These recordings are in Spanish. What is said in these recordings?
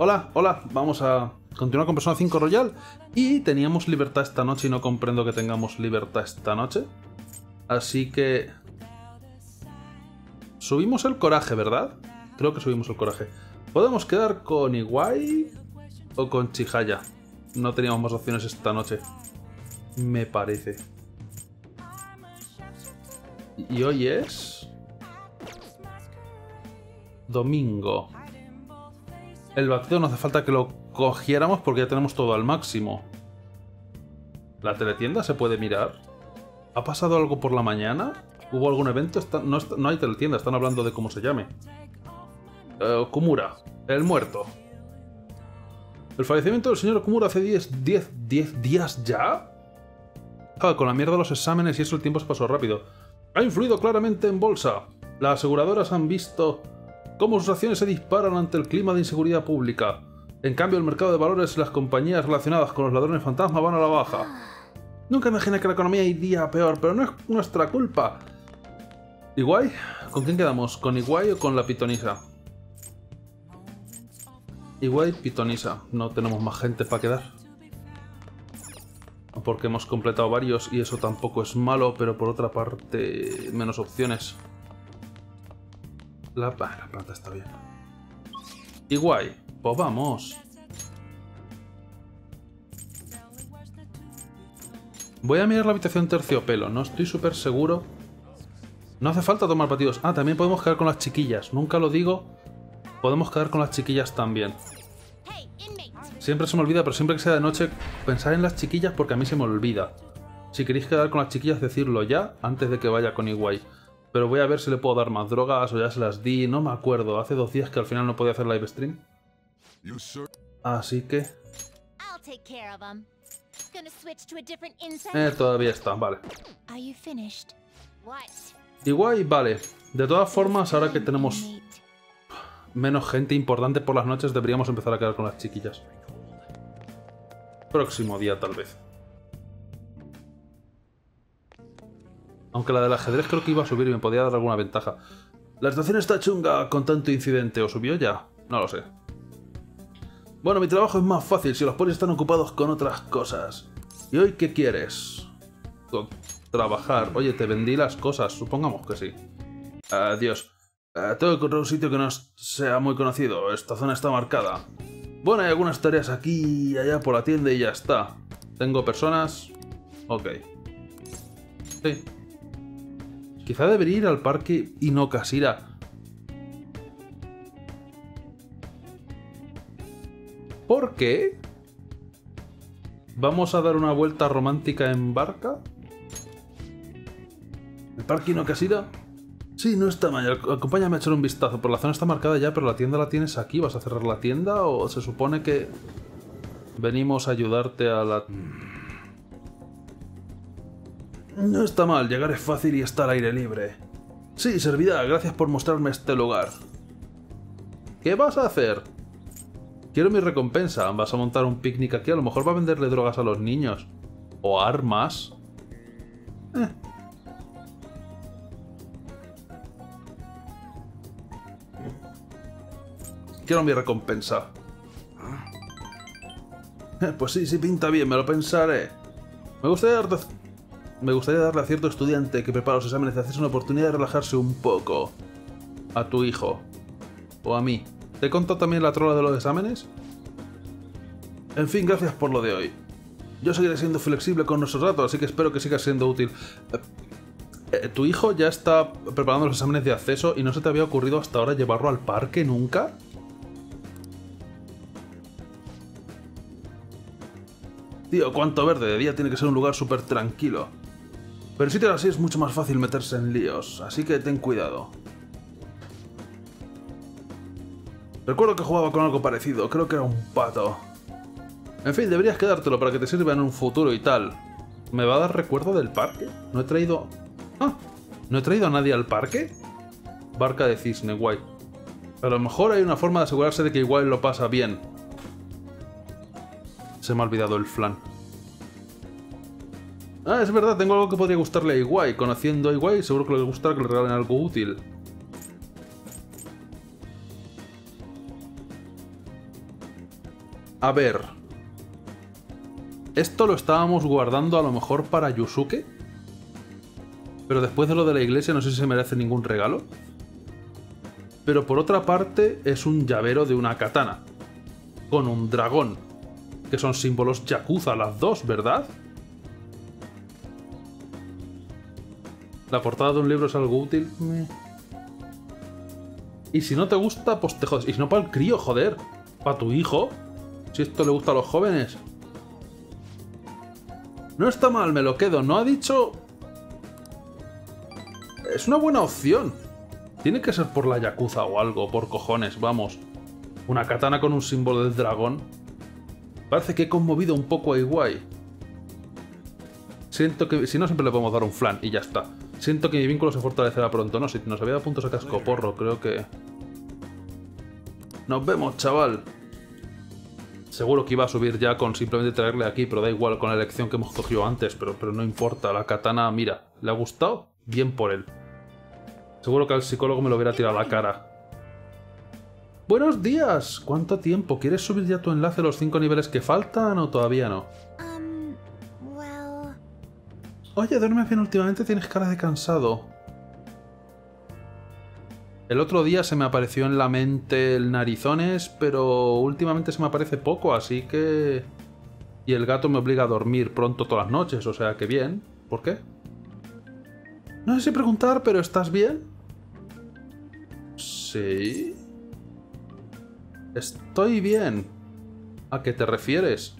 Hola, hola, vamos a continuar con Persona 5 Royal. Y teníamos libertad esta noche y no comprendo que tengamos libertad esta noche. Así que... subimos el coraje, ¿verdad? Creo que subimos el coraje. ¿Podemos quedar con Iwai o con Chihaya? No teníamos más opciones esta noche, me parece. Y hoy es... domingo. El bateo no hace falta que lo cogiéramos porque ya tenemos todo al máximo. ¿La teletienda se puede mirar? ¿Ha pasado algo por la mañana? ¿Hubo algún evento? No hay teletienda, están hablando de cómo se llame. Kumura, el muerto. El fallecimiento del señor Kumura hace 10 días ya. Con la mierda de los exámenes y eso el tiempo se pasó rápido. Ha influido claramente en bolsa. Las aseguradoras han visto cómo sus acciones se disparan ante el clima de inseguridad pública. En cambio, el mercado de valores y las compañías relacionadas con los ladrones fantasma van a la baja. Nunca imaginé que la economía iría peor, pero no es nuestra culpa. ¿Iwai? ¿Con quién quedamos? ¿Con Iwai o con la pitonisa? Iwai, pitonisa. No tenemos más gente para quedar. Porque hemos completado varios y eso tampoco es malo, pero por otra parte, menos opciones. La planta está bien. Iwai, pues vamos. Voy a mirar la habitación terciopelo, no estoy súper seguro. No hace falta tomar batidos. Ah, también podemos quedar con las chiquillas. Nunca lo digo. Podemos quedar con las chiquillas también. Siempre se me olvida, pero siempre que sea de noche, pensar en las chiquillas porque a mí se me olvida. Si queréis quedar con las chiquillas, decirlo ya, antes de que vaya con Iwai. Pero voy a ver si le puedo dar más drogas o ya se las di, no me acuerdo. Hace 2 días que al final no podía hacer live stream. Así que... todavía está, vale. Iwai, vale. De todas formas, ahora que tenemos menos gente importante por las noches, deberíamos empezar a quedar con las chiquillas. Próximo día, tal vez. Aunque la del ajedrez creo que iba a subir y me podía dar alguna ventaja. La estación está chunga con tanto incidente. ¿O subió ya? No lo sé. Bueno, mi trabajo es más fácil si los polis están ocupados con otras cosas. ¿Y hoy qué quieres? Trabajar. Oye, te vendí las cosas. Supongamos que sí. Adiós. Tengo que encontrar un sitio que no sea muy conocido. Esta zona está marcada. Bueno, hay algunas tareas aquí y allá por la tienda y ya está. Tengo personas... ok. Sí. Quizá debería ir al parque Inokashira. ¿Por qué? ¿Vamos a dar una vuelta romántica en barca? ¿El parque Inokashira? Sí, no está mal. Acompáñame a echar un vistazo. Por la zona está marcada ya, pero la tienda la tienes aquí. ¿Vas a cerrar la tienda o se supone que venimos a ayudarte a la... No está mal, llegar es fácil y está al aire libre. Sí, servidá, gracias por mostrarme este lugar. ¿Qué vas a hacer? Quiero mi recompensa. ¿Vas a montar un picnic aquí? A lo mejor va a venderle drogas a los niños. ¿O armas? Quiero mi recompensa. Pues sí, pinta bien, me lo pensaré. Me gustaría darle a cierto estudiante que prepara los exámenes de acceso una oportunidad de relajarse un poco. A tu hijo. O a mí. ¿Te contó también la trola de los exámenes? En fin, gracias por lo de hoy. Yo seguiré siendo flexible con nuestros datos, así que espero que siga siendo útil. ¿Tu hijo ya está preparando los exámenes de acceso y no se te había ocurrido hasta ahora llevarlo al parque nunca? Tío, cuánto verde. De día tiene que ser un lugar súper tranquilo. Pero en sitios así es mucho más fácil meterse en líos, así que ten cuidado. Recuerdo que jugaba con algo parecido, creo que era un pato. En fin, deberías quedártelo para que te sirva en un futuro y tal. ¿Me va a dar recuerdo del parque? No he traído... ¡Ah! ¿No he traído a nadie al parque? Barca de cisne, guay. A lo mejor hay una forma de asegurarse de que igual lo pasa bien. Se me ha olvidado el flan. Ah, es verdad, tengo algo que podría gustarle a Iwai. Conociendo a Iwai, seguro que le gustará que le regalen algo útil. A ver. Esto lo estábamos guardando a lo mejor para Yusuke. Pero después de lo de la iglesia no sé si se merece ningún regalo. Pero por otra parte es un llavero de una katana. Con un dragón. Que son símbolos yakuza las dos, ¿verdad? La portada de un libro es algo útil. Y si no te gusta, pues te jodes. Y si no, para el crío, joder. Para tu hijo. Si esto le gusta a los jóvenes. No está mal, me lo quedo. No ha dicho... Es una buena opción. Tiene que ser por la yakuza o algo, por cojones, vamos. Una katana con un símbolo del dragón. Parece que he conmovido un poco a Iwai. Siento que... Si no, siempre le podemos dar un flan y ya está. Siento que mi vínculo se fortalecerá pronto. No, si nos había dado puntos a cascoporro, creo que... Nos vemos, chaval. Seguro que iba a subir ya con simplemente traerle aquí, pero da igual con la elección que hemos cogido antes, pero no importa. La katana, mira, ¿le ha gustado? Bien por él. Seguro que al psicólogo me lo hubiera tirado a la cara. ¡Buenos días! ¿Cuánto tiempo? ¿Quieres subir ya tu enlace a los 5 niveles que faltan o todavía no? Oye, duerme bien últimamente, tienes cara de cansado. El otro día se me apareció en la mente el narizones, pero últimamente se me aparece poco, así que... Y el gato me obliga a dormir pronto todas las noches, o sea que bien. ¿Por qué? No sé si preguntar, pero ¿estás bien? Sí. Estoy bien. ¿A qué te refieres?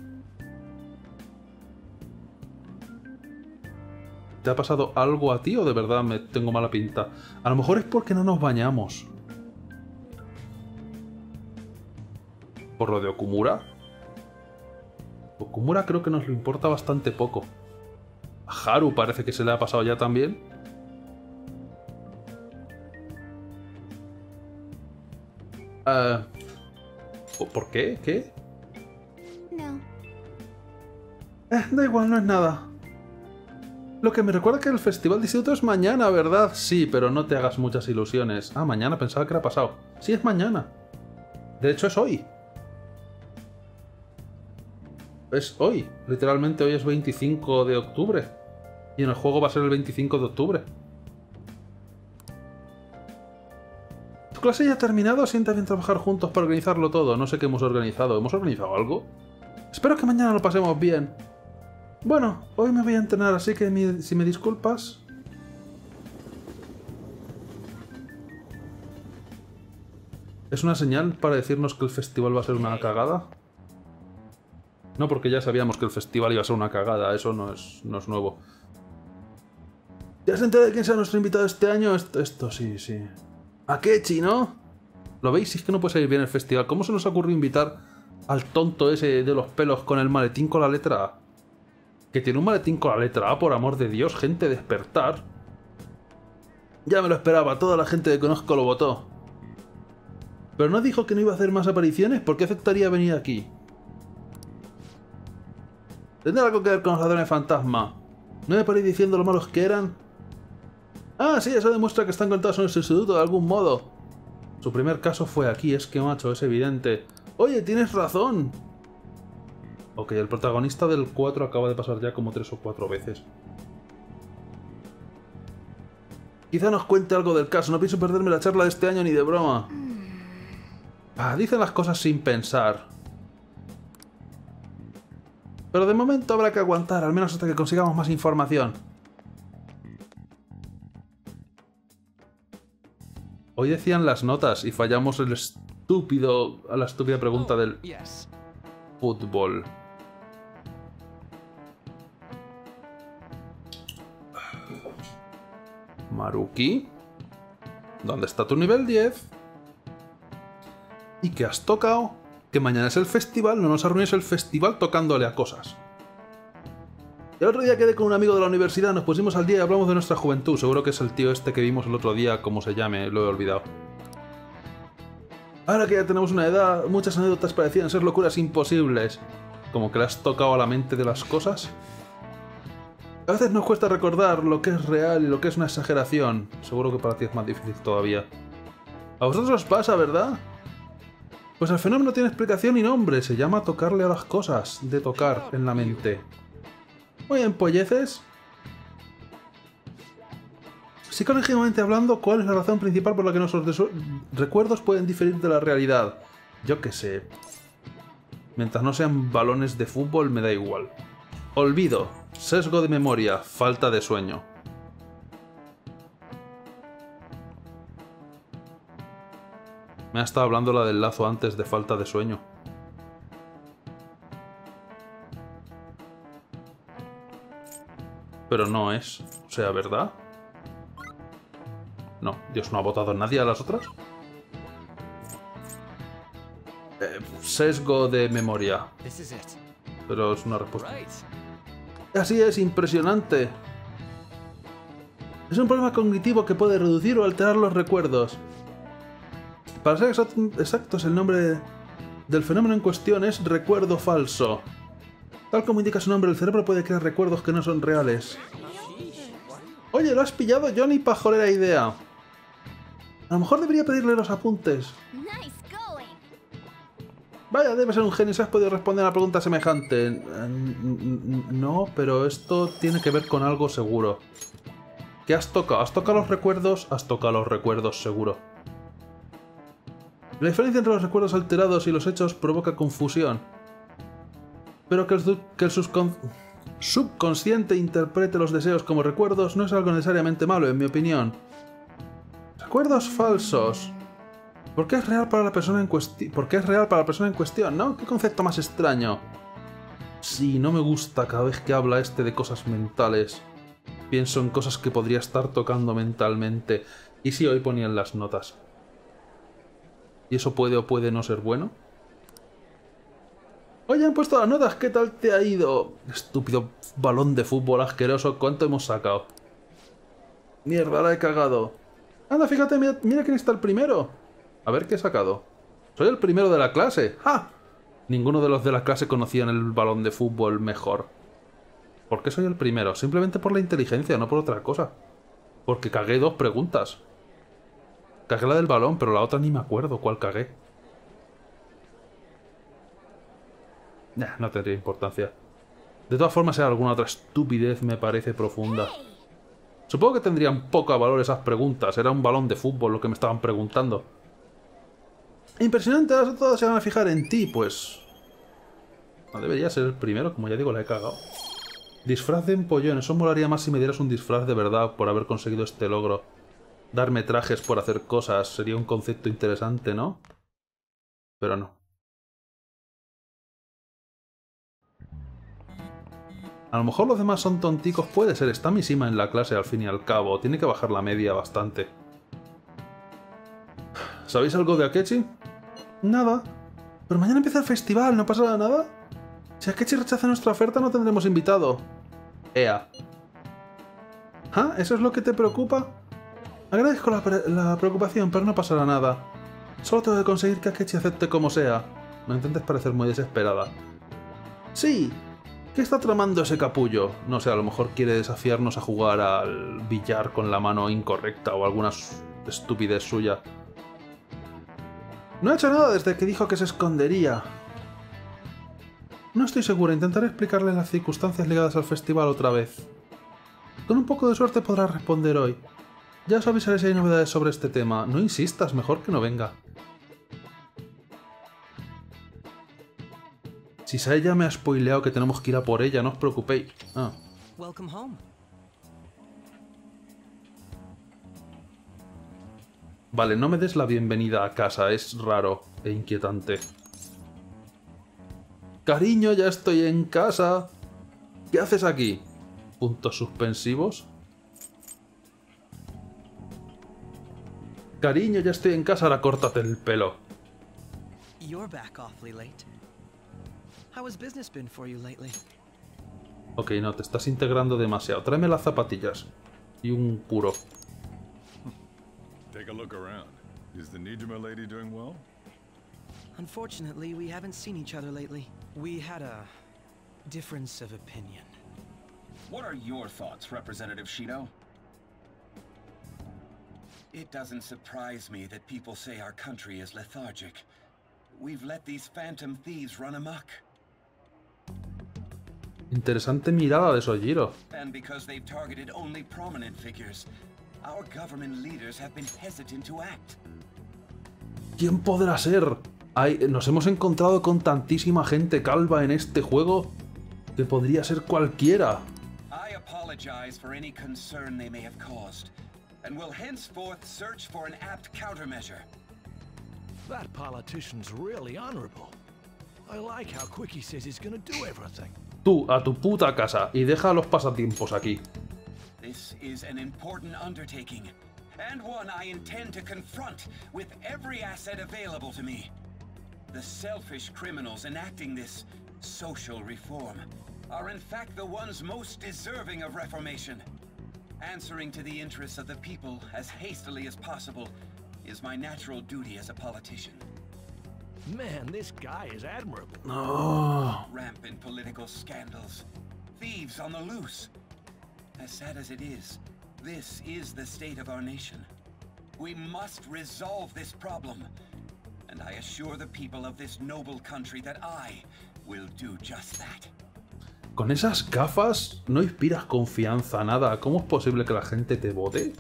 ¿Te ha pasado algo a ti o de verdad me tengo mala pinta? A lo mejor es porque no nos bañamos. ¿Por lo de Okumura? Okumura creo que nos lo importa bastante poco. A Haru parece que se le ha pasado ya también. ¿Por qué? ¿Qué? No. Da igual, no es nada. Lo que me recuerda que el Festival de Instituto es mañana, ¿verdad? Sí, pero no te hagas muchas ilusiones. Ah, mañana, pensaba que era pasado. Sí, es mañana. De hecho, es hoy. Es hoy. Literalmente hoy es 25 de octubre. Y en el juego va a ser el 25 de octubre. ¿Tu clase ya ha terminado? Sienta bien trabajar juntos para organizarlo todo. No sé qué hemos organizado. ¿Hemos organizado algo? Espero que mañana lo pasemos bien. Bueno, hoy me voy a entrenar, así que si me disculpas... ¿Es una señal para decirnos que el festival va a ser una cagada? No, porque ya sabíamos que el festival iba a ser una cagada, eso no es nuevo. ¿Ya se entera de quién será nuestro invitado este año? Esto sí, sí. Akechi, ¿no? ¿Lo veis? Si es que no puede salir bien el festival. ¿Cómo se nos ocurrió invitar al tonto ese de los pelos con el maletín con la letra A? Que tiene un maletín con la letra A, por amor de Dios, gente, despertar. Ya me lo esperaba, toda la gente que conozco lo votó. Pero no dijo que no iba a hacer más apariciones, ¿por qué aceptaría venir aquí? ¿Tendrá algo que ver con los ladrones fantasma? ¿No me paréis diciendo lo malos que eran? Ah, sí, eso demuestra que están conectados en el instituto de algún modo. Su primer caso fue aquí, es que macho, es evidente. Oye, tienes razón. Ok, el protagonista del 4 acaba de pasar ya como 3 o 4 veces. Quizá nos cuente algo del caso, no pienso perderme la charla de este año ni de broma. Dicen las cosas sin pensar. Pero de momento habrá que aguantar, al menos hasta que consigamos más información. Hoy decían las notas y fallamos a la estúpida pregunta del fútbol. Maruki, ¿dónde está tu nivel 10? ¿Y qué has tocado? Que mañana es el festival, no nos arruines el festival tocándole a cosas. El otro día quedé con un amigo de la universidad, nos pusimos al día y hablamos de nuestra juventud. Seguro que es el tío este que vimos el otro día, como se llame, lo he olvidado. Ahora que ya tenemos una edad, muchas anécdotas parecían ser locuras imposibles. Como que le has tocado a la mente de las cosas. A veces nos cuesta recordar lo que es real y lo que es una exageración. Seguro que para ti es más difícil todavía. A vosotros os pasa, ¿verdad? Pues el fenómeno tiene explicación y nombre. Se llama tocarle a las cosas. De tocar en la mente. Muy bien, polleces. Psicológicamente hablando, ¿cuál es la razón principal por la que nuestros recuerdos pueden diferir de la realidad? Yo qué sé. Mientras no sean balones de fútbol, me da igual. Olvido. Sesgo de memoria. Falta de sueño. Me ha estado hablando la del lazo antes de falta de sueño. Pero no es. O sea, ¿verdad? No, Dios no ha votado a nadie a las otras. Sesgo de memoria. Pero es una respuesta. Así es, impresionante. Es un problema cognitivo que puede reducir o alterar los recuerdos. Para ser exactos, el nombre del fenómeno en cuestión es recuerdo falso. Tal como indica su nombre, el cerebro puede crear recuerdos que no son reales. Oye, lo has pillado, Johnny, pajolera idea. A lo mejor debería pedirle los apuntes. Vaya, debe ser un genio si has podido responder a una pregunta semejante. No, pero esto tiene que ver con algo seguro. ¿Qué has tocado? ¿Has tocado los recuerdos? Has tocado los recuerdos, seguro. La diferencia entre los recuerdos alterados y los hechos provoca confusión. Pero que el subconsciente interprete los deseos como recuerdos no es algo necesariamente malo, en mi opinión. Recuerdos falsos. ¿Por qué es real para la persona en cuestión? ¿Por qué es real para la persona en cuestión, no? ¿Qué concepto más extraño? Sí, no me gusta cada vez que habla de cosas mentales. Pienso en cosas que podría estar tocando mentalmente. Y sí, hoy ponían las notas. ¿Y eso puede o puede no ser bueno? Oye, han puesto las notas, ¿qué tal te ha ido? Estúpido balón de fútbol asqueroso, ¿cuánto hemos sacado? Mierda, la he cagado. Anda, fíjate, mira quién está el primero. A ver qué he sacado. Soy el primero de la clase. ¡Ja! Ninguno de los de la clase conocían el balón de fútbol mejor. ¿Por qué soy el primero? Simplemente por la inteligencia, no por otra cosa. Porque cagué 2 preguntas. Cagué la del balón, pero la otra ni me acuerdo cuál cagué. Nah, no tendría importancia. De todas formas, si hay alguna otra estupidez me parece profunda. Supongo que tendrían poco valor esas preguntas. Era un balón de fútbol lo que me estaban preguntando. Impresionante, ahora todos se van a fijar en ti, pues... No debería ser el primero, como ya digo, la he cagado. Disfraz de empollón. Eso molaría más si me dieras un disfraz de verdad por haber conseguido este logro. Darme trajes por hacer cosas sería un concepto interesante, ¿no? Pero no. A lo mejor los demás son tonticos, puede ser. Está Mishima en la clase al fin y al cabo. Tiene que bajar la media bastante. ¿Sabéis algo de Akechi? Nada. Pero mañana empieza el festival, ¿no pasará nada? Si Akechi rechaza nuestra oferta no tendremos invitado. Ea. ¿Ah? ¿Eso es lo que te preocupa? Agradezco la preocupación, pero no pasará nada. Solo tengo que conseguir que Akechi acepte como sea. No intentes parecer muy desesperada. Sí. ¿Qué está tramando ese capullo? No sé, a lo mejor quiere desafiarnos a jugar al billar con la mano incorrecta o alguna estupidez suya. No ha hecho nada desde que dijo que se escondería. No estoy segura, intentaré explicarle las circunstancias ligadas al festival otra vez. Con un poco de suerte podrá responder hoy. Ya os avisaré si hay novedades sobre este tema. No insistas, mejor que no venga. Si Sae ya me ha spoileado que tenemos que ir a por ella, no os preocupéis. Ah. Vale, no me des la bienvenida a casa, es raro e inquietante. Cariño, ya estoy en casa. ¿Qué haces aquí? Puntos suspensivos. Cariño, ya estoy en casa, ahora córtate el pelo. Ok, no, te estás integrando demasiado. Tráeme las zapatillas. Y un puro. Take a look around. Is the Nijima lady doing well? Unfortunately, we haven't seen each other lately. We had a difference of opinion. What are your thoughts, Representative Shido? It doesn't surprise me that people say our country is lethargic. we've let these phantom thieves run amok. Interesante mirada de Sojiro. And because they've targeted only prominent figures, our government leaders have been hesitant to act. ¿Quién podrá ser? Nos hemos encontrado con tantísima gente calva en este juego que podría ser cualquiera. I apologize for any concern they may have caused, and will henceforth search for an apt countermeasure. That politician's really honorable. I like how quick he says he's gonna do everything. Tú, a tu puta casa, y deja los pasatiempos aquí. This is an important undertaking, and one I intend to confront with every asset available to me. The selfish criminals enacting this social reform are in fact the ones most deserving of reformation. Answering to the interests of the people as hastily as possible is my natural duty as a politician. Man, this guy is admirable. No. Rampant political scandals, thieves on the loose. As sad as it is, this is the state of our nation. We must resolve this problem, and I assure the people of this noble country that I will do just that. Con esas gafas no inspiras confianza, nada. ¿Cómo es posible que la gente te vote?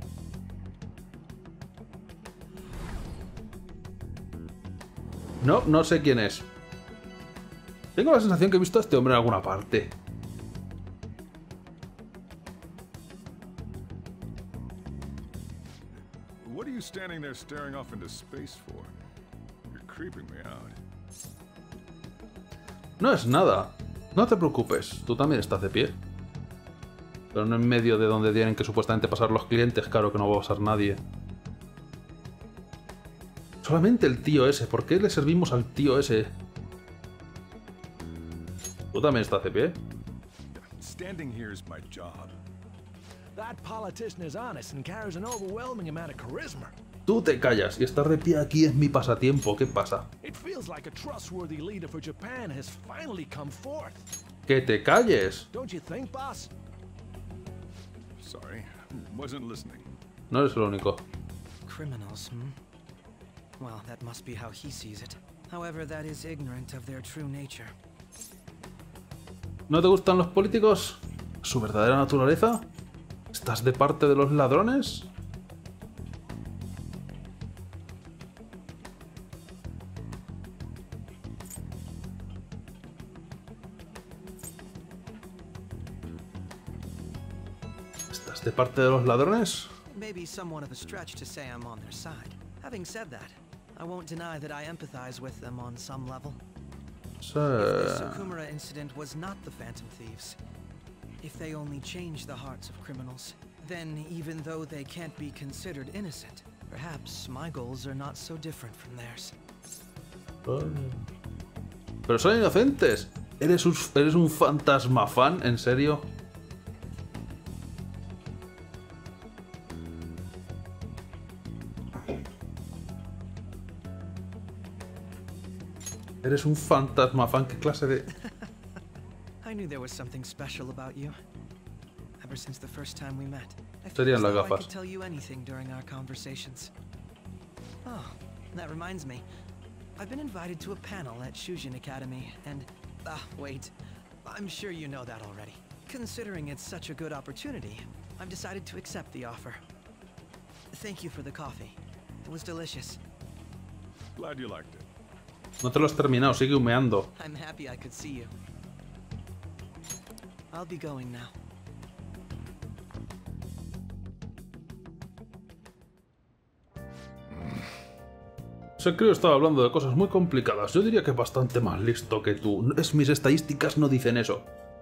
No, no sé quién es. Tengo la sensación que he visto a este hombre en alguna parte. What are you standing there staring off into space for? You're creeping me out. No es nada. No te preocupes, tú también estás de pie. Pero no en medio de donde tienen que supuestamente pasar los clientes, claro que no va a pasar nadie. Solamente el tío ese, ¿por qué le servimos al tío ese? Tú también estás de pie. Standing here is my job. That politician is honest and carries an overwhelming amount of charisma. Tú te callas y estar de pie aquí es mi pasatiempo, ¿qué pasa? It feels like a trustworthy leader for Japan has finally come forth. ¡Que te calles! Don't you think, boss? Sorry, wasn't listening. No eres el único. Criminals, Well, that must be how he sees it. However, that is ignorant of their true nature. ¿No te gustan los políticos? ¿Su verdadera naturaleza? ¿Estás de parte de los ladrones? ¿Estás de parte de los ladrones? Maybe somewhat of a stretch to say I'm on their side. Having said that, I won't deny that I empathize with them on some level. If the Sukumura incident was not the Phantom Thieves, if they only changed the hearts of criminals, then even though they can't be considered innocent, perhaps my goals are not so different from theirs. Pero son inocentes. ¿Eres un fantasma fan? ¿En serio? ¿Eres un fantasma fan? ¿Qué clase de...? I knew there was something special about you. Ever since the first time we met, I felt Serían as las though I gafas. could tell you anything during our conversations. Oh, that reminds me. I've been invited to a panel at Shujin Academy, and... wait. I'm sure you know that already. Considering it's such a good opportunity, I've decided to accept the offer. Thank you for the coffee. It was delicious. Glad you liked it. No te lo has terminado, sigue humeando. I'm happy I could see you. I'll be going now. Ese crío estaba hablando de cosas muy complicadas. Yo diría que es bastante más listo que tú. Mis estadísticas no dicen eso.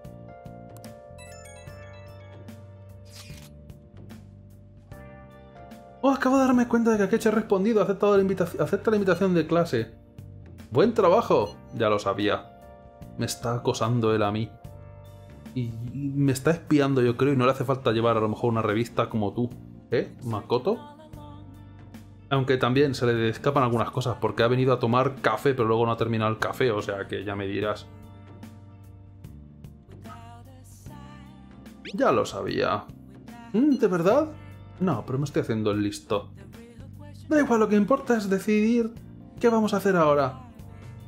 Oh, acabo de darme cuenta de que Akechi ha respondido. Acepta la invitación de clase. Buen trabajo. Ya lo sabía. Me está acosando él a mí. Y me está espiando, yo creo, y no le hace falta llevar a lo mejor una revista como tú. ¿Eh? ¿Makoto? Aunque también se le escapan algunas cosas, porque ha venido a tomar café, pero luego no ha terminado el café, o sea que ya me dirás. Ya lo sabía. ¿De verdad? No, pero me estoy haciendo el listo. Da igual, lo que importa es decidir qué vamos a hacer ahora.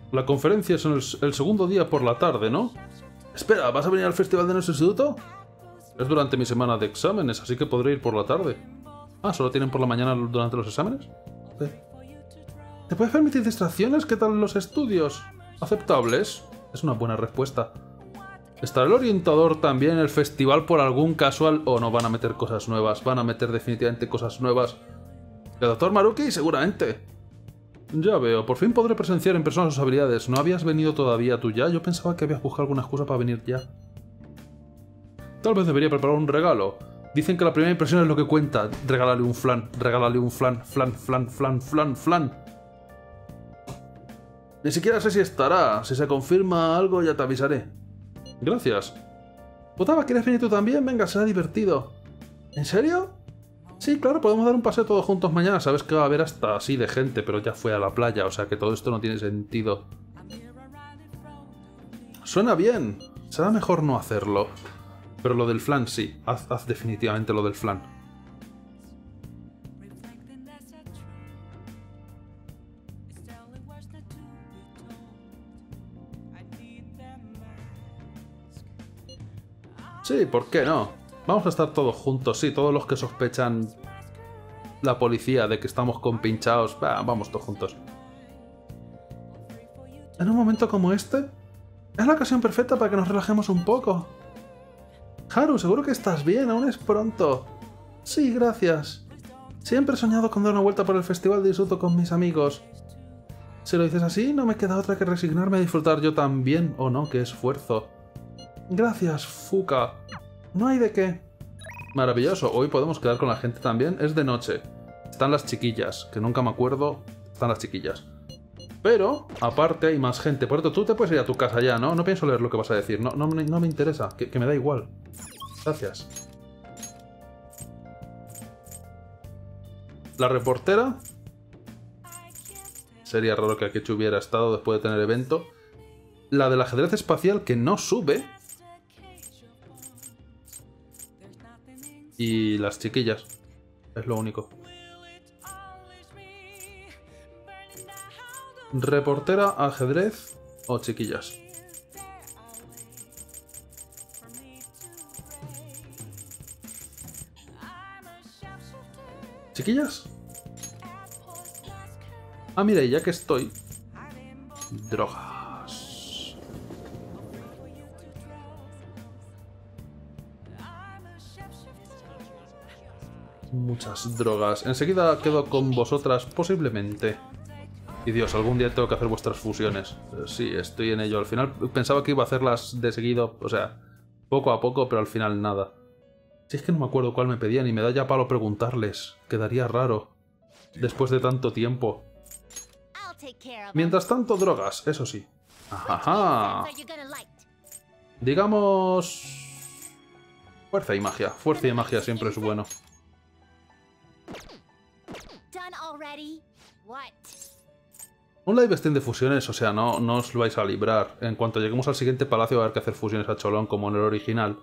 La conferencia es el segundo día por la tarde, ¿no? Espera, ¿vas a venir al festival de nuestro instituto? Es durante mi semana de exámenes, así que podré ir por la tarde. Ah, ¿solo tienen por la mañana durante los exámenes? Sí. ¿Te puedes permitir distracciones? ¿Qué tal los estudios? ¿Aceptables? Es una buena respuesta. ¿Estará el orientador también en el festival por algún casual? ¿O no van a meter cosas nuevas? Van a meter definitivamente cosas nuevas. ¿El doctor Maruki? Seguramente. Ya veo, por fin podré presenciar en persona sus habilidades. ¿No habías venido todavía tú ya? Yo pensaba que habías buscado alguna excusa para venir ya. Tal vez debería preparar un regalo. Dicen que la primera impresión es lo que cuenta. Regálale un flan, regálale un flan, flan. Ni siquiera sé si estará. Si se confirma algo ya te avisaré. Gracias. Potaba, ¿quieres venir tú también? Venga, será divertido. ¿En serio? Sí, claro, podemos dar un paseo todos juntos mañana. Sabes que va a haber hasta así de gente, pero ya fue a la playa, o sea que todo esto no tiene sentido. Suena bien. Será mejor no hacerlo. Pero lo del flan sí. Haz definitivamente lo del flan. Sí, ¿por qué no? Vamos a estar todos juntos, sí, todos los que sospechan la policía de que estamos compinchados, vamos todos juntos. En un momento como este, es la ocasión perfecta para que nos relajemos un poco. Haru, seguro que estás bien, aún es pronto. Sí, gracias. Siempre he soñado con dar una vuelta por el festival de Isuto con mis amigos. Si lo dices así, no me queda otra que resignarme a disfrutar yo también, o no, qué esfuerzo. Gracias, Fuka. No hay de qué. Maravilloso, hoy podemos quedar con la gente también. Es de noche. Están las chiquillas, que nunca me acuerdo. Están las chiquillas. Pero, aparte, hay más gente. Por cierto, tú te puedes ir a tu casa ya, ¿no? No pienso leer lo que vas a decir. No me interesa. Que me da igual. Gracias. La reportera. Sería raro que Akechi hubiera estado después de tener evento. La del ajedrez espacial que no sube. Y las chiquillas. Es lo único. Reportera, ajedrez o chiquillas. ¿Chiquillas? Ah, mira, y ya que estoy... Drogas. Muchas drogas. Enseguida quedo con vosotras, posiblemente. Y Dios, algún día tengo que hacer vuestras fusiones. Sí, estoy en ello. Al final pensaba que iba a hacerlas de seguido, o sea, poco a poco, pero al final nada. Si es que no me acuerdo cuál me pedían y me da ya palo preguntarles. Quedaría raro. Después de tanto tiempo. Mientras tanto, drogas, eso sí. Ajá. Digamos... Fuerza y magia. Fuerza y magia siempre es bueno. Un live stream de fusiones, o sea, no os lo vais a librar. En cuanto lleguemos al siguiente palacio va a haber que hacer fusiones a cholón como en el original.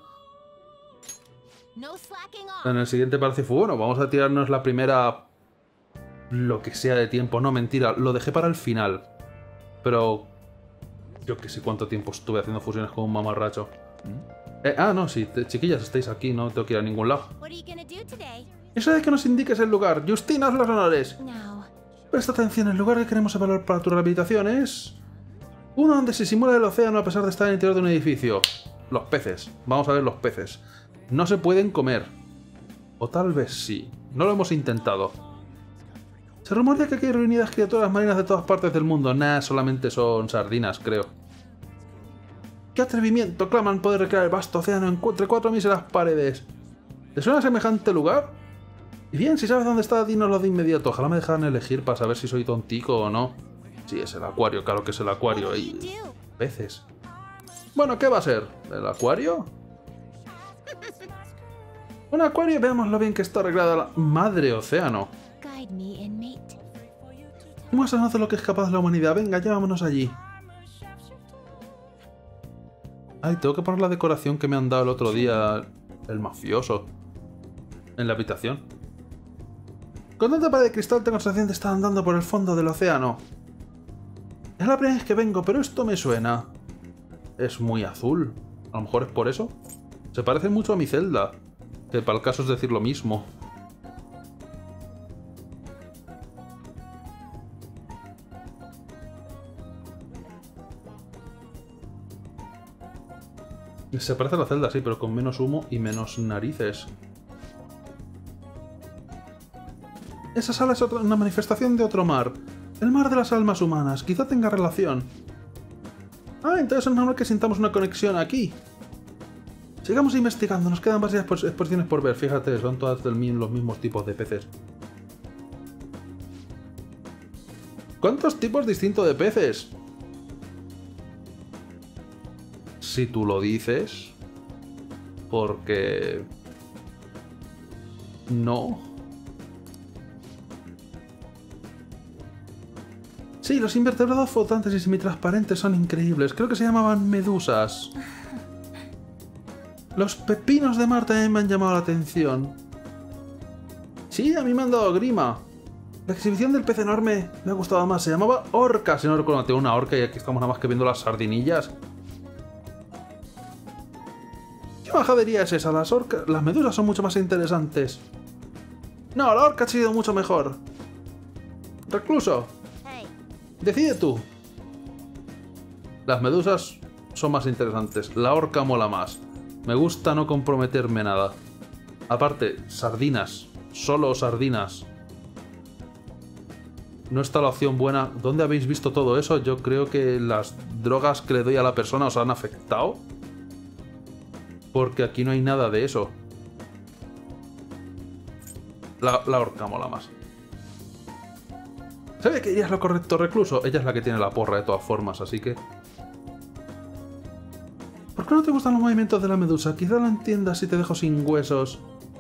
En el siguiente palacio fue, bueno, vamos a tirarnos la primera... Lo que sea de tiempo. No, mentira, lo dejé para el final. Pero... Yo que sé cuánto tiempo estuve haciendo fusiones con un mamarracho. No, sí, chiquillas, estáis aquí, no tengo que ir a ningún lado. Eso de que nos indiques el lugar. Justina, haz los honores. Presta atención, el lugar que queremos evaluar para tu rehabilitación es... uno donde se simula el océano a pesar de estar en el interior de un edificio. Los peces. Vamos a ver los peces. No se pueden comer. O tal vez sí. No lo hemos intentado. Se rumorea que aquí hay reunidas criaturas marinas de todas partes del mundo. Nah, solamente son sardinas, creo. ¡Qué atrevimiento! Claman poder recrear el vasto océano entre 4 míseras paredes. ¿Te suena semejante lugar? Y bien, si sabes dónde está, dínoslo de inmediato. Ojalá me dejaran elegir para saber si soy tontico o no. Sí, es el acuario, claro que es el acuario. Y... peces. Bueno, ¿qué va a ser? ¿El acuario? Un acuario, veamos lo bien que está arreglada la... Madre océano. Muéstranos de lo que es capaz la humanidad. Venga, llevámonos allí. Ay, tengo que poner la decoración que me han dado el otro día el mafioso. En la habitación. Con tanta pared de cristal tengo la sensación de estar andando por el fondo del océano. Es la primera vez que vengo, pero esto me suena. Es muy azul. A lo mejor es por eso. Se parece mucho a mi celda. Que para el caso es decir lo mismo. Se parece a la celda, sí, pero con menos humo y menos narices. Esa sala es una manifestación de otro mar. El mar de las almas humanas. Quizá tenga relación. Ah, entonces es normal que sintamos una conexión aquí. Sigamos investigando. Nos quedan varias exposiciones por ver. Fíjate, son todas los mismos tipos de peces. ¿Cuántos tipos distintos de peces? Si tú lo dices. Porque... no. Sí, los invertebrados flotantes y semitransparentes son increíbles. Creo que se llamaban medusas. Los pepinos de mar también me han llamado la atención. Sí, a mí me han dado grima. La exhibición del pez enorme me ha gustado más. Se llamaba orca. Si no recuerdo, tengo una orca y aquí estamos nada más que viendo las sardinillas. ¿Qué majadería es esa? Las medusas son mucho más interesantes. No, la orca ha sido mucho mejor. Recluso. Decide tú. Las medusas son más interesantes. La orca mola más. Me gusta no comprometerme nada. Aparte, sardinas. Solo sardinas. No está la opción buena. ¿Dónde habéis visto todo eso? Yo creo que las drogas que le doy a la persona os han afectado. Porque aquí no hay nada de eso. La orca mola más. ¿Sabe que ella es lo correcto, recluso? Ella es la que tiene la porra de todas formas, así que... ¿Por qué no te gustan los movimientos de la medusa? Quizá lo entiendas si te dejo sin huesos.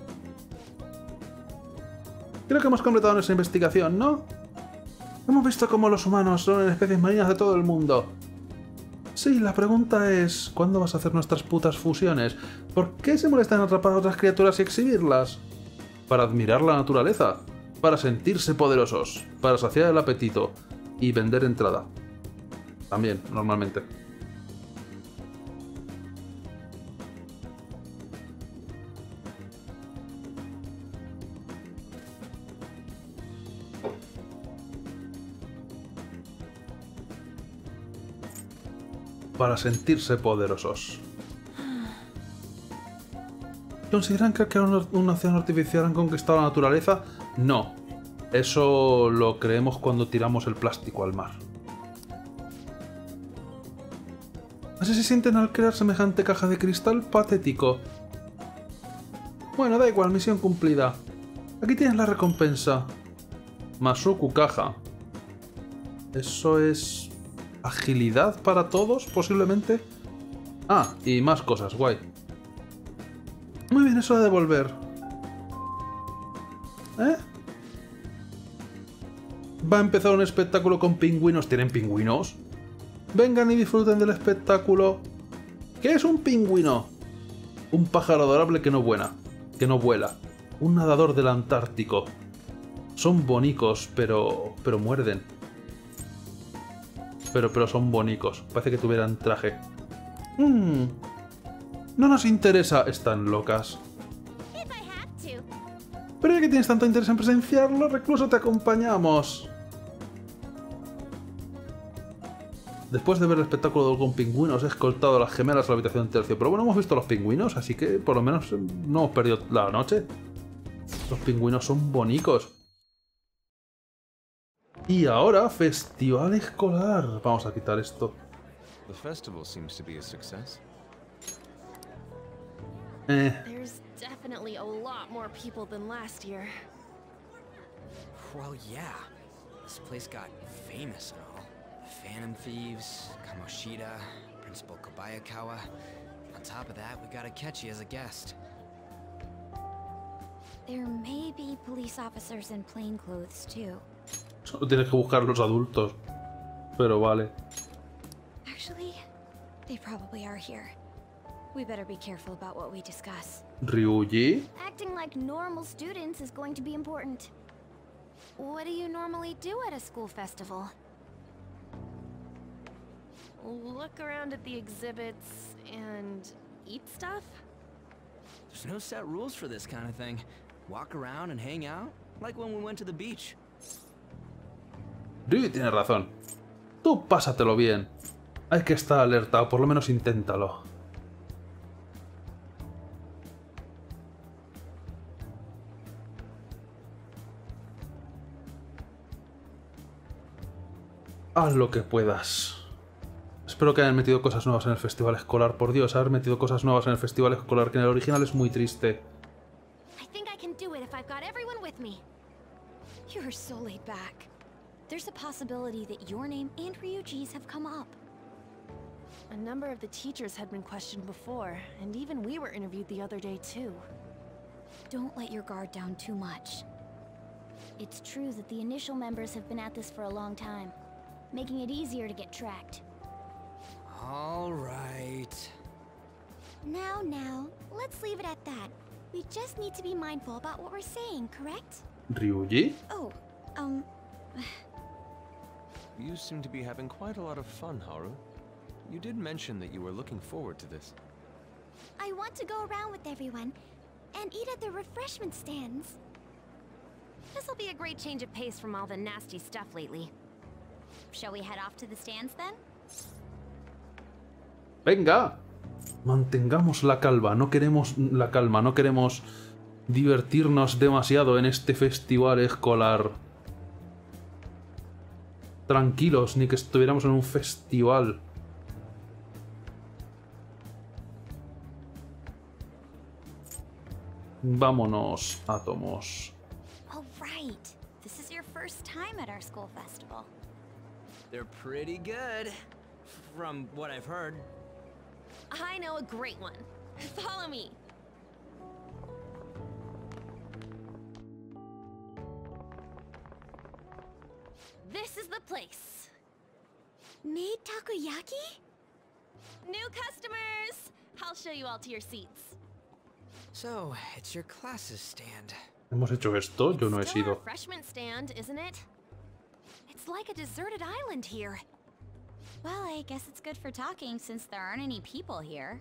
Creo que hemos completado nuestra investigación, ¿no? Hemos visto cómo los humanos son especies marinas de todo el mundo. Sí, la pregunta es... ¿cuándo vas a hacer nuestras putas fusiones? ¿Por qué se molestan en atrapar a otras criaturas y exhibirlas? Para admirar la naturaleza. Para sentirse poderosos, para saciar el apetito y vender entrada. También, normalmente. Para sentirse poderosos. ¿Consideran que al crear un océano artificial han conquistado la naturaleza? No. Eso lo creemos cuando tiramos el plástico al mar. ¿Así se sienten al crear semejante caja de cristal? Patético. Bueno, da igual, misión cumplida. Aquí tienes la recompensa. Masuku caja. Eso es... agilidad para todos, posiblemente. Ah, y más cosas, guay. Muy bien, eso de devolver. ¿Eh? Va a empezar un espectáculo con pingüinos. ¿Tienen pingüinos? Vengan y disfruten del espectáculo. ¿Qué es un pingüino? Un pájaro adorable que no vuela. Un nadador del Antártico. Son bonicos, pero muerden. Pero son bonicos. Parece que tuvieran traje. No nos interesa. Están locas. Pero ya que tienes tanto interés en presenciarlo, recluso, te acompañamos. Después de ver el espectáculo con pingüinos, he escoltado a las gemelas a la habitación tercio. Pero bueno, hemos visto los pingüinos, así que por lo menos no hemos perdido la noche. Los pingüinos son bonicos. Y ahora, festival escolar. Vamos a quitar esto. The festival seems to be a success. There's definitely a lot more people than last year. Well, yeah. This place got famous and all. Phantom Thieves, Kamoshida, Principal Kobayakawa. On top of that, we got Akechi as a guest. There may be police officers in plain clothes too. Solo tienes que buscar los adultos. Pero vale. Actually, they probably are here. We better be careful about what we discuss. Ryuji? Acting like normal students is going to be important. What do you normally do at a school festival? look around at the exhibits and eat stuff? There's no set rules for this kind of thing. Walk around and hang out, like when we went to the beach. Ryuji tiene razón. Tú pásatelo bien. Hay que estar alerta, o por lo menos inténtalo. Haz lo que puedas. Espero que hayan metido cosas nuevas en el festival escolar. Por Dios, haber metido cosas nuevas en el festival escolar, que en el original es muy triste. I think I can do it if I've got everyone with me. You're so laid back. There's a possibility that your name and Ryuji's have come up. A number of the teachers had been questioned before, and even we were interviewed the other day too. Don't let your guard down too much. It's true that the initial members have been at this for a long time, making it easier to get tracked. All right. Now, let's leave it at that. We just need to be mindful about what we're saying, correct? ¿Ryuji? Oh, You seem to be having quite a lot of fun, Haru. You did mention that you were looking forward to this. I want to go around with everyone and eat at the refreshment stands. This'll be a great change of pace from all the nasty stuff lately. Shall we head off to the stands then? Venga, mantengamos la calma. No queremos no queremos divertirnos demasiado en este festival escolar. Tranquilos, ni que estuviéramos en un festival. Vámonos, átomos. Oh, right. This is your first time at our school festival. They're pretty good, from what I've heard. I know a great one. Follow me. This is the place. Made takoyaki? New customers! I'll show you all to your seats. So, it's your classes stand. ¿Hemos hecho esto? Yo no he Still a sido. refreshment stand, isn't it? It's like a deserted island here. Well, I guess it's good for talking since there aren't any people here.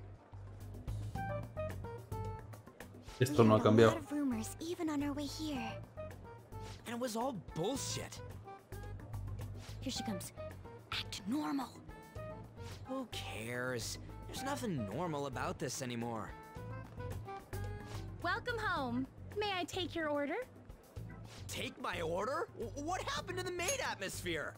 Esto no ha cambiado. A lot of rumors even on our way here. And it was all bullshit. Here she comes. Act normal. Who cares? There's nothing normal about this anymore. Welcome home. May I take your order? Take my order? What happened to the maid atmosphere?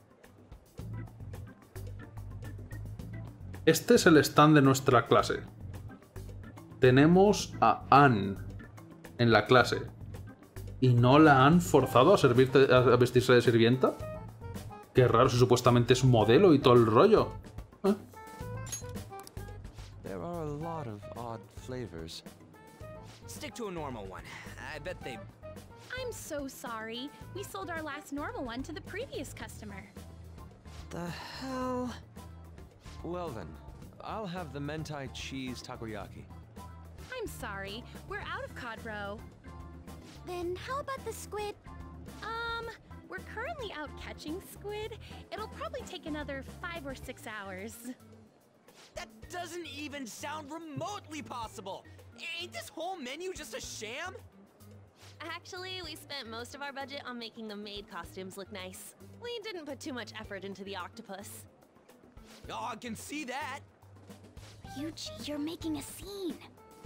Este es el stand de nuestra clase. Tenemos a Anne en la clase. ¿Y no la han forzado a vestirse de sirvienta? Qué raro, si supuestamente es modelo y todo el rollo. ¿Eh? There are a lot of odd flavors. Stick to a normal one. I bet they... I'm so sorry. We sold our last normal one to the previous customer. The hell? Well then, I'll have the mentai cheese takoyaki. I'm sorry. We're out of cod roe. Then how about the squid? We're currently out catching squid. It'll probably take another 5 or 6 hours. That doesn't even sound remotely possible! Ain't this whole menu just a sham? Actually, we spent most of our budget on making the maid costumes look nice. We didn't put too much effort into the octopus. Oh, I can see that! Ryuji, you're making a scene.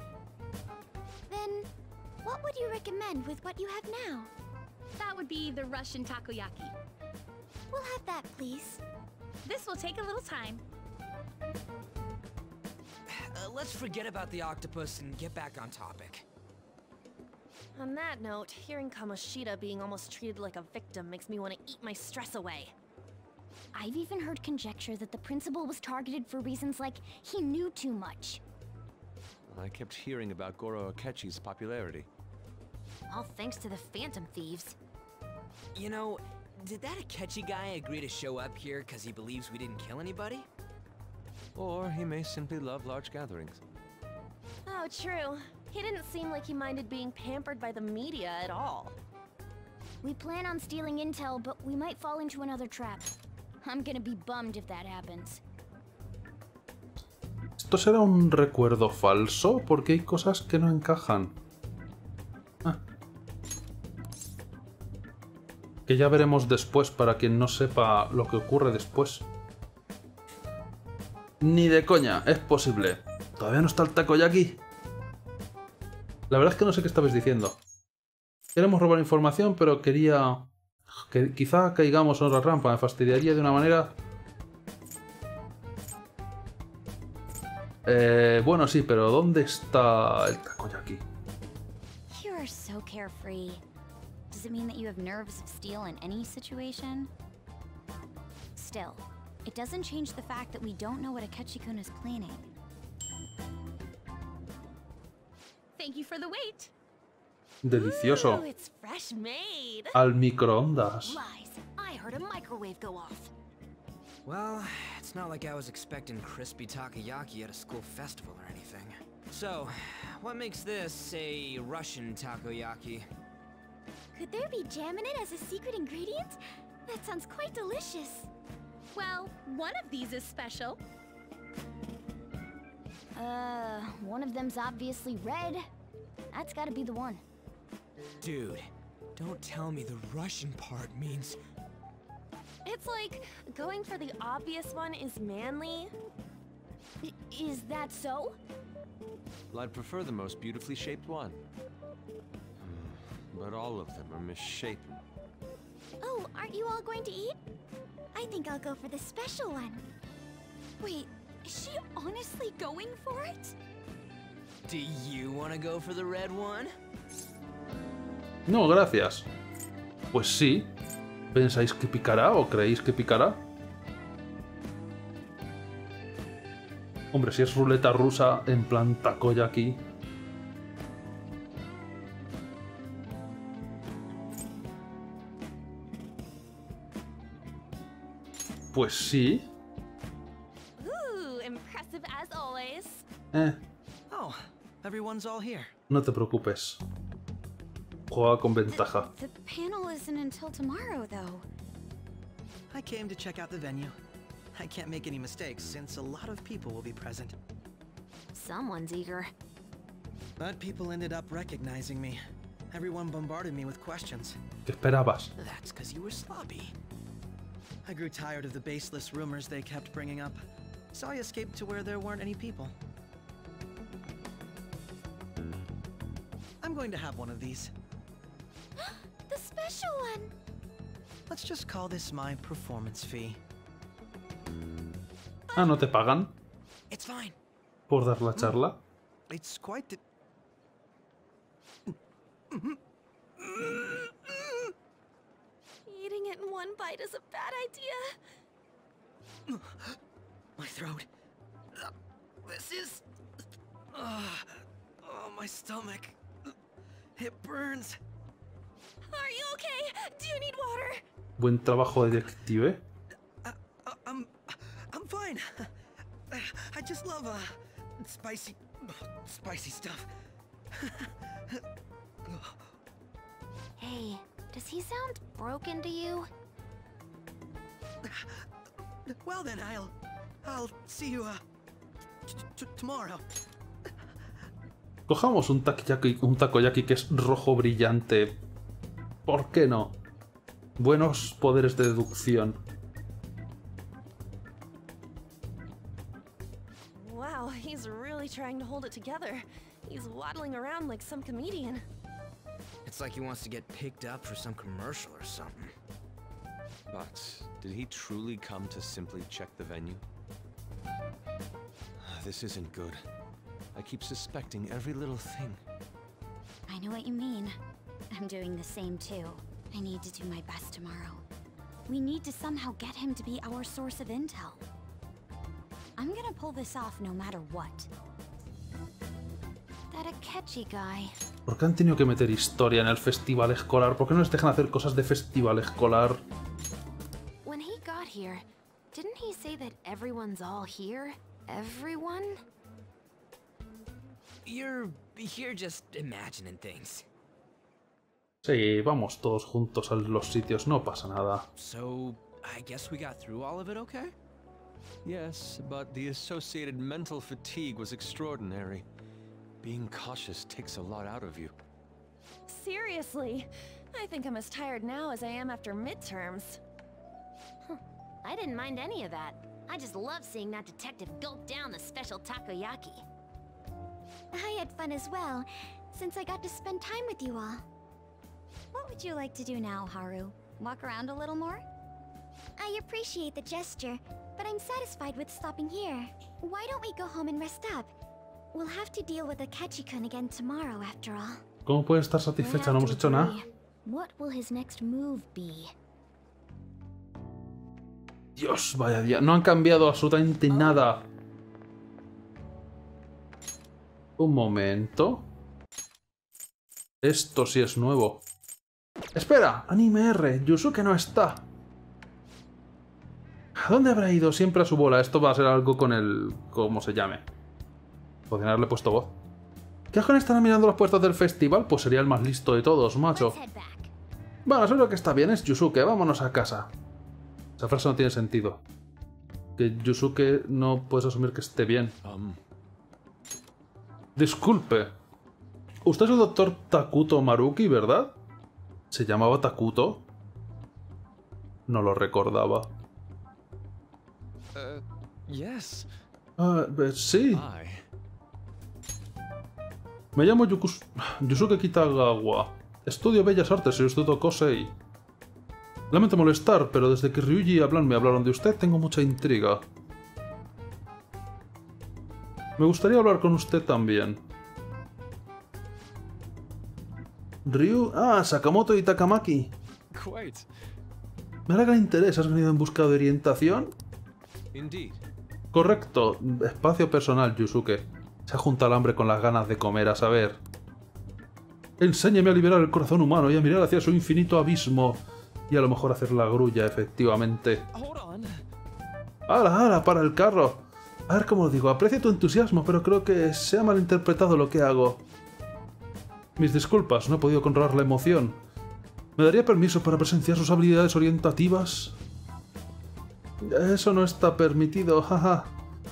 Then, what would you recommend with what you have now? That would be the Russian takoyaki. We'll have that, please. This will take a little time. Let's forget about the octopus and get back on topic. On that note, hearing Kamoshida being almost treated like a victim makes me want to eat my stress away. I've even heard conjecture that the principal was targeted for reasons like he knew too much. I kept hearing about Goro Akechi's popularity. All thanks to the Phantom Thieves. You know, did that Akechi guy agree to show up here because he believes we didn't kill anybody? Or he may simply love large gatherings. Oh, true. He didn't seem like he minded being pampered by the media at all. We plan on stealing intel, but we might fall into another trap. I'm gonna be bummed if that happens. ¿Esto será un recuerdo falso? Porque hay cosas que no encajan. Ah. Que ya veremos después para quien no sepa lo que ocurre después. Ni de coña, es posible. ¿Todavía no está el takoyaki? La verdad es que no sé qué estabais diciendo. Queremos robar información, pero quería... que quizá caigamos en otra trampa. Me fastidiaría de una manera... bueno, sí, pero ¿dónde está el takoyaki? You are so carefree. Does it mean that you have nerves of steel in any situation? Still, it doesn't change the fact that we don't know what Akechi-kun is planning. Thank you for the wait. Delicioso. Ooh, it's fresh made. Al microondas. Lies. I heard a microwave go off. Well, it's not like I was expecting crispy takoyaki at a school festival or anything. So, what makes this a Russian takoyaki? Could there be jam in it as a secret ingredient? That sounds quite delicious. Well, one of these is special. One of them's obviously red. That's gotta be the one. Dude, don't tell me the Russian part means... It's like going for the obvious one is manly. Is that so? Well, I'd prefer the most beautifully shaped one. But all of them are misshapen. Oh, aren't you all going to eat? I think I'll go for the special one. Wait, is she honestly going for it? Do you want to go for the red one? No, gracias. Pues sí. ¿Pensáis que picará o creéis que picará? Hombre, si es ruleta rusa en plan takoyaki. Pues sí. Ooh, impressive as always. Oh, everyone's all here. No te preocupes. Juega con ventaja. The panel isn't until tomorrow, though. I came to check out the venue. I can't make any mistakes since a lot of people will be present. Someone's eager. But people ended up recognizing me. Everyone bombarded me with questions. ¿Qué esperabas? That's because you were sloppy. I grew tired of the baseless rumors they kept bringing up, so I escaped to where there weren't any people. I'm going to have one of these. The special one! Let's just call this my performance fee. Ah, ¿no te pagan It's fine. por dar la charla? It's quite the... Eating it in one bite is a bad idea. My throat. This is... oh, my stomach. It burns. Are you okay? Do you need water? Buen trabajo de detective. I'm fine. I just love spicy stuff. Hey, does he sound broken to you? Well then, I'll see you tomorrow. Cojamos un takoyaki que es rojo brillante. ¿Por qué no? Buenos poderes de deducción. Wow, he's really trying to hold it together. He's waddling around like some comedian. It's like he wants to get picked up for some commercial or something. But did he truly come to simply check the venue? This isn't good. I keep suspecting every little thing. I know what you mean. I'm doing the same too. I need to do my best tomorrow. We need to somehow get him to be our source of intel. I'm gonna pull this off no matter what. That Akechi guy. ¿Por qué han tenido que meter historia en el festival escolar? ¿Por qué no les dejan hacer cosas de festival escolar? When he got here, didn't he say that everyone's all here? Everyone? You're just imagining things. Sí, vamos todos juntos a los sitios, no pasa nada. So, I guess we got through all of it okay? Yes, but the associated mental fatigue was extraordinary. Being cautious takes a lot out of you. Seriously, I think I'm as tired now as I am after midterms. I didn't mind any of that. I just love seeing that detective gulp down the special takoyaki. I had fun as well, since I got to spend time with you all. What would you like to do now, Haru? Walk around a little more? I appreciate the gesture, but I'm satisfied with stopping here. Why don't we go home and rest up? We'll have to deal with Akechi-kun again tomorrow, after all. ¿Cómo puedes estar satisfecha? No hemos hecho nada. What will his next move be? Dios, vaya día. No han cambiado absolutamente nada. Un momento. Esto sí es nuevo. ¡Espera! Anime R. Yusuke no está. ¿A dónde habrá ido? Siempre a su bola. Esto va a ser algo con el... ¿cómo se llame? Podrían haberle puesto voz. ¿Qué cojones estará mirando los puestos del festival? Pues sería el más listo de todos, macho. Bueno, seguro que está bien. Es Yusuke. Vámonos a casa. Esa frase no tiene sentido. Que Yusuke no puedes asumir que esté bien. Disculpe. Usted es el doctor Takuto Maruki, ¿verdad? ¿Se llamaba Takuto? No lo recordaba. Yes. Sí. Me llamo Yusuke Kitagawa. Estudio Bellas Artes en el Instituto Kosei. Lamento molestar, pero desde que Ryuji y Ablan me hablaron de usted, tengo mucha intriga. Me gustaría hablar con usted también. Ryu... Ah, Sakamoto y Takamaki. Me alegra el interés. ¿Has venido en busca de orientación? Correcto. Espacio personal, Yusuke. Se ha juntado el hambre con las ganas de comer, a saber. Enséñeme a liberar el corazón humano y a mirar hacia su infinito abismo. Y a lo mejor hacer la grulla, efectivamente. ¡Hala, hala! ¡Para el carro! A ver cómo lo digo. Aprecio tu entusiasmo, pero creo que se ha malinterpretado lo que hago. Mis disculpas, no he podido controlar la emoción. ¿Me daría permiso para presenciar sus habilidades orientativas? Eso no está permitido, jaja.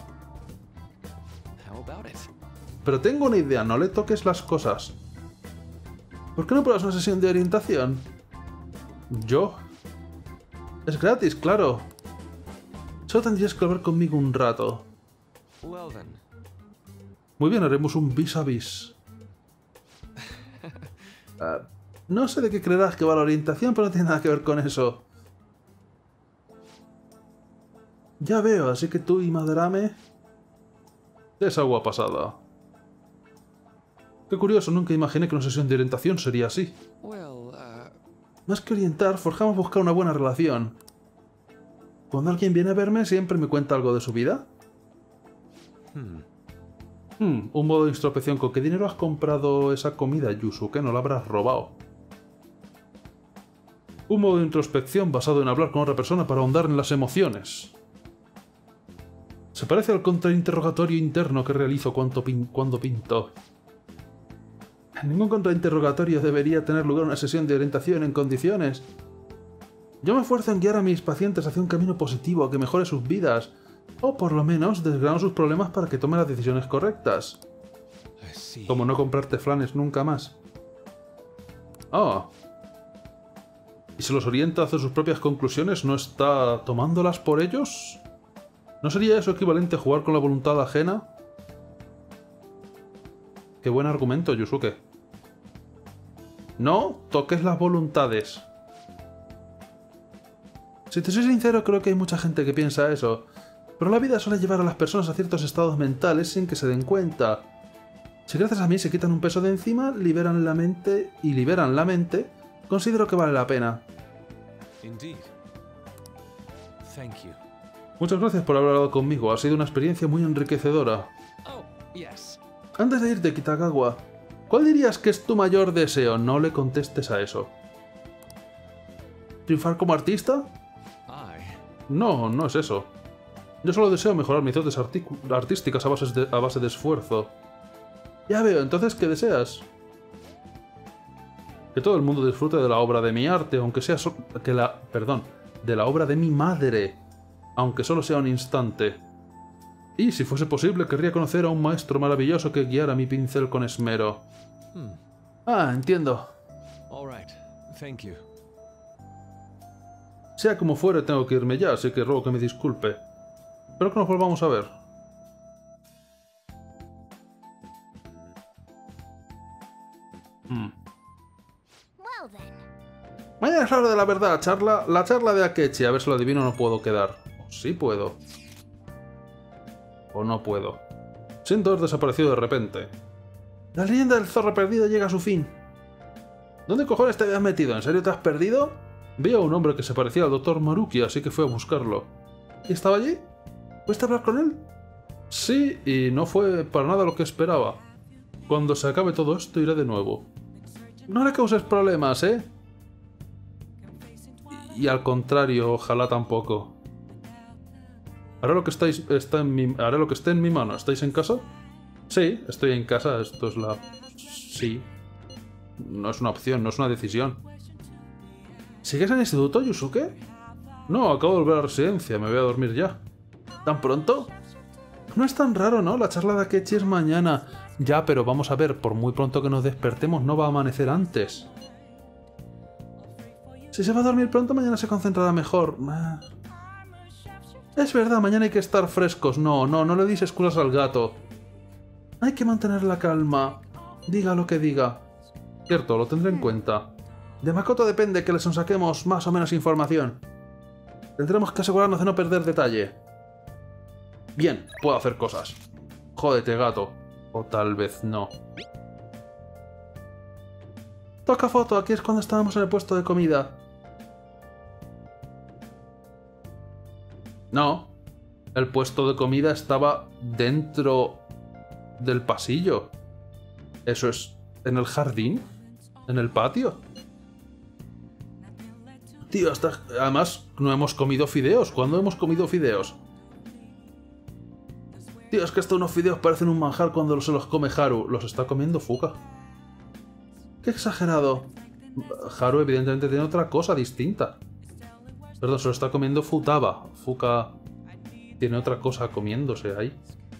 Pero tengo una idea, no le toques las cosas. ¿Por qué no pruebas una sesión de orientación? ¿Yo? Es gratis, claro. Solo tendrías que hablar conmigo un rato. Muy bien, haremos un vis a vis. No sé de qué creerás que va la orientación, pero no tiene nada que ver con eso. Ya veo, así que tú y Madarame... Es agua pasada. Qué curioso, nunca imaginé que una sesión de orientación sería así. Más que orientar, forjamos buscar una buena relación. Cuando alguien viene a verme, siempre me cuenta algo de su vida. Un modo de introspección. ¿Con qué dinero has comprado esa comida, Yusuke? No la habrás robado. Un modo de introspección basado en hablar con otra persona para ahondar en las emociones. Se parece al contrainterrogatorio interno que realizo cuando pinto. Ningún contrainterrogatorio debería tener lugar en una sesión de orientación en condiciones. Yo me esfuerzo en guiar a mis pacientes hacia un camino positivo que mejore sus vidas, o por lo menos desgrano sus problemas para que tomen las decisiones correctas. Como no comprarte flanes nunca más. ¿Y si los orienta hacia sus propias conclusiones, no está tomándolas por ellos? ¿No sería eso equivalente a jugar con la voluntad ajena? Qué buen argumento, Yusuke. No toques las voluntades. Si te soy sincero, creo que hay mucha gente que piensa eso. Pero la vida suele llevar a las personas a ciertos estados mentales sin que se den cuenta. Si gracias a mí se quitan un peso de encima, liberan la mente, considero que vale la pena. Muchas gracias por haber hablado conmigo, ha sido una experiencia muy enriquecedora. Antes de irte, Kitagawa, ¿cuál dirías que es tu mayor deseo? No le contestes a eso. ¿Triunfar como artista? No, no es eso. Yo solo deseo mejorar mis dotes artísticas a base de esfuerzo. Ya veo, entonces, ¿qué deseas? Que todo el mundo disfrute de la obra de mi arte, aunque sea de la obra de mi madre. aunque solo sea un instante. Y si fuese posible, querría conocer a un maestro maravilloso que guiara mi pincel con esmero. Ah, entiendo. All right. Thank you. Sea como fuere, tengo que irme ya, así que ruego que me disculpe. Espero que nos volvamos a ver. Mañana es la hora de la verdad, la charla de Akechi. A ver si lo adivino o no puedo quedar. Sí puedo. O no puedo. Siento haber desaparecido de repente. La leyenda del zorro perdido llega a su fin. ¿Dónde cojones te habías metido? ¿En serio te has perdido? Vi a un hombre que se parecía al Dr. Maruki, así que fui a buscarlo. ¿Y estaba allí? ¿Puedes hablar con él? Sí, y no fue para nada lo que esperaba. Cuando se acabe todo esto iré de nuevo. No le causes problemas, ¿eh? Y al contrario, ojalá tampoco. Haré lo que esté en mi mano. ¿Estáis en casa? Sí, estoy en casa. Esto es la... Sí. No es una opción, no es una decisión. ¿Sigues en el instituto, Yusuke? No, acabo de volver a la residencia. Me voy a dormir ya. ¿Tan pronto? No es tan raro, ¿no? La charla de Akechi es mañana. Ya, pero vamos a ver. Por muy pronto que nos despertemos, no va a amanecer antes. Si se va a dormir pronto, mañana se concentrará mejor. Es verdad, mañana hay que estar frescos. No le deis excusas al gato. Hay que mantener la calma. Diga lo que diga. Cierto, lo tendré en cuenta. De Makoto depende que les saquemos más o menos información. Tendremos que asegurarnos de no perder detalle. Bien, puedo hacer cosas. Jódete, gato. O tal vez no. Toca foto, aquí es cuando estábamos en el puesto de comida. No, el puesto de comida estaba dentro del pasillo. ¿Eso es en el jardín? ¿En el patio? Tío, además no hemos comido fideos. ¿Cuándo hemos comido fideos? Tío, es que estos unos fideos parecen un manjar cuando se los come Haru. Los está comiendo Fuka. ¡Qué exagerado! Haru evidentemente tiene otra cosa distinta. Perdón, se lo está comiendo Futaba. Fuka tiene otra cosa comiéndose ahí.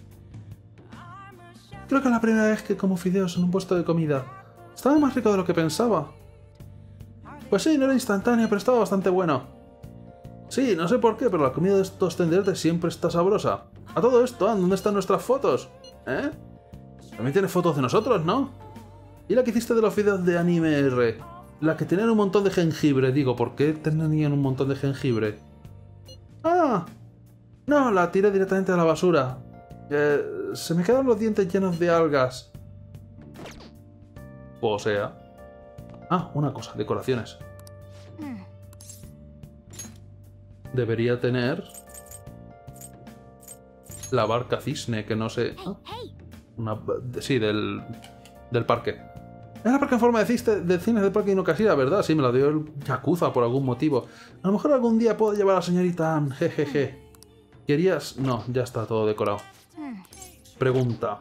Creo que es la primera vez que como fideos en un puesto de comida. Estaba más rico de lo que pensaba. Pues sí, no era instantáneo, pero estaba bastante bueno. Sí, no sé por qué, pero la comida de estos tenderetes siempre está sabrosa. A todo esto, ¿dónde están nuestras fotos? ¿Eh? También tienes fotos de nosotros, ¿no? ¿Y la que hiciste de los fideos de Anime R? La que tenían un montón de jengibre, digo, ¿por qué tenían un montón de jengibre? ¡Ah! No, la tiré directamente a la basura. Se me quedaron los dientes llenos de algas. O sea... Ah, una cosa, decoraciones. Debería tener... la barca cisne, que no sé... ¿Ah? Sí, del parque. Es la barca en forma de cisne del parque Inokashira, ¿verdad? Sí, me la dio el Yakuza por algún motivo. A lo mejor algún día puedo llevar a la señorita Ann, jejeje. ¿Querías...? No, ya está todo decorado. Pregunta.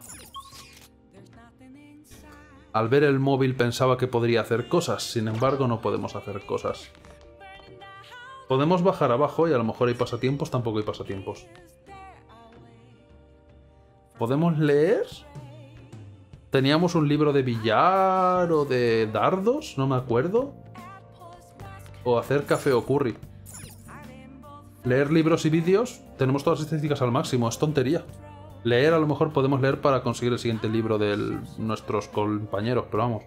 Al ver el móvil pensaba que podría hacer cosas, sin embargo no podemos hacer cosas. Podemos bajar abajo y a lo mejor hay pasatiempos, tampoco hay pasatiempos. ¿Podemos leer? ¿Teníamos un libro de billar o de dardos? No me acuerdo. O hacer café o curry. Leer libros y vídeos, tenemos todas las estadísticas al máximo, es tontería. Leer a lo mejor podemos leer para conseguir el siguiente libro de nuestros compañeros, pero vamos.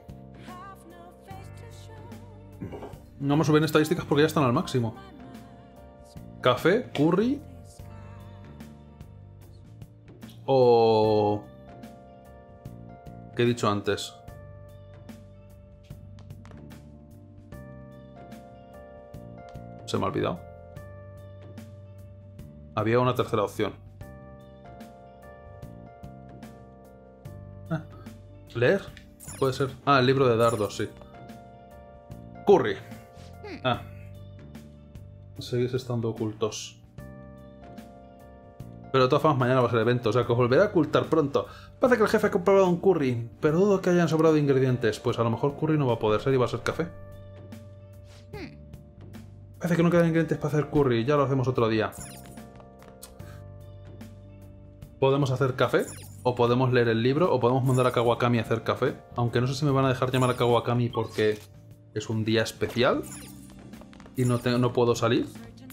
No vamos a subir en estadísticas porque ya están al máximo. Café, curry... O... ¿Qué he dicho antes? Se me ha olvidado. Había una tercera opción. ¿Leer? Puede ser. Ah, el libro de dardos, sí. Curry. Ah. Seguís estando ocultos. Pero de todas formas mañana va a ser evento, o sea que os volveré a ocultar pronto. Parece que el jefe ha comprado un curry, pero dudo que hayan sobrado ingredientes. Pues a lo mejor curry no va a poder ser y va a ser café. Parece que no quedan ingredientes para hacer curry, ya lo hacemos otro día. Podemos hacer café, o podemos leer el libro, o podemos mandar a Kawakami a hacer café. Aunque no sé si me van a dejar llamar a Kawakami porque es un día especial y no puedo salir.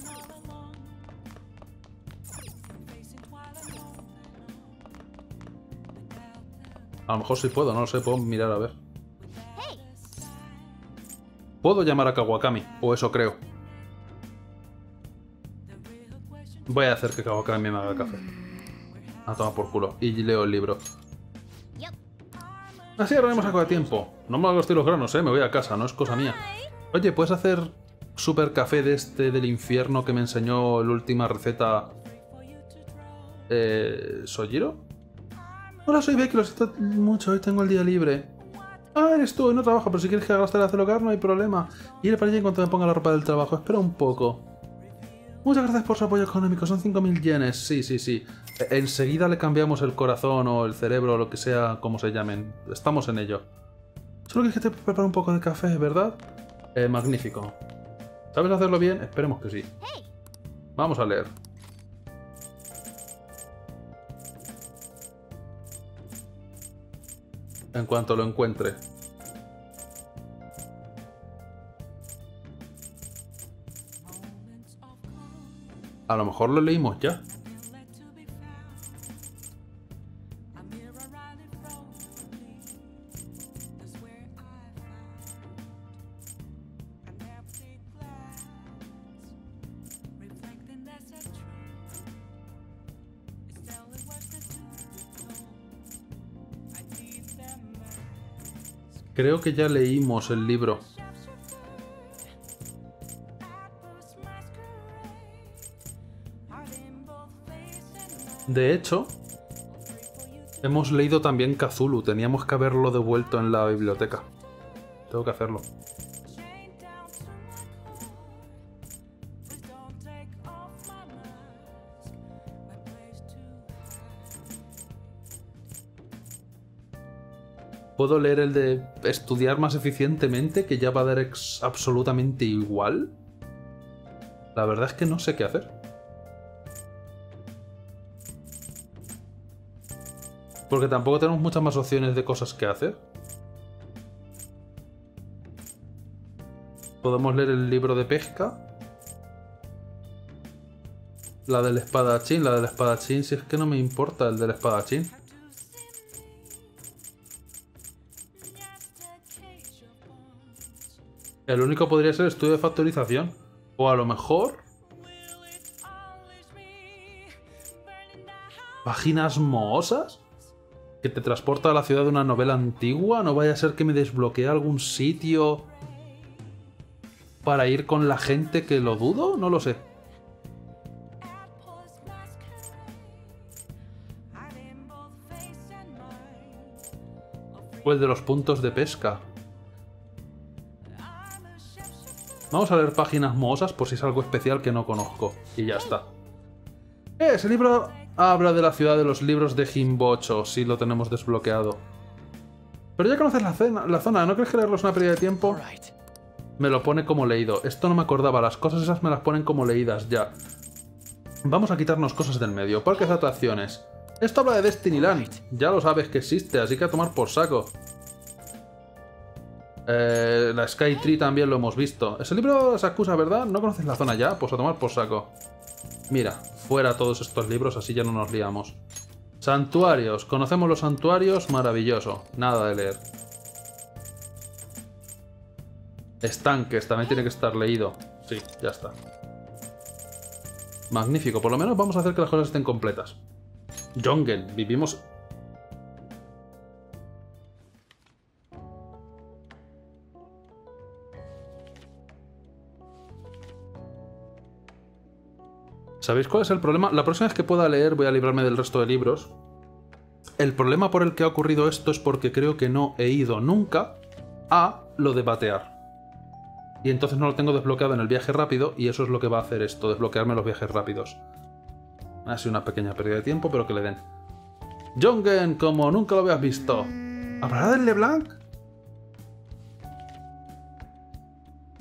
A lo mejor sí puedo, no lo sé, puedo mirar a ver. Puedo llamar a Kawakami, o eso creo. Voy a hacer que Kawakami me haga café. A tomar por culo. Y leo el libro. Así ahorraremos algo de tiempo. No me hago los granos, me voy a casa, no es cosa mía. Oye, ¿puedes hacer super café de este del infierno que me enseñó la última receta? ¿Sojiro? Hola, soy Becky, lo siento mucho, hoy tengo el día libre. Ah, eres tú, hoy no trabajo, pero si quieres que haga hasta el celular no hay problema. Iré para allí en cuanto me ponga la ropa del trabajo, espera un poco. Muchas gracias por su apoyo económico, son 5000 yenes, sí. Enseguida le cambiamos el corazón o el cerebro o lo que sea, como se llamen. Estamos en ello. Solo quieres que te prepare un poco de café, ¿verdad? Magnífico. ¿Sabes hacerlo bien? Esperemos que sí. Vamos a leer. En cuanto lo encuentre. A lo mejor lo leímos ya. Creo que ya leímos el libro. De hecho, hemos leído también Cthulhu. Teníamos que haberlo devuelto en la biblioteca. Tengo que hacerlo. ¿Puedo leer el de estudiar más eficientemente, que ya va a dar absolutamente igual? La verdad es que no sé qué hacer. Porque tampoco tenemos muchas más opciones de cosas que hacer. Podemos leer el libro de pesca. La del espadachín, si es que no me importa el del espadachín. El único podría ser estudio de factorización. O a lo mejor... ¿Páginas mohosas? ¿Que te transporta a la ciudad de una novela antigua? ¿No vaya a ser que me desbloquee algún sitio para ir con la gente que lo dudo? No lo sé. O el de los puntos de pesca. Vamos a leer páginas mohosas por si es algo especial que no conozco. Y ya está. Ese libro habla de la ciudad de los libros de Himbocho. Sí, lo tenemos desbloqueado. Pero ya conoces la zona, ¿no crees que leerlo es una pérdida de tiempo? Me lo pone como leído. Esto no me acordaba, las cosas esas me las ponen como leídas ya. Vamos a quitarnos cosas del medio. Parques de atracciones. Esto habla de Destinyland. Ya lo sabes que existe, así que a tomar por saco. La Sky Tree también lo hemos visto. Ese libro se acusa, ¿verdad? ¿No conoces la zona ya? Pues a tomar por saco. Mira, fuera todos estos libros, así ya no nos liamos. Santuarios. ¿Conocemos los santuarios? Maravilloso. Nada de leer. Estanques. También tiene que estar leído. Sí, ya está. Magnífico. Por lo menos vamos a hacer que las cosas estén completas. Jongen. Vivimos... ¿Sabéis cuál es el problema? La próxima vez que pueda leer voy a librarme del resto de libros. El problema por el que ha ocurrido esto es porque creo que no he ido nunca a lo de batear. Y entonces no lo tengo desbloqueado en el viaje rápido y eso es lo que va a hacer esto, desbloquearme los viajes rápidos. Ha sido una pequeña pérdida de tiempo, pero que le den. Jongen, como nunca lo habías visto. ¿Hablará del LeBlanc?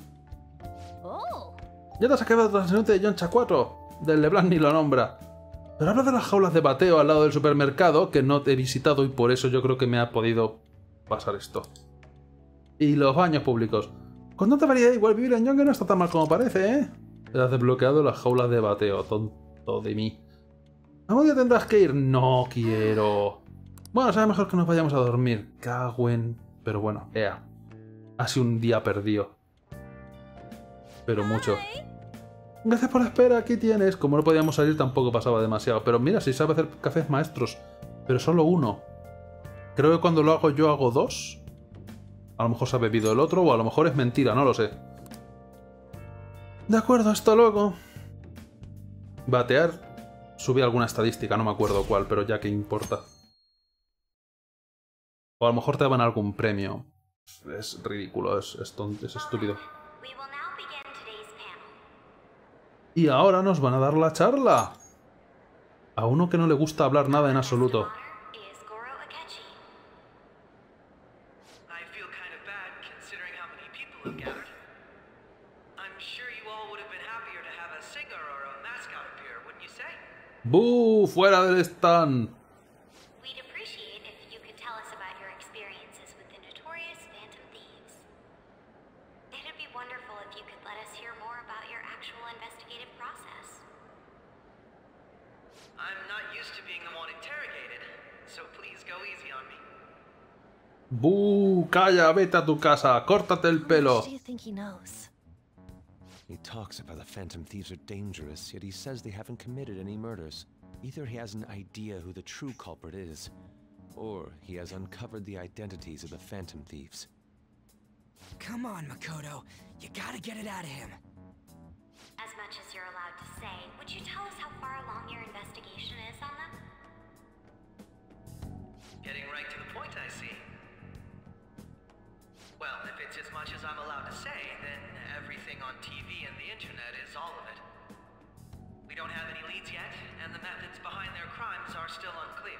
Ya te has acabado el transeúnte de Yoncha 4. Del LeBlanc ni lo nombra. Pero habla de las jaulas de bateo al lado del supermercado, que no he visitado y por eso yo creo que me ha podido pasar esto. Y los baños públicos. Con tanta variedad, igual vivir en Yonge no está tan mal como parece, ¿eh? Te has desbloqueado las jaulas de bateo, tonto de mí. ¿Algún día tendrás que ir? No quiero. Bueno, será mejor que nos vayamos a dormir. Cagüen. Pero bueno, ea. Ha sido un día perdido. Pero mucho. Gracias por la espera, aquí tienes. Como no podíamos salir tampoco pasaba demasiado. Pero mira, si sabe hacer cafés maestros. Pero solo uno. Creo que cuando lo hago yo hago dos. A lo mejor se ha bebido el otro o a lo mejor es mentira, no lo sé. De acuerdo, hasta luego. Batear. Subí alguna estadística, no me acuerdo cuál, pero ya que importa. O a lo mejor te daban algún premio. Es ridículo, es estúpido. Y ahora nos van a dar la charla. A uno que no le gusta hablar nada en absoluto. ¡Bú! ¡Fuera del stand! ¡Bú! ¡Calla! ¡Vete a tu casa! ¡Córtate el pelo! He talks about the Phantom Thieves are dangerous, yet he says they haven't committed any murders. Either he has an idea who the true culprit is, or he has uncovered the identities of the Phantom Thieves. Come on, Makoto. You gotta get it out of him. As much as you're allowed to say, would you tell us how far along your investigation is on them? Getting right to the point, I see. Well, if it's as much as I'm allowed to say, then everything on TV and the internet is all of it. We don't have any leads yet, and the methods behind their crimes are still unclear.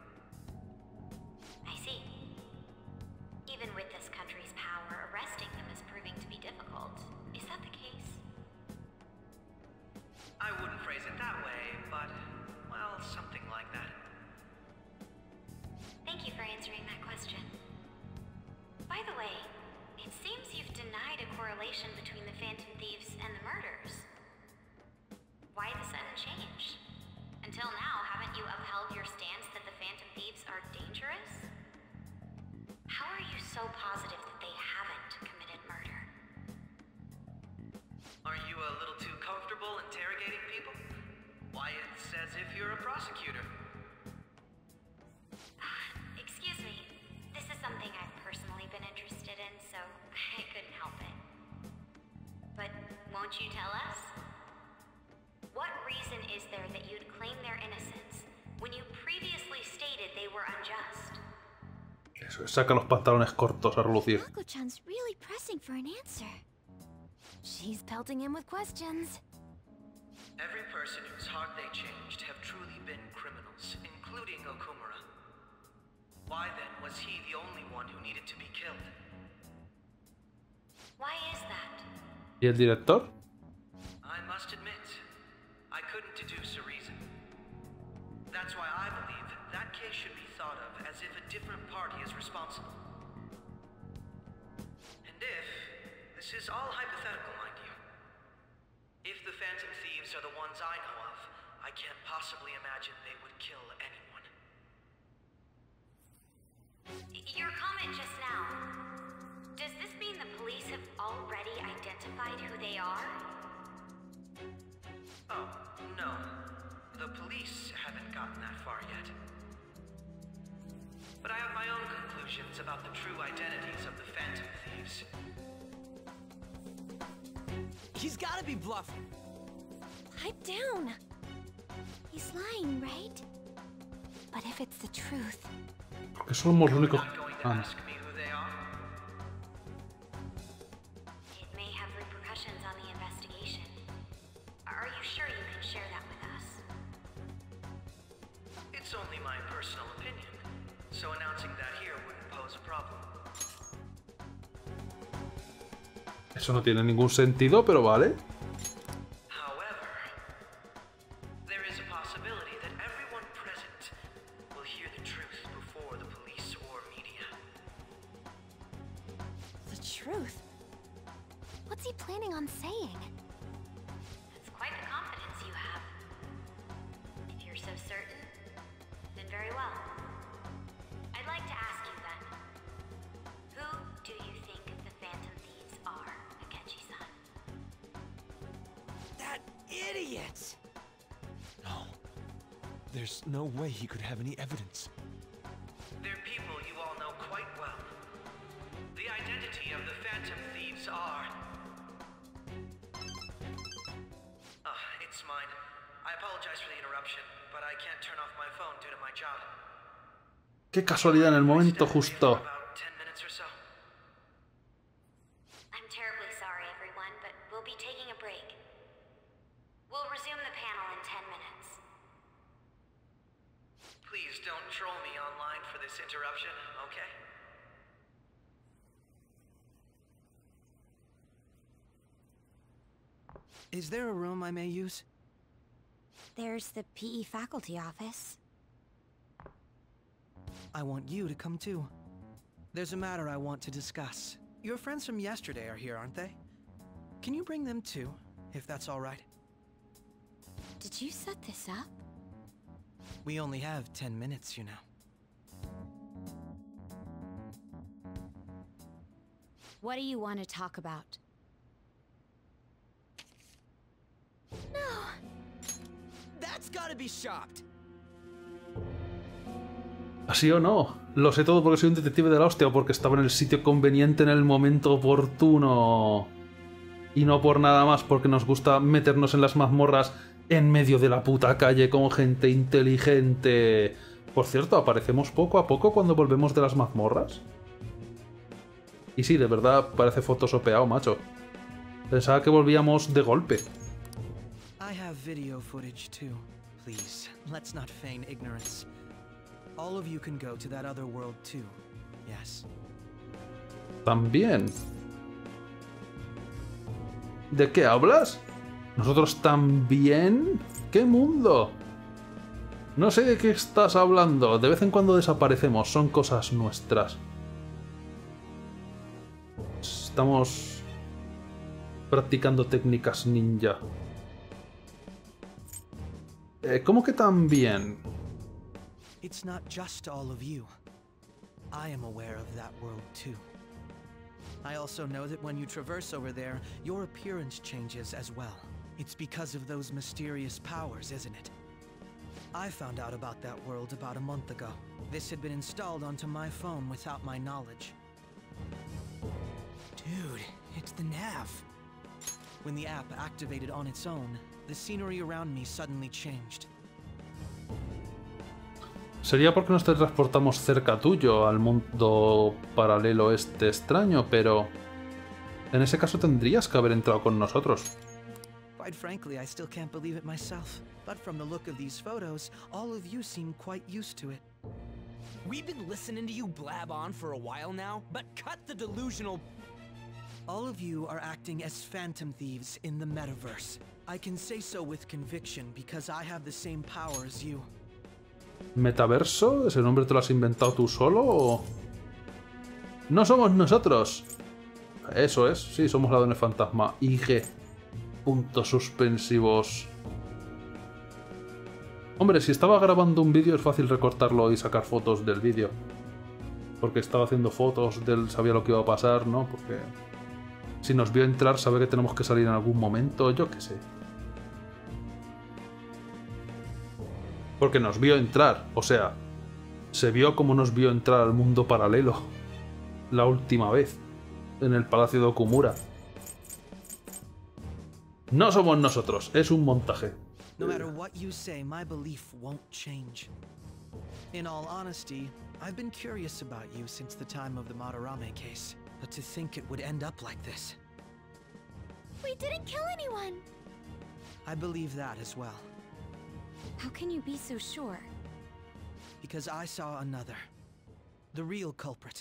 I see. Even with this country's power, arresting them is proving to be difficult. Is that the case? I wouldn't phrase it that way, but, well, something like that. Thank you for answering that question. By the way, it seems you've denied a correlation between the Phantom Thieves and the murders. Why the sudden change? Until now, haven't you upheld your stance that the Phantom Thieves are dangerous? How are you so positive that they haven't committed murder? Are you a little too comfortable interrogating people? Why, it's as if you're a prosecutor. Excuse me. This is something I've personally been interested in, so I couldn't help it. But won't you tell us? What reason is there that you'd claim their innocence when you previously stated they were unjust? Eso, saca los pantalones cortos a relucir. Mako-chan's really pressing for an answer. She's pelting him with questions. Every person whose heart they changed have truly been criminals, including Okumura. Why then was he the only one who needed to be killed? Why is that? ¿Y el director? I must admit, I couldn't deduce a reason. That's why I believe that case should be thought of as if a different party is responsible. And if, this is all hypothetical, mind you, if the Phantom Thieves are the ones I know of, I can't possibly imagine they would kill anyone. Your comment just now, does this mean the police have already identified who they are? Oh, no. The police haven't gotten that far yet. But I have my own conclusions about the true identities of the Phantom Thieves. He's gotta be bluffing. Pipe down. He's lying, right? But if it's the truth... Porque somos los únicos... Ask me who they are. It may have repercussions on the investigation. Are you sure you can share that with us? It's only my personal opinion, so announcing that here wouldn't pose a problem. Eso no tiene ningún sentido, pero vale. However, there is a possibility truth. What's he planning on saying? That's quite the confidence you have. If you're so certain, then very well. I'd like to ask you then, who do you think the Phantom Thieves are, Akechi-san? That idiot! No. There's no way he could have any evidence. They're people you all know quite well. The identity of the Phantom Thieves are... it's mine. I apologize for the interruption, but I can't turn off my phone due to my job. Qué casualidad en el momento justo. I'm terribly sorry, everyone, but we'll be taking a break. We'll resume the panel in 10 minutes. Please don't troll me online for this interruption, okay? Is there a room I may use? There's the PE faculty office. I want you to come too. There's a matter I want to discuss. Your friends from yesterday are here, aren't they? Can you bring them too, if that's all right? Did you set this up? We only have 10 minutes, you know. What do you want to talk about? No. That's gotta be shopped. ¿Así o no? Lo sé todo porque soy un detective de la hostia o porque estaba en el sitio conveniente en el momento oportuno. Y no por nada más, porque nos gusta meternos en las mazmorras en medio de la puta calle con gente inteligente. Por cierto, aparecemos poco a poco cuando volvemos de las mazmorras. Y sí, de verdad parece photoshopeado, macho. Pensaba que volvíamos de golpe. I have video footage too. Please, let's not feign ignorance. All of you can go to that other world too. Yes. ¿También? ¿De qué hablas? ¿Nosotros también? ¿Qué mundo? No sé de qué estás hablando. De vez en cuando desaparecemos. Son cosas nuestras. Estamos practicando técnicas ninja. ¿Cómo que también? It's not just all of you. I am aware of that world too. I also know that when you traverse over there, your appearance changes as well. It's because of those mysterious powers, isn't it? I found out about that world about a month ago. This had been installed onto my phone without my knowledge. Dude, it's the nav. When the app activated on its own, the scenery around me suddenly changed. Sería porque nos transportamos cerca tuyo al mundo paralelo este extraño, pero en ese caso tendrías que haber entrado con nosotros. Quite frankly, I still can't believe it myself. But from the look of these photos, all of you seem quite used to it. We've been listening to you blab on for a while now, but cut the delusional... All of you are acting as Phantom Thieves in the metaverse. I can say so with conviction because I have the same power as you. ¿Metaverso? ¿Ese nombre te lo has inventado tú solo o...? ¡No somos nosotros! Eso es, sí, somos ladrones fantasma. IG. Puntos suspensivos. Hombre, si estaba grabando un vídeo es fácil recortarlo y sacar fotos del vídeo. Porque estaba haciendo fotos, sabía lo que iba a pasar, ¿no? Porque si nos vio entrar sabe que tenemos que salir en algún momento, yo qué sé. Porque nos vio entrar, o sea, se vio como nos vio entrar al mundo paralelo. La última vez, en el Palacio de Okumura. No somos nosotros, es un montaje. No matter what you say, my belief won't change. In all honesty, I've been curious about you since the time of the Madarame case. But to think it would end up like this. We didn't kill anyone! I believe that as well. How can you be so sure? Because I saw another. The real culprit.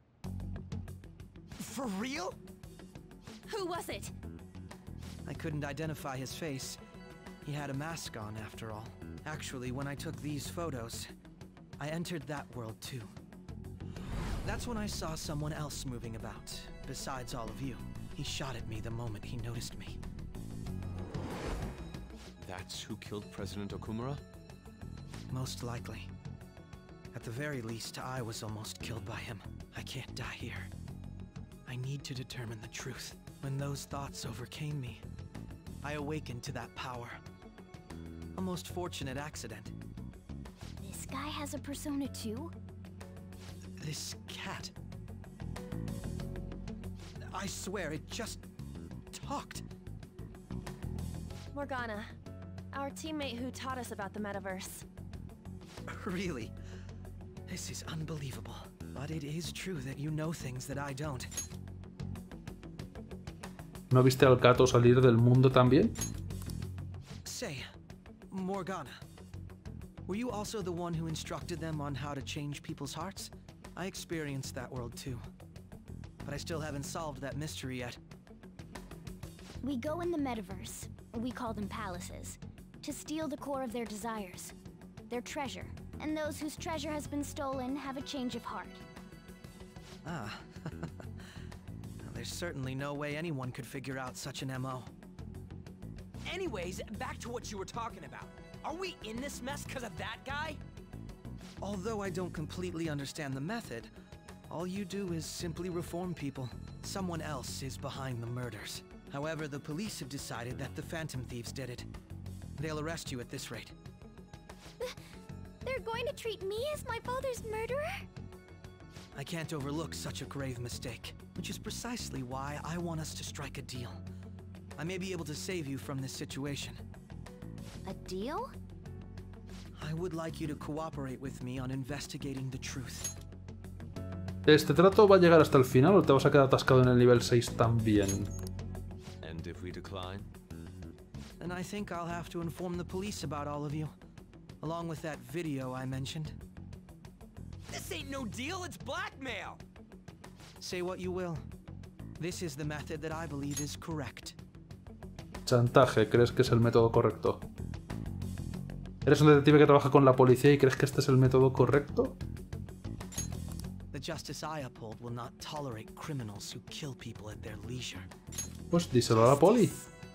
For real? Who was it? I couldn't identify his face. He had a mask on, after all. Actually, when I took these photos, I entered that world too. That's when I saw someone else moving about. besides all of you. He shot at me the moment he noticed me. That's who killed President Okumura? Most likely. At the very least, I was almost killed by him. I can't die here. I need to determine the truth. When those thoughts overcame me, I awakened to that power. A most fortunate accident. This guy has a persona too? This cat. I swear, it just talked. Morgana, our teammate who taught us about the metaverse. Really? This is unbelievable. But it is true that you know things that I don't. ¿No viste al gato salir del mundo también? Say, Morgana, were you also the one who instructed them on how to change people's hearts? I experienced that world too. But I still haven't solved that mystery yet. We go in the metaverse, or we call them palaces, to steal the core of their desires, their treasure. And those whose treasure has been stolen have a change of heart. Ah. There's certainly no way anyone could figure out such an MO. Anyways, back to what you were talking about. Are we in this mess because of that guy? Although I don't completely understand the method, all you do is simply reform people. Someone else is behind the murders. However, the police have decided that the Phantom Thieves did it. They'll arrest you at this rate. They're going to treat me as my father's murderer? I can't overlook such a grave mistake, which is precisely why I want us to strike a deal. I may be able to save you from this situation. A deal? I would like you to cooperate with me on investigating the truth. ¿Este trato va a llegar hasta el final o te vas a quedar atascado en el nivel 6 también? And if we decline? Then I think I'll have to inform the police about all of you, along with that video I mentioned. This ain't no deal, it's blackmail! Say what you will. This is the method that I believe is correct. Chantaje, ¿crees que es el método correcto? ¿Eres un detective que trabaja con la policía y crees que este es el método correcto? The justice I uphold will not tolerate criminals who kill people at their leisure. Pues díselo a la poli.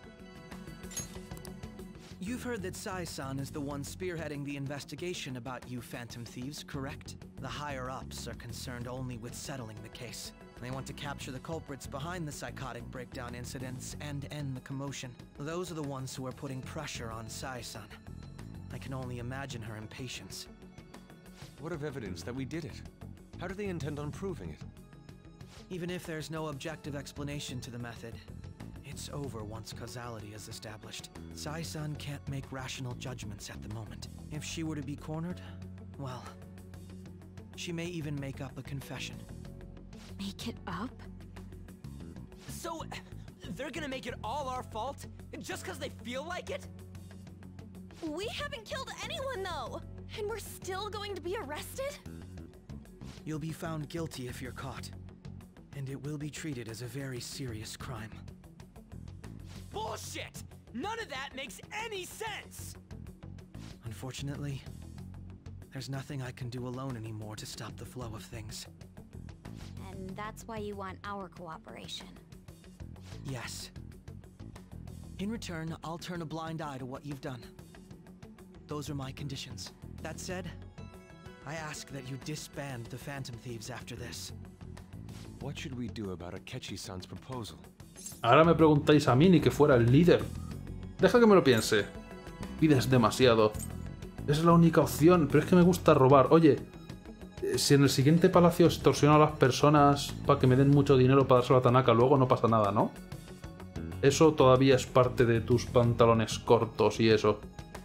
You've heard that Sai-san is the one spearheading the investigation about you Phantom Thieves, correct? The higher-ups are concerned only with settling the case. They want to capture the culprits behind the psychotic breakdown incidents and end the commotion. Those are the ones who are putting pressure on Sai-san. I can only imagine her impatience. What of evidence that we did it? How do they intend on proving it? Even if there's no objective explanation to the method, it's over once causality is established. Sai-san can't make rational judgments at the moment. If she were to be cornered, well, she may even make up a confession. Make it up? So, they're gonna make it all our fault? Just because they feel like it? We haven't killed anyone, though! And we're still going to be arrested? You'll be found guilty if you're caught. And it will be treated as a very serious crime. Bullshit! None of that makes any sense! Unfortunately, there's nothing I can do alone anymore to stop the flow of things. And that's why you want our cooperation. Yes. In return, I'll turn a blind eye to what you've done. Those are my conditions. That said, I ask that you disband the Phantom Thieves after this. What should we do about Akechi-san's proposal? Ahora me preguntáis a mí ni que fuera el líder. Deja que me lo piense. Pides demasiado. Es la única opción, pero es que me gusta robar. Oye, si en el siguiente palacio extorsiono a las personas para que me den mucho dinero para dárselo a Tanaka, luego no pasa nada, ¿no? Eso todavía es parte de tus pantalones cortos y eso.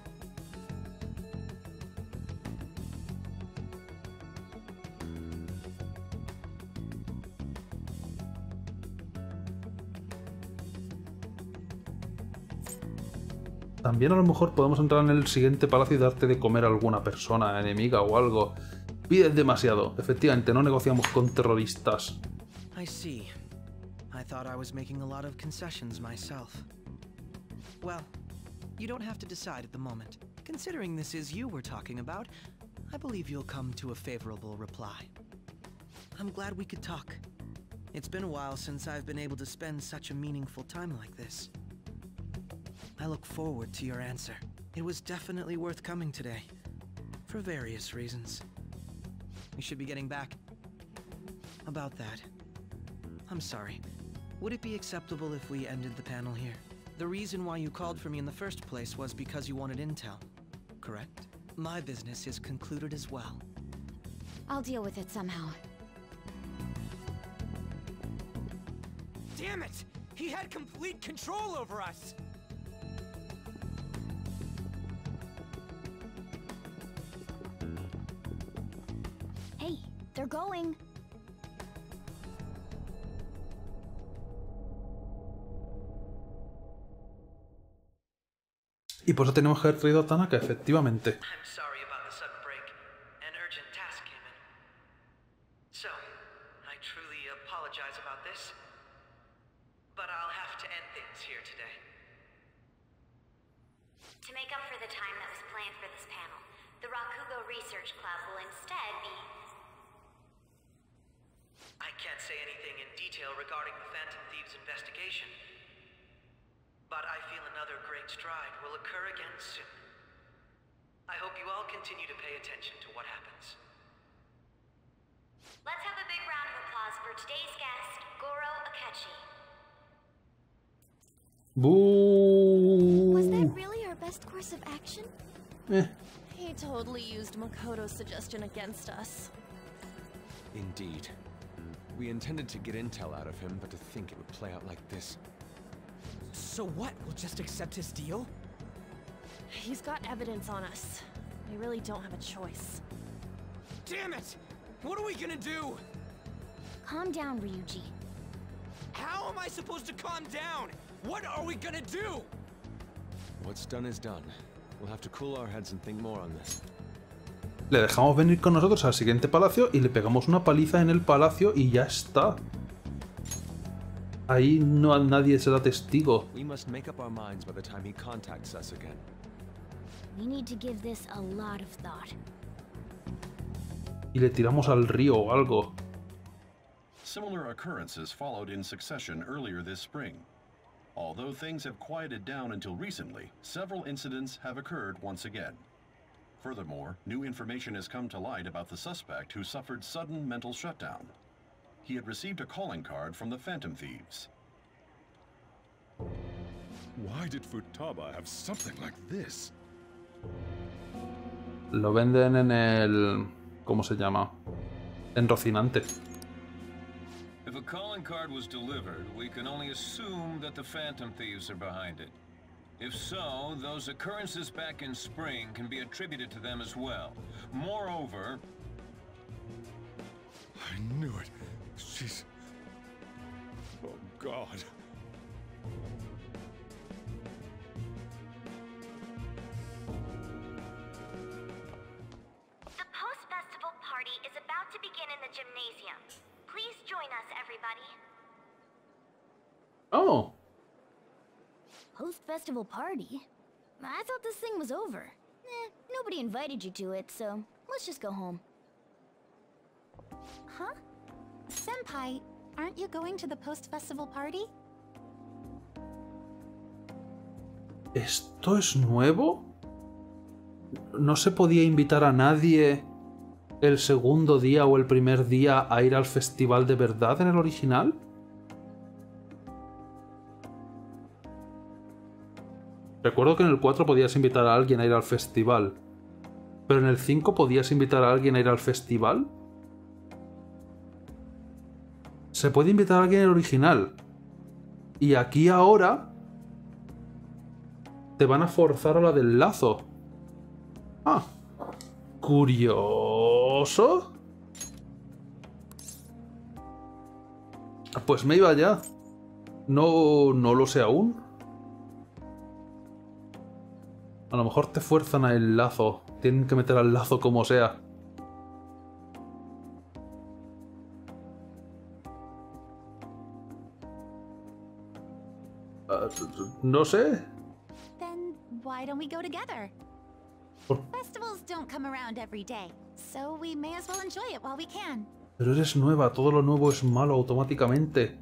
También a lo mejor podemos entrar en el siguiente palacio y darte de comer a alguna persona enemiga o algo. Pides demasiado. Efectivamente, no negociamos con terroristas. I see. I thought I was making a lot of concessions myself. Well, you don't have to decide at the moment. Considering this is you we're talking about, I believe you'll come to a favorable reply. I'm glad we could talk. It's been a while since I've been able to spend such a meaningful time like this. I look forward to your answer. It was definitely worth coming today, for various reasons. We should be getting back. About that, I'm sorry. Would it be acceptable if we ended the panel here? The reason why you called for me in the first place was because you wanted intel, correct? My business is concluded as well. I'll deal with it somehow. Damn it! He had complete control over us! Hey, they're going! Y por eso tenemos que haber traído a Tanaka, efectivamente. I'm sorry about the sudden break. An urgent task came in. So, I truly apologize about this. But I'll have to end things here today. To make up for the time that was planned for this panel, the Rakugo Research Club will instead be... I can't say anything in detail regarding the Phantom Thieves investigation. But I feel another great stride will occur again soon. I hope you all continue to pay attention to what happens. Let's have a big round of applause for today's guest, Goro Akechi. Boo! Was that really our best course of action? He totally used Makoto's suggestion against us. Indeed. We intended to get intel out of him, but to think it would play out like this. So what? We'll just accept his deal? He's got evidence on us. We really don't have a choice. Damn it! What are we gonna do? Calm down, Ryuji. How am I supposed to calm down? What are we gonna do? What's done is done. We'll have to cool our heads and think more on this. Le dejamos venir con nosotros al siguiente palacio y le pegamos una paliza en el palacio y ya está. Ahí no nadie será testigo. We must make up our minds by the time he contacts us again. We need to give this a lot of thought. Y le tiramos al río o algo. Similar occurrences followed in succession earlier this spring. Although things have quieted down until recently, several incidents have occurred once again. Furthermore, new information has come to light about the suspect who suffered sudden mental shutdown. He had received a calling card from the Phantom Thieves. Why did Futaba have something like this? Lo venden en el... ¿cómo se llama? En Rocinante. If a calling card was delivered, we can only assume that the Phantom Thieves are behind it. If so, those occurrences back in spring can be attributed to them as well. Moreover... I knew it. She's... oh, God. The post-festival party is about to begin in the gymnasium. Please join us, everybody. Oh. Post-festival party? I thought this thing was over. Nobody invited you to it, so let's just go home. Huh? Senpai, aren't you going to the post-festival party? ¿Esto es nuevo? ¿No se podía invitar a nadie el segundo día o el primer día a ir al festival de verdad en el original? Recuerdo que en el 4 podías invitar a alguien a ir al festival. ¿Pero en el 5 podías invitar a alguien a ir al festival? Se puede invitar a alguien en el original. Y aquí ahora... te van a forzar a la del lazo. Ah. Curioso. Pues me iba ya. No lo sé aún. A lo mejor te fuerzan a el lazo. Tienen que meter al lazo como sea. No sé. Then why don't we go together? Festivals don't come around every day, so we may as well enjoy it while we can. Pero eres nueva, todo lo nuevo es malo automáticamente.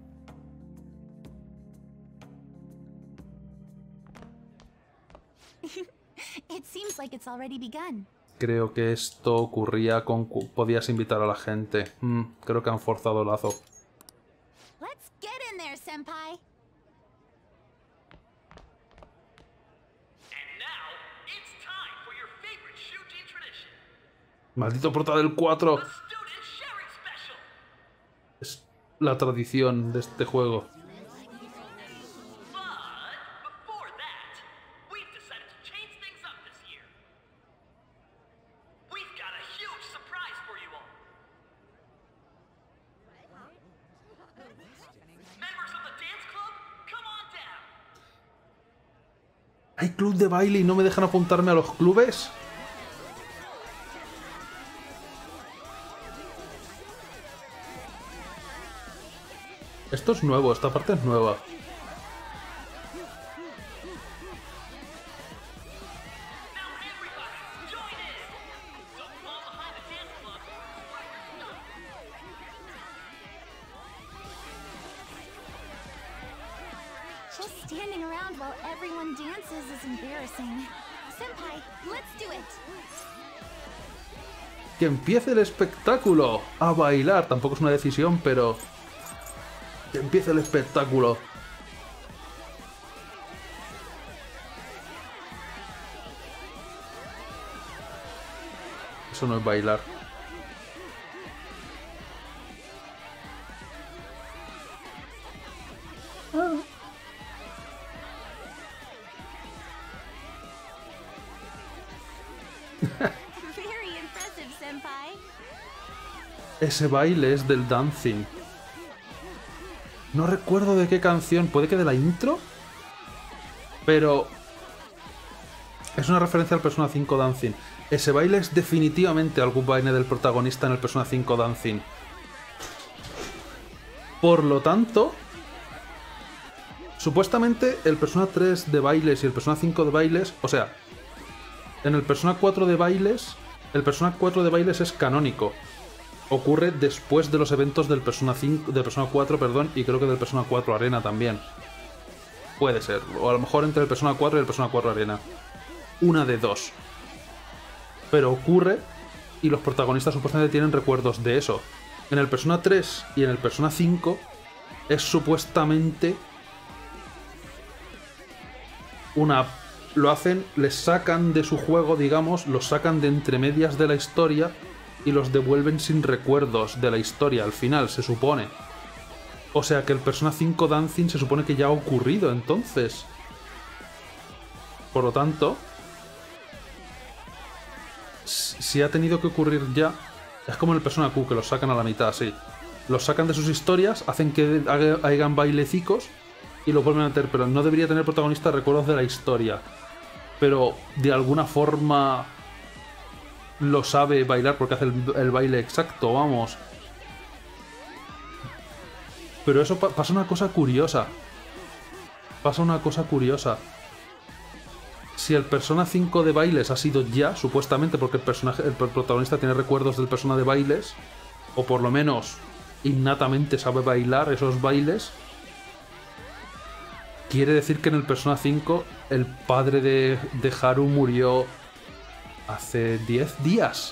It seems like it's already begun. Creo que esto ocurría con... Podías invitar a la gente. Creo que han forzado el lazo. Let's get in there, senpai. Maldito prota del 4. Es la tradición de este juego. ¿Hay club de baile y no me dejan apuntarme a los clubes? Esto es nuevo, esta parte es nueva. Just standing around while everyone dances is embarrassing. Senpai, let's do it. ¡Que empiece el espectáculo! A bailar. Tampoco es una decisión, pero... ¡que empiece el espectáculo! Eso no es bailar. Very impressive, senpai. Ese baile es del dancing. No recuerdo de qué canción, puede que de la intro, pero es una referencia al Persona 5 Dancing. Ese baile es definitivamente algún baile del protagonista en el Persona 5 Dancing. Por lo tanto, supuestamente el Persona 3 de bailes y el Persona 5 de bailes, o sea, en el Persona 4 de bailes, el Persona 4 de bailes es canónico. Ocurre después de los eventos del Persona 5, del Persona 4, perdón, y creo que del Persona 4 Arena también. Puede ser, o a lo mejor entre el Persona 4 y el Persona 4 Arena. Una de dos. Pero ocurre y los protagonistas supuestamente tienen recuerdos de eso. En el Persona 3 y en el Persona 5 es supuestamente una... Lo hacen, les sacan de su juego, digamos, los sacan de entre medias de la historia y los devuelven sin recuerdos de la historia al final, se supone. O sea que el Persona 5 Dancing se supone que ya ha ocurrido entonces. Por lo tanto, si ha tenido que ocurrir ya, es como en el Persona Q, que los sacan a la mitad, sí. Los sacan de sus historias, hacen que hagan bailecicos y los vuelven a meter, pero no debería tener protagonista recuerdos de la historia. Pero de alguna forma lo sabe bailar porque hace el baile exacto, vamos. Pero eso pasa una cosa curiosa. Pasa una cosa curiosa. Si el Persona 5 de bailes ha sido ya, supuestamente porque el protagonista tiene recuerdos del Persona de bailes, o por lo menos innatamente sabe bailar esos bailes, quiere decir que en el Persona 5 el padre de Haru murió hace 10 días.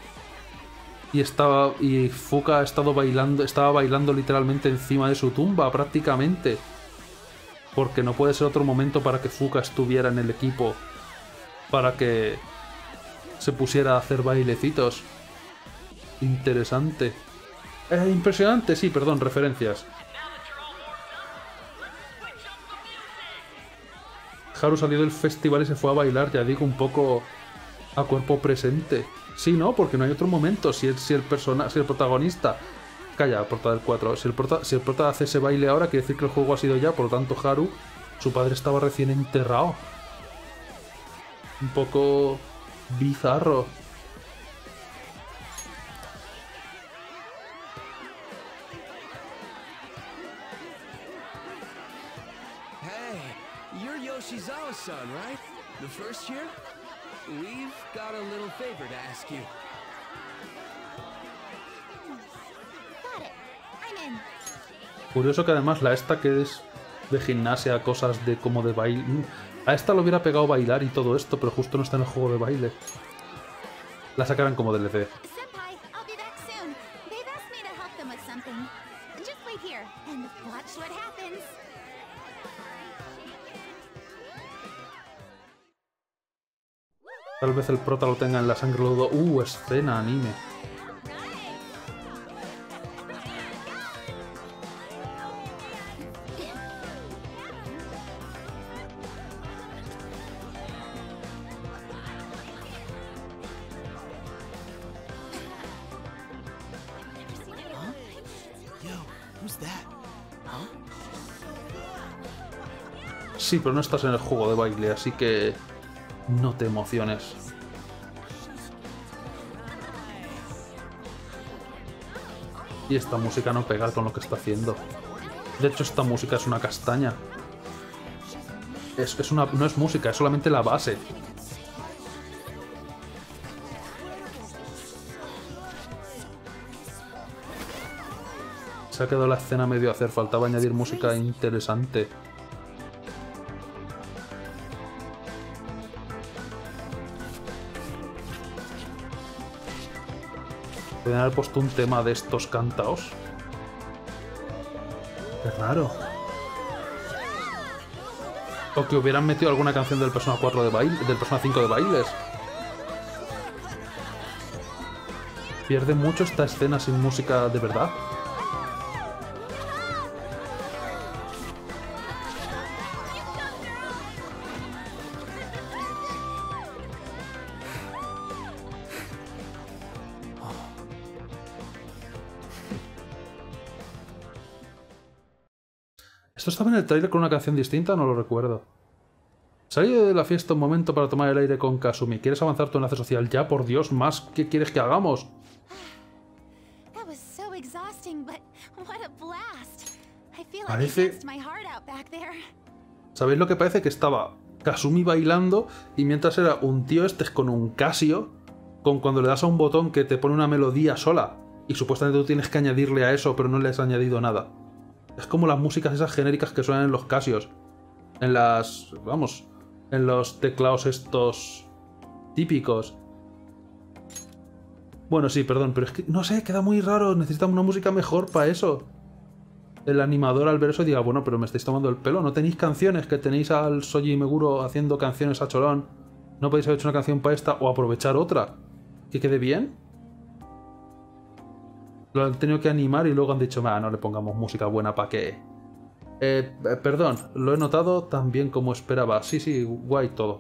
Y Fuka estaba bailando literalmente encima de su tumba, prácticamente. Porque no puede ser otro momento para que Fuka estuviera en el equipo, para que se pusiera a hacer bailecitos. Interesante. Impresionante, sí, perdón, referencias. Haru salió del festival y se fue a bailar, ya digo, un poco a cuerpo presente. Sí, ¿no? Porque no hay otro momento. Si el protagonista... Calla, prota del 4. Si el prota hace ese baile ahora, quiere decir que el juego ha sido ya. Por lo tanto, Haru, su padre estaba recién enterrado. Un poco bizarro. Hey, you're Yoshizawa's son, right? The first year? We've got a little favor to ask you. Curioso que además la esta que es de gimnasia, cosas de como de baile... A esta lo hubiera pegado bailar y todo esto, pero justo no está en el juego de baile. La sacarán como DLC. Tal vez el prota lo tenga en la sangre ludo. Escena anime. Sí, pero no estás en el juego de baile, así que no te emociones. Y esta música no pega con lo que está haciendo. De hecho, esta música es una castaña. No es música, es solamente la base. Se ha quedado la escena medio a hacer, faltaba añadir música interesante. Podrían haber puesto un tema de estos cantaos. Qué raro. O que hubieran metido alguna canción del Persona 4 de baile, del Persona 5 de bailes. Pierde mucho esta escena sin música de verdad. ¿Esto estaba en el trailer con una canción distinta? No lo recuerdo. Salí de la fiesta un momento para tomar el aire con Kasumi. ¿Quieres avanzar tu enlace social? Ya, por Dios, más. ¿Qué quieres que hagamos? Parece... ¿Sabéis lo que parece? Que estaba Kasumi bailando y mientras era un tío con un Casio, con cuando le das a un botón que te pone una melodía sola. Y supuestamente tú tienes que añadirle a eso, pero no le has añadido nada. Es como las músicas esas genéricas que suenan en los Casios. En las... vamos... en los teclados estos... típicos. Bueno, sí, perdón, pero es que... no sé, queda muy raro. Necesitamos una música mejor para eso. El animador al ver eso diga, bueno, pero me estáis tomando el pelo. ¿No tenéis canciones? Que tenéis al Shoji Meguro haciendo canciones a cholón. ¿No podéis haber hecho una canción para esta o aprovechar otra? ¿Que quede bien? Lo han tenido que animar y luego han dicho, no le pongamos música buena para que... perdón, lo he notado tan bien como esperaba. Sí, guay todo.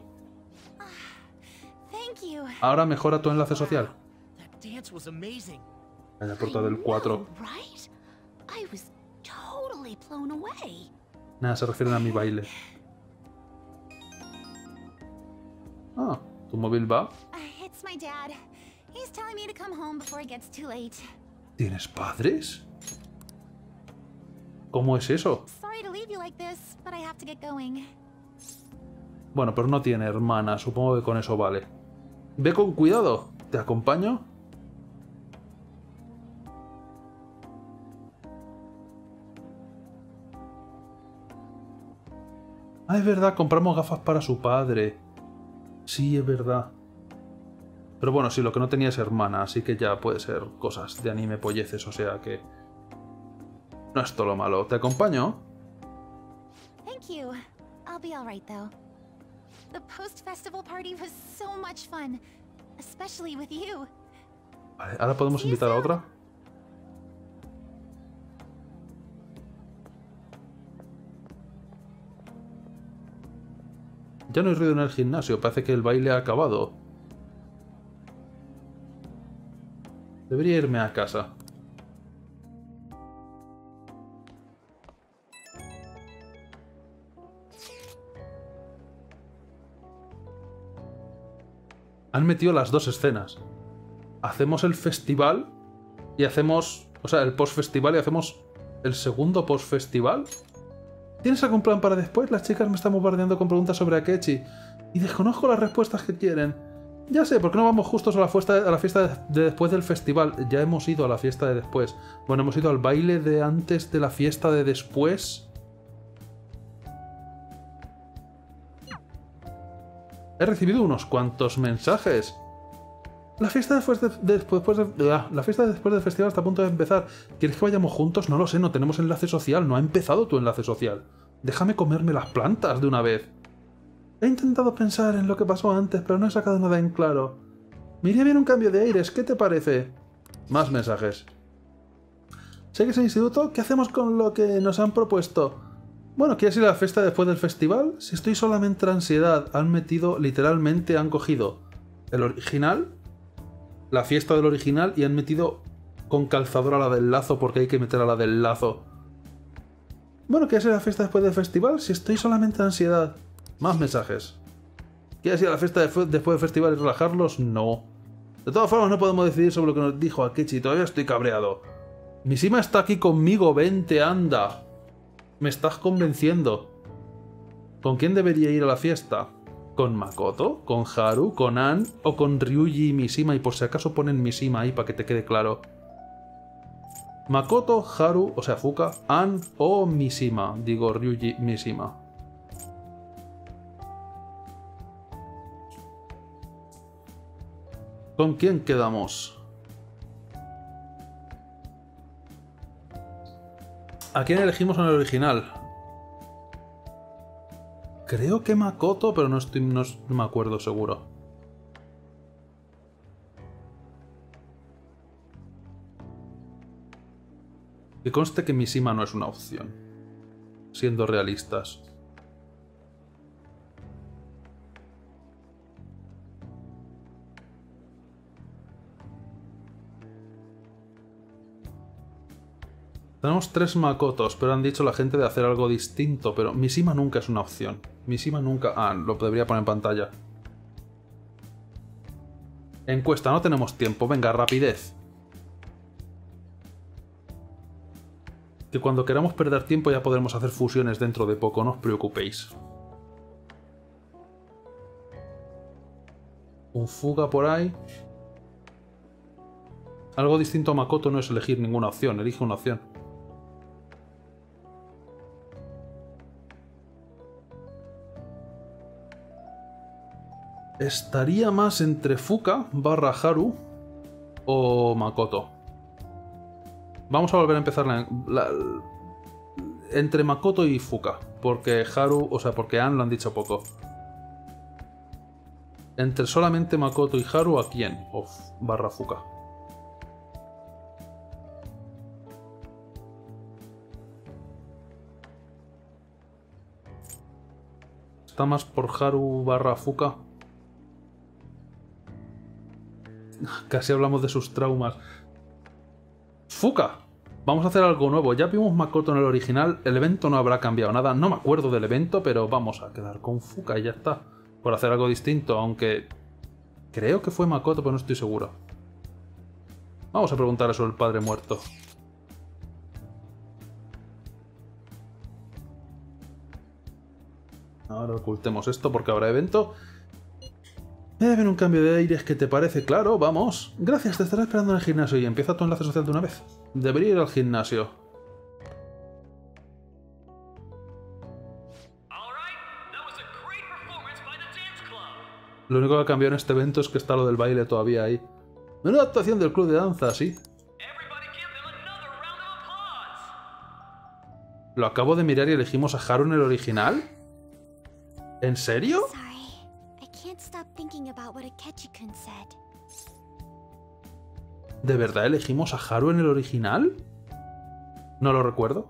Ahora mejora tu enlace social. En la puerta del 4. Nada, se refieren a mi baile. Ah, ¿tu móvil va? ¿Tienes padres? ¿Cómo es eso? Bueno, pero no tiene hermana, supongo que con eso vale. Ve con cuidado, ¿te acompaño? Ah, es verdad, compramos gafas para su padre. Sí, es verdad. Pero bueno, sí, lo que no tenía es hermana, así que ya puede ser cosas de anime polleces, o sea que... no es todo lo malo. ¿Te acompaño? Vale, ahora podemos invitar a otra. Ya no hay ruido en el gimnasio, parece que el baile ha acabado. Debería irme a casa. Han metido las dos escenas. Hacemos el festival y hacemos... o sea, el post-festival y hacemos el segundo post-festival. ¿Tienes algún plan para después? Las chicas me están bombardeando con preguntas sobre Akechi y desconozco las respuestas que quieren. Ya sé, ¿por qué no vamos justos a la fiesta de después del festival? Ya hemos ido a la fiesta de después. Bueno, hemos ido al baile de antes de la fiesta de después. He recibido unos cuantos mensajes. La fiesta después del festival está a punto de empezar. ¿Quieres que vayamos juntos? No lo sé, no tenemos enlace social. No ha empezado tu enlace social. Déjame comerme las plantas de una vez. He intentado pensar en lo que pasó antes, pero no he sacado nada en claro. Me iría bien un cambio de aires, ¿qué te parece? Más mensajes. ¿Sigues el instituto? ¿Qué hacemos con lo que nos han propuesto? Bueno, ¿quieres ir a la fiesta después del festival? Si estoy solamente ansiedad, literalmente han cogido el original, la fiesta del original, y han metido con calzador a la del lazo porque hay que meter a la del lazo. Bueno, ¿quieres ir a la fiesta después del festival? Si estoy solamente ansiedad. Más mensajes. ¿Quieres ir a la fiesta después del festival y relajarlos? No. De todas formas, no podemos decidir sobre lo que nos dijo Akechi. Todavía estoy cabreado. Mishima está aquí conmigo. Vente, anda. Me estás convenciendo. ¿Con quién debería ir a la fiesta? ¿Con Makoto? ¿Con Haru? ¿Con Ann? ¿O con Ryuji y Mishima? Y por si acaso ponen Mishima ahí para que te quede claro. Makoto, Haru, o sea, Fuka, Ann o Mishima. Digo, Ryuji, Mishima. ¿Con quién quedamos? ¿A quién elegimos en el original? Creo que Makoto, pero no me acuerdo seguro. Que conste que Mishima no es una opción, siendo realistas. Tenemos 3 Makotos, pero han dicho la gente de hacer algo distinto, pero Mishima nunca es una opción. Mishima nunca... Ah, lo debería poner en pantalla. Encuesta, no tenemos tiempo. Venga, rapidez. Que cuando queramos perder tiempo ya podremos hacer fusiones dentro de poco, no os preocupéis. Un Fuga por ahí. Algo distinto a Makoto no es elegir ninguna opción, elige una opción. Estaría más entre Fuka / Haru o Makoto. Vamos a volver a empezar entre Makoto y Fuka, porque Haru, o sea, porque Ann lo han dicho poco. Entre solamente Makoto y Haru, ¿a quién? O / Fuka. Está más por Haru / Fuka. Casi hablamos de sus traumas. ¡Fuka! Vamos a hacer algo nuevo. Ya vimos Makoto en el original. El evento no habrá cambiado nada. No me acuerdo del evento, pero vamos a quedar con Fuka y ya está. Por hacer algo distinto, aunque... creo que fue Makoto, pero no estoy seguro. Vamos a preguntar eso al padre muerto. Ahora ocultemos esto porque habrá evento. Debe haber un cambio de aires, ¿qué te parece? Claro, vamos. Gracias, te estaré esperando en el gimnasio y empieza tu enlace social de una vez. Debería ir al gimnasio. Lo único que ha cambiado en este evento es que está lo del baile todavía ahí. Menuda actuación del club de danza, sí. Lo acabo de mirar y elegimos a Haru en el original. ¿En serio? ¿De verdad elegimos a Haru en el original? No lo recuerdo.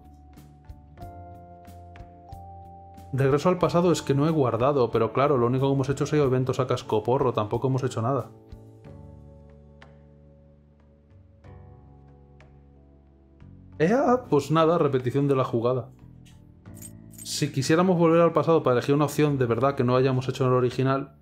Regreso al pasado es que no he guardado, pero claro, lo único que hemos hecho ha sido eventos a cascoporro, tampoco hemos hecho nada. Pues nada, repetición de la jugada. Si quisiéramos volver al pasado para elegir una opción de verdad que no hayamos hecho en el original,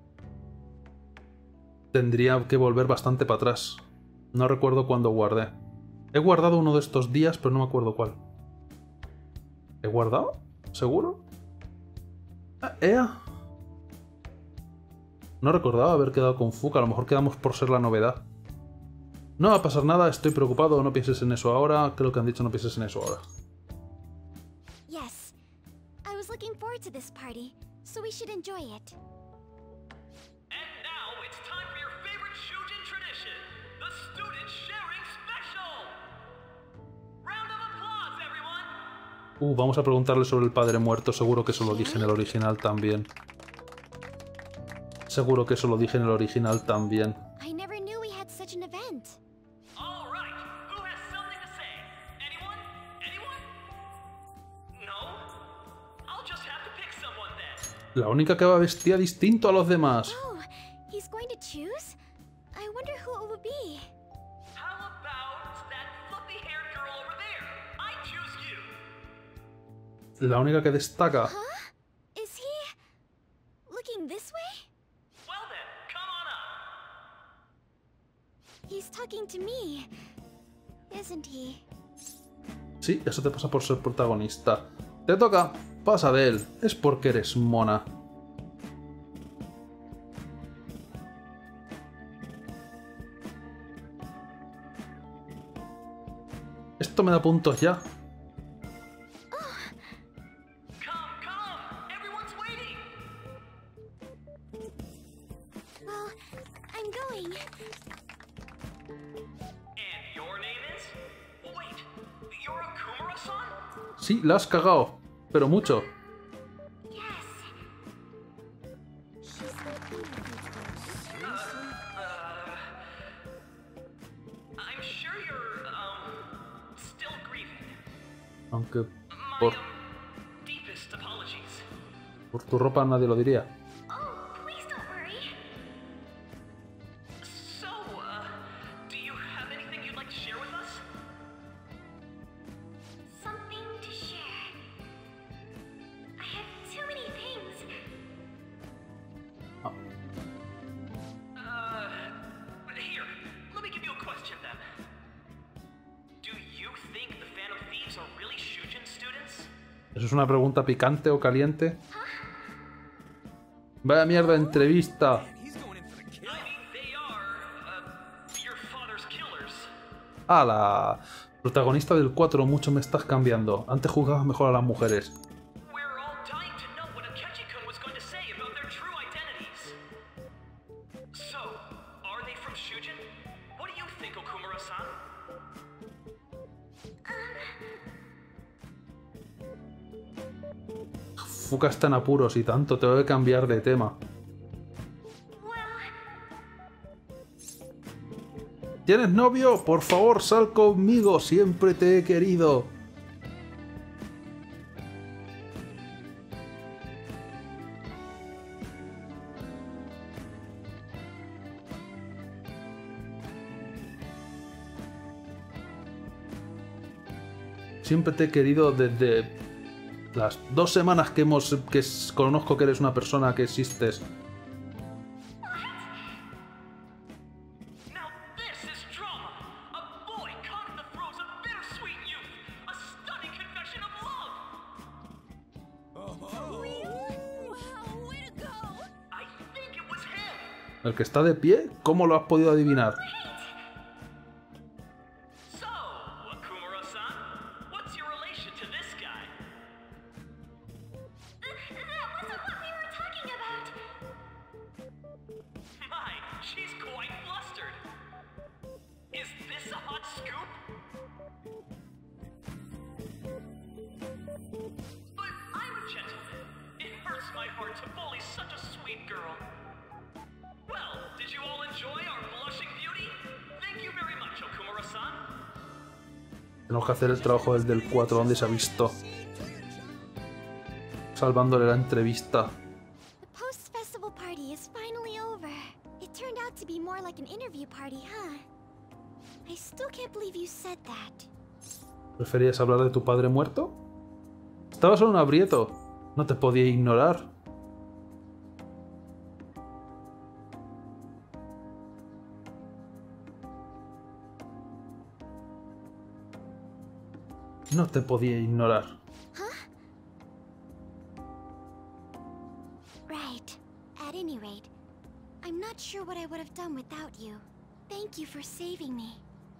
tendría que volver bastante para atrás. No recuerdo cuándo guardé. He guardado uno de estos días, pero no me acuerdo cuál. ¿He guardado? ¿Seguro? ¡Ea! No recordaba haber quedado con Fuka, a lo mejor quedamos por ser la novedad. No va a pasar nada, estoy preocupado, no pienses en eso ahora. Creo que han dicho no pienses en eso ahora. Yes. I was looking forward to this party, so we should enjoy it. And now it's time for your favorite Shujin tradition, the Student Sharing Special! Round of applause, everyone! Vamos a preguntarle sobre el padre muerto, seguro que eso lo dije en el original también. Seguro que eso lo dije en el original también. I never knew we had such an event. All right, who has something to say? Anyone? Anyone? No? I'll just have to pick someone then. La única que va vestida distinto a los demás. Oh, he's going to choose? I wonder who it would be. How about that fluffy-haired girl over there? I choose you. La única que destaca. Huh? Is he looking this way? Well then, come on up. He's talking to me, isn't he? Sí, eso te pasa por ser protagonista. Te toca. Pasa de él. Es porque eres mona. Esto me da puntos ya. Well, I'm going. And your name is? Wait, you're Akumura-san? Sí, la has cagado. Pero mucho. I'm sure you're, still grieving. Aunque My, deepest apologies. por tu ropa nadie lo diría. Oh, please don't worry. So, do you have anything you'd like to share with us? Something to share. I have too many things. Here, let me give you a question then. Do you think the Phantom Thieves are really Shujin students? ¿Eso es una pregunta picante o caliente? Vaya mierda de entrevista. ¡Hala! Protagonista del 4, mucho me estás cambiando. Antes juzgabas mejor a las mujeres. Fuka está en apuros y tanto, tengo que cambiar de tema. ¿Tienes novio? Por favor, sal conmigo, siempre te he querido. Siempre te he querido desde las 2 semanas que conozco que eres una persona que existes. ¿El que está de pie? ¿Cómo lo has podido adivinar? Tenemos que hacer el trabajo desde el 4, donde se ha visto. Salvándole la entrevista. The post-festival party is finally over. It turned out to be more like an interview party, huh? I still can't believe you said that. ¿Preferías hablar de tu padre muerto? Estabas en un aprieto. No te podía ignorar. No te podía ignorar. Right. At any rate, not sure what I would have done without you. Thank you for saving me.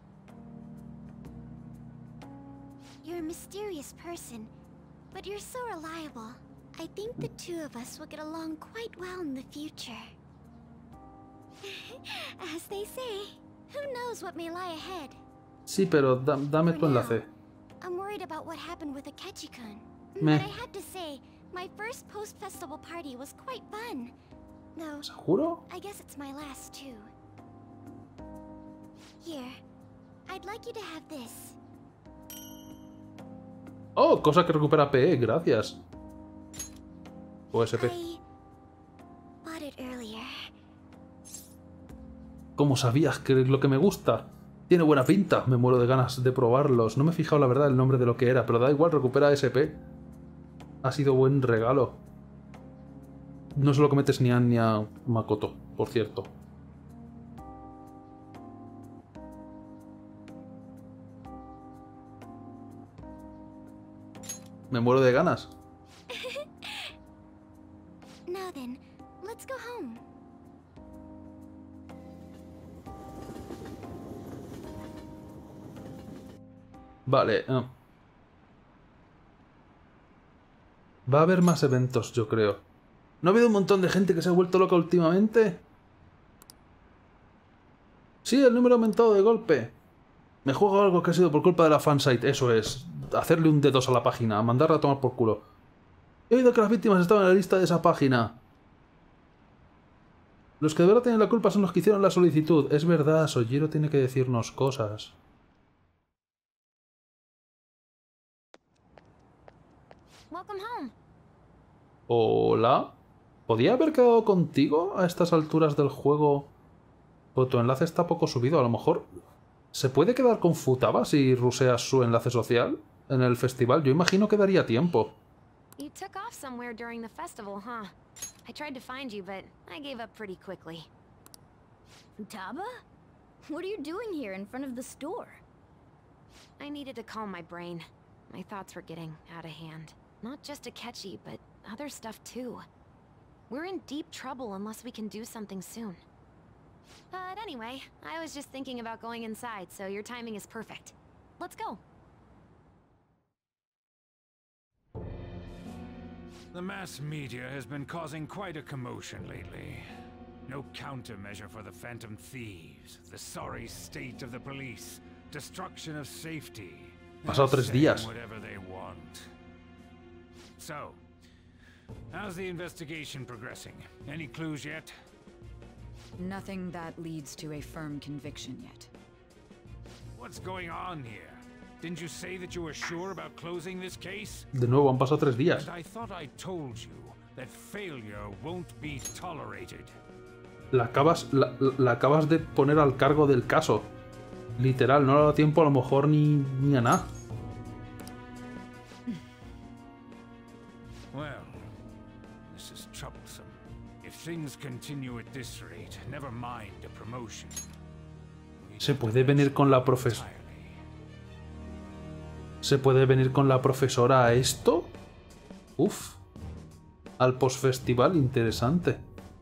You're a mysterious person, but you're so reliable. I think the two of us will get along quite well in the future. As they say, who knows what may lie ahead? Sí, pero dame tu enlace. I'm worried about what happened with Akechi-kun. But I have to say, my first post-festival party was quite fun. No, ¿Seguro? I guess it's my last too. Here, I'd like you to have this. Oh, cosa que recupera PE, gracias. OSP. I bought it earlier. ¿Cómo sabías que es lo que me gusta? Tiene buena pinta, me muero de ganas de probarlos. No me he fijado la verdad el nombre de lo que era, pero da igual, recupera SP. Ha sido buen regalo. No se lo cometes ni a Makoto, por cierto. Me muero de ganas. Now then, let's go home. Vale. Va a haber más eventos, yo creo. ¿No ha habido un montón de gente que se ha vuelto loca últimamente? Sí, el número ha aumentado de golpe. Me juego algo que ha sido por culpa de la fansite, eso es. Hacerle un dedos a la página, mandarla a tomar por culo. He oído que las víctimas estaban en la lista de esa página. Los que de verdad tienen la culpa son los que hicieron la solicitud. Es verdad, Sojiro tiene que decirnos cosas. Welcome home. Hola. ¿Podía haber quedado contigo a estas alturas del juego? O tu enlace está poco subido, a lo mejor. ¿Se puede quedar con Futaba si ruseas su enlace social en el festival? Yo imagino que daría tiempo. You took off somewhere during the festival, huh? I tried to find you, but I gave up pretty quickly. Futaba? What are you doing here in front of the store? I needed to calm my brain. My thoughts were getting out of hand. Not just Akechi, but other stuff too. We're in deep trouble unless we can do something soon. But anyway, I was just thinking about going inside, so your timing is perfect. Let's go. The mass media has been causing quite a commotion lately. No countermeasure for the Phantom Thieves, the sorry state of the police, destruction of safety. Pasado 3 días. Whatever they want. So, how's the investigation progressing? Any clues yet? Nothing that leads to a firm conviction yet. What's going on here? Didn't you say that you were sure about closing this case? De nuevo, han pasado 3 días. And I thought I told you that failure won't be tolerated. La acabas de poner al cargo del caso. Literal, no le ha dado tiempo a lo mejor ni a nada. Well, this is troublesome. If things continue at this rate, never mind a promotion. ¿Se puede venir con la profesora? ¿Se puede venir con la profesora a esto? Uf. Al postfestival, interesante.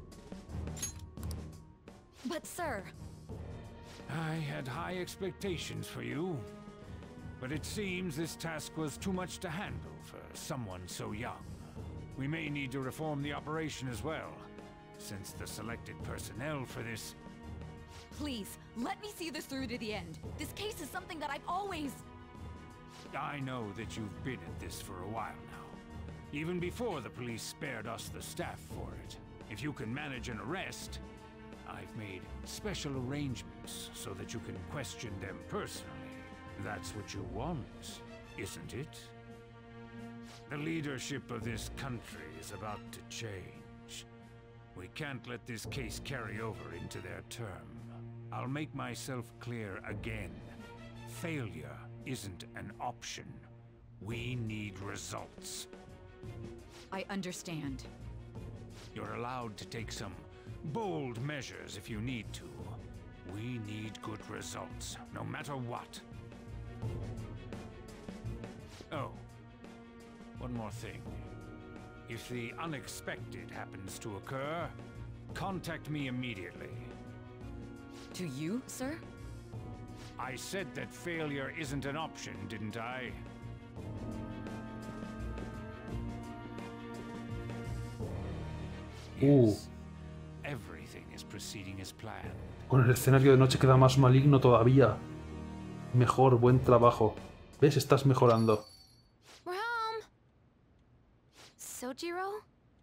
But sir, I had high expectations for you, but it seems this task was too much to handle for someone so young. We may need to reform the operation as well, since the selected personnel for this... Please, let me see this through to the end. This case is something that I've always... I know that you've been at this for a while now, even before the police spared us the staff for it. If you can manage an arrest, I've made special arrangements so that you can question them personally. That's what you want, isn't it? The leadership of this country is about to change. We can't let this case carry over into their term. I'll make myself clear again. Failure isn't an option. We need results. I understand. You're allowed to take some bold measures if you need to. We need good results, no matter what. Oh, one more thing. If the unexpected happens to occur, contact me immediately. To you, sir? I said that failure isn't an option, didn't I? Yes. Everything is proceeding as planned. Con el escenario de noche queda más maligno todavía. Mejor, buen trabajo. ¿Ves? Estás mejorando. Sojiro?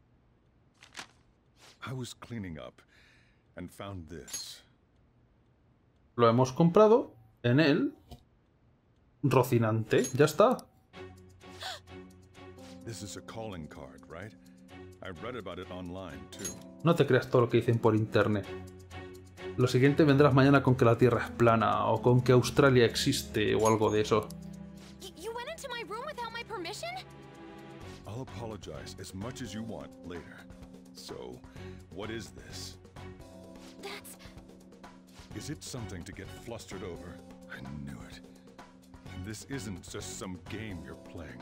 I was cleaning up and found this. Lo hemos comprado en el Rocinante. Ya está. This is a calling card, right? I read about it online too. No te creas todo lo que dicen por internet. Lo siguiente vendrás mañana con que la Tierra es plana o con que Australia existe o algo de eso. I'll apologize as much as you want later. So, what is this? Is it something to get flustered over? I knew it. This isn't just some game you're playing.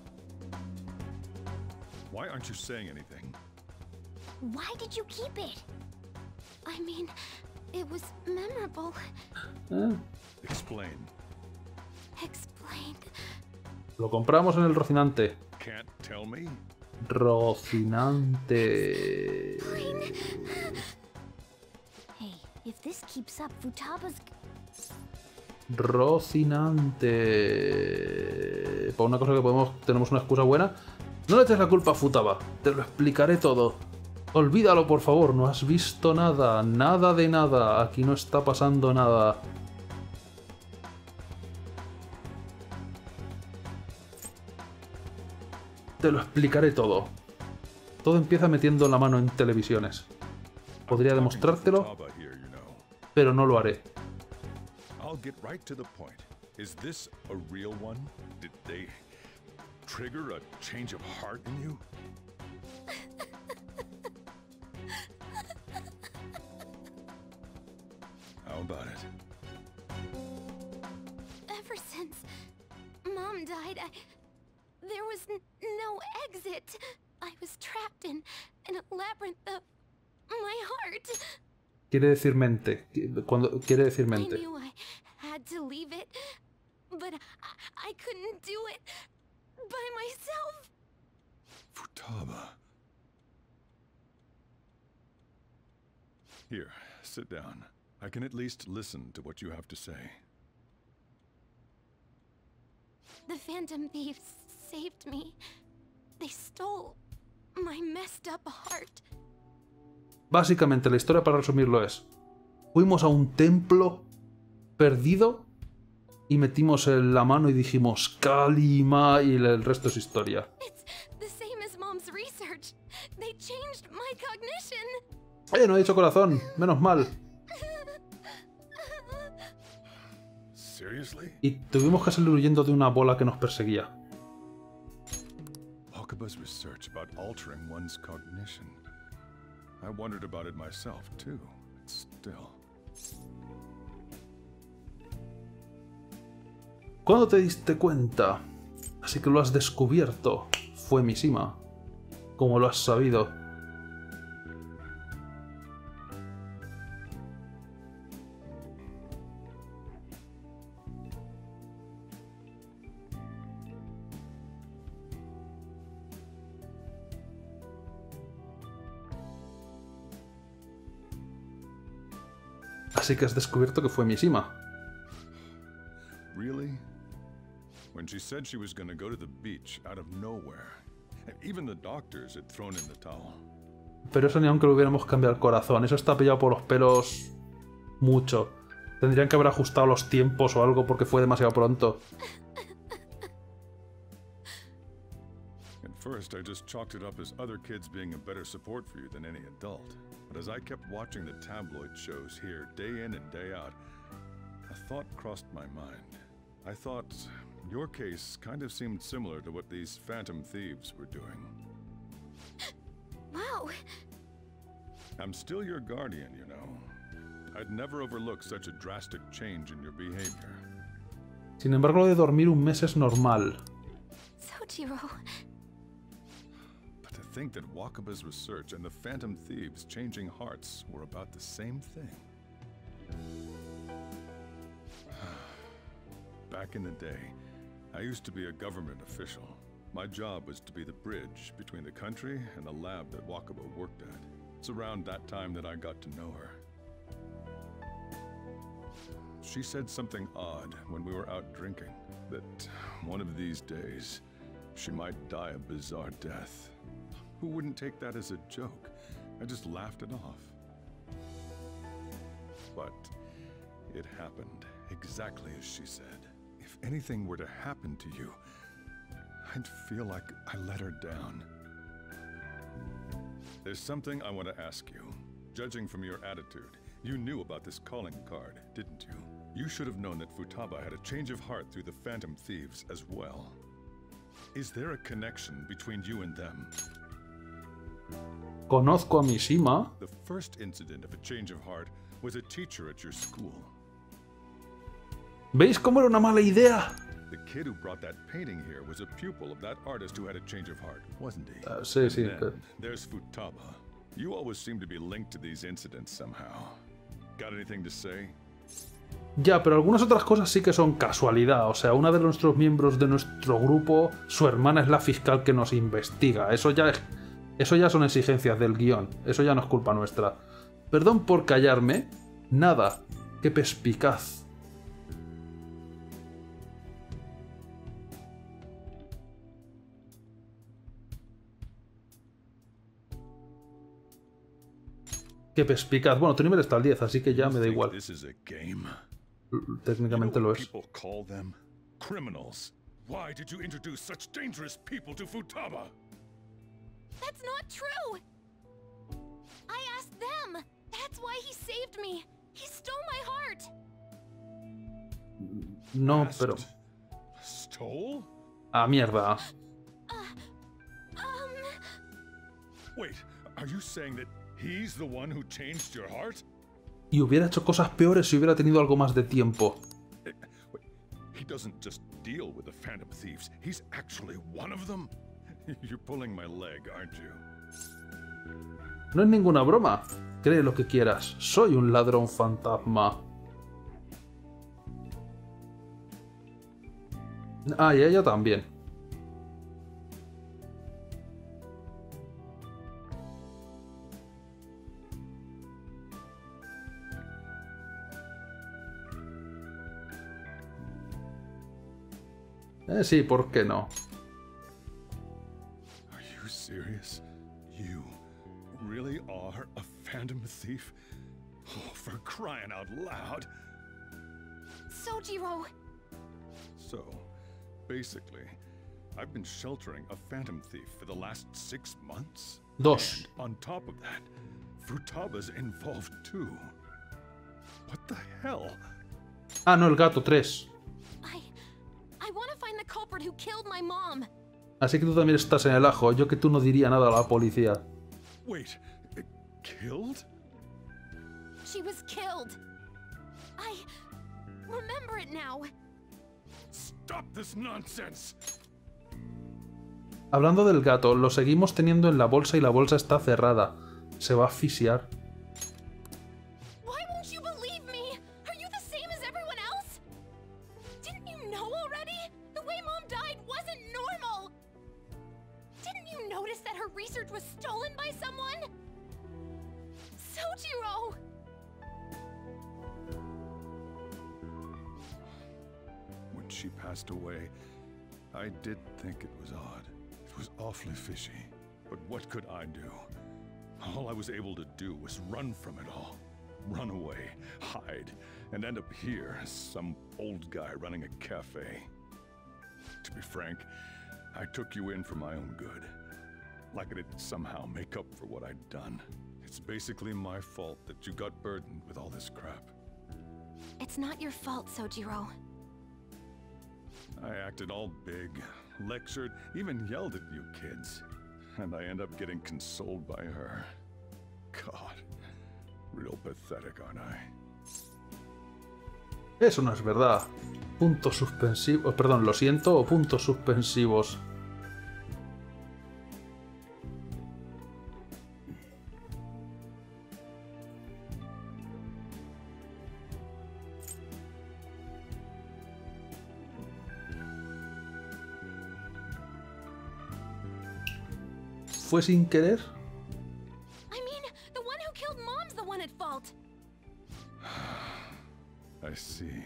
Why aren't you saying anything? Why did you keep it? I mean, it was memorable. Explain. Explain. Lo compramos en el Rocinante. Can't tell me? Rocinante. Hey, if this keeps up, Futaba's... Rocinante. Para una cosa que tenemos una excusa buena. No le eches la culpa a Futaba. Te lo explicaré todo. Olvídalo, por favor. No has visto nada. Nada de nada. Aquí no está pasando nada. Te lo explicaré todo. Todo empieza metiendo la mano en televisiones. Podría demostrártelo, pero no lo haré. I'll get right to the point. Is this a real one? Did they trigger a change of heart in you? How about it? Ever since Mom died, there was no exit. I was trapped in a labyrinth of my heart. Quiere decir mente. Cuando quiere decir mente. I knew I had to leave it, but I couldn't do it by myself. Futaba. Here, sit down. I can at least listen to what you have to say. The Phantom Thieves saved me. They stole my messed up heart. Básicamente, la historia, para resumirlo, es: fuimos a un templo perdido y metimos la mano y dijimos Kalima, y el resto es historia. No he dicho corazón, menos mal. Y tuvimos que salir huyendo de una bola que nos perseguía. Okaba's research about altering one's cognition. I wondered about it myself too. Still. ¿Cuándo te diste cuenta? Así que lo has descubierto. Fue Mishima. ¿Cómo lo has sabido? Así que has descubierto que fue Mishima. Really? When she said she was going to go to the beach out of nowhere, and even the doctors had thrown in the towel. Pero eso ni aunque lo hubiéramos cambiado el corazón, eso está pillado por los pelos mucho. Tendrían que haber ajustado los tiempos o algo porque fue demasiado pronto. At first, I just chalked it up as other kids being a better support for you than any adult. But as I kept watching the tabloid shows here day in and day out, a thought crossed my mind. I thought your case kind of seemed similar to what these Phantom Thieves were doing. Wow. I'm still your guardian, you know. I'd never overlook such a drastic change in your behavior. Sin embargo, lo de dormir un mes es normal. Sojiro. But to think that Wakaba's research and the Phantom Thieves' changing hearts were about the same thing. Back in the day, I used to be a government official. My job was to be the bridge between the country and the lab that Wakaba worked at. It's around that time that I got to know her. She said something odd when we were out drinking, that one of these days, she might die a bizarre death. Who wouldn't take that as a joke? I just laughed it off. But it happened exactly as she said. If anything were to happen to you, I'd feel like I let her down. There's something I want to ask you. Judging from your attitude, you knew about this calling card, didn't you? You should have known that Futaba had a change of heart through the Phantom Thieves as well. Is there a connection between you and them? Conozco a Mishima. The first incident of a change of heart was a teacher at your school. ¿Veis cómo era una mala idea? The kid who brought that painting here was a pupil of that artist who had a change of heart, wasn't he? Sí, sí. There's Futaba. You always seem to be linked to these incidents somehow. Got anything to say? Ya, pero algunas otras cosas sí que son casualidad. O sea, una de nuestros miembros de nuestro grupo, su hermana es la fiscal que nos investiga. Eso ya son exigencias del guión. Eso ya no es culpa nuestra. Perdón por callarme. Nada. Qué perspicaz. Qué perspicaz. Bueno, tu nivel está al 10, así que ya me da igual. Técnicamente lo es. Criminals. Why did you introduce such dangerous people to Futaba? That's not true. I asked them. That's why he saved me. He stole my heart. No, pero... Stole? Ah, mierda. Wait, are you saying that he's the one who changed your heart? Y hubiera hecho cosas peores si hubiera tenido algo más de tiempo. He doesn't just deal with the Phantom Thieves. He's actually one of them. You're pulling my leg, aren't you? No es ninguna broma. Cree lo que quieras. Soy un ladrón fantasma. Ah, y ella también. Sí, ¿por qué no? Are you serious? You really are a Phantom Thief? Oh, for crying out loud! Sojiro! So, basically, I've been sheltering a Phantom Thief for the last 6 months? Dos. And on top of that, Futaba's involved too. What the hell? Ah, no, el gato, 3. I want to find the culprit who killed my mom. Así que tú también estás en el ajo. Yo que tú no diría nada a la policía. Wait, killed? She was killed. I remember it now. Stop this nonsense. Hablando del gato, lo seguimos teniendo en la bolsa y la bolsa está cerrada. Se va a asfixiar. Why won't you believe me? Are you the same as everyone else? Didn't you know already? The way Mom died wasn't normal. Didn't you notice that her research was stolen by someone? Sojiro! When she passed away, I did think it was odd. It was awfully fishy. But what could I do? All I was able to do was run from it all. Run away, hide, and end up here as some old guy running a cafe. To be frank, I took you in for my own good. Like I didn't somehow make up for what I'd done. It's basically my fault that you got burdened with all this crap. It's not your fault, Sojiro. I acted all big, lectured, even yelled at you kids. And I end up getting consoled by her. God, real pathetic, aren't I? Eso no es verdad. Puntos suspensivos. Perdón, lo siento, o puntos suspensivos. fue sin querer? I mean, the one who killed Mom's the one at fault. I see.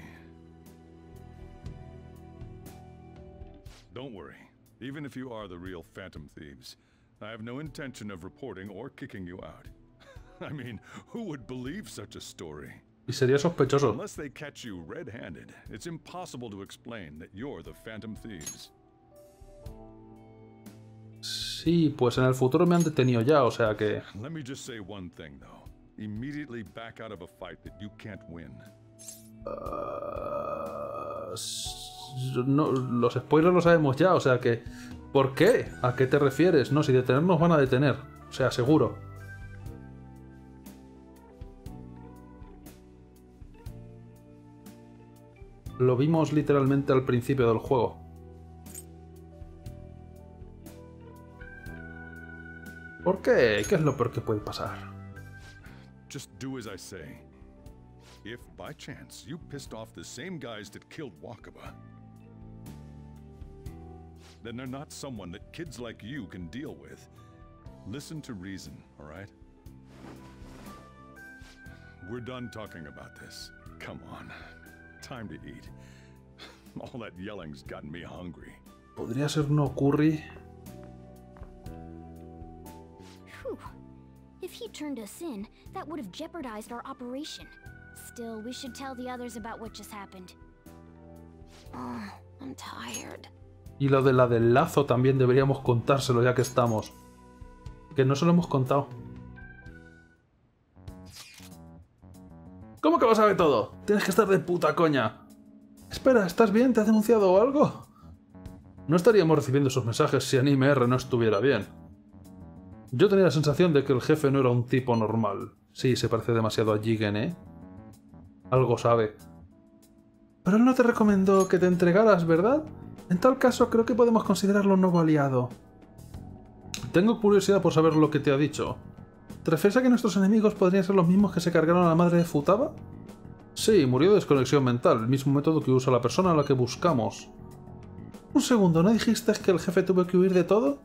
Don't worry. Even if you are the real Phantom Thieves, I have no intention of reporting or kicking you out. I mean, who would believe such a story? Y sería sospechoso. Unless they catch you red-handed, it's impossible to explain that you're the Phantom Thieves. Sí, pues en el futuro me han detenido ya, o sea que... Let me just say one thing, though. Immediately back out of a fight that you can't win. No, los spoilers lo sabemos ya, o sea que... ¿Por qué? ¿A qué te refieres? No, si detenernos van a detener. O sea, seguro. Lo vimos literalmente al principio del juego. ¿Por qué? ¿Qué es lo peor que puede pasar? Just do as I say. If, by chance, you pissed off the same guys that killed Wakaba, then they're not someone that kids like you can deal with. Listen to reason, all right? We're done talking about this. Come on. Time to eat. All that yelling's gotten me hungry. ¿Podría ser no curry? Whew. If he turned us in, that would have jeopardized our operation. Still, we should tell the others about what just happened. Oh, I'm tired. Y lo de la del lazo también deberíamos contárselo ya que estamos. Que no se lo hemos contado. ¿Cómo que lo sabe todo? Tienes que estar de puta coña. Espera, ¿estás bien? ¿Te has denunciado o algo? No estaríamos recibiendo esos mensajes si Anime R no estuviera bien. Yo tenía la sensación de que el jefe no era un tipo normal. Sí, se parece demasiado a Jigen, ¿eh? Algo sabe. Pero él no te recomendó que te entregaras, ¿verdad? En tal caso, creo que podemos considerarlo un nuevo aliado. Tengo curiosidad por saber lo que te ha dicho. ¿Te refieres a que nuestros enemigos podrían ser los mismos que se cargaron a la madre de Futaba? Sí, murió de desconexión mental, el mismo método que usa la persona a la que buscamos. Un segundo, ¿no dijiste que el jefe tuvo que huir de todo?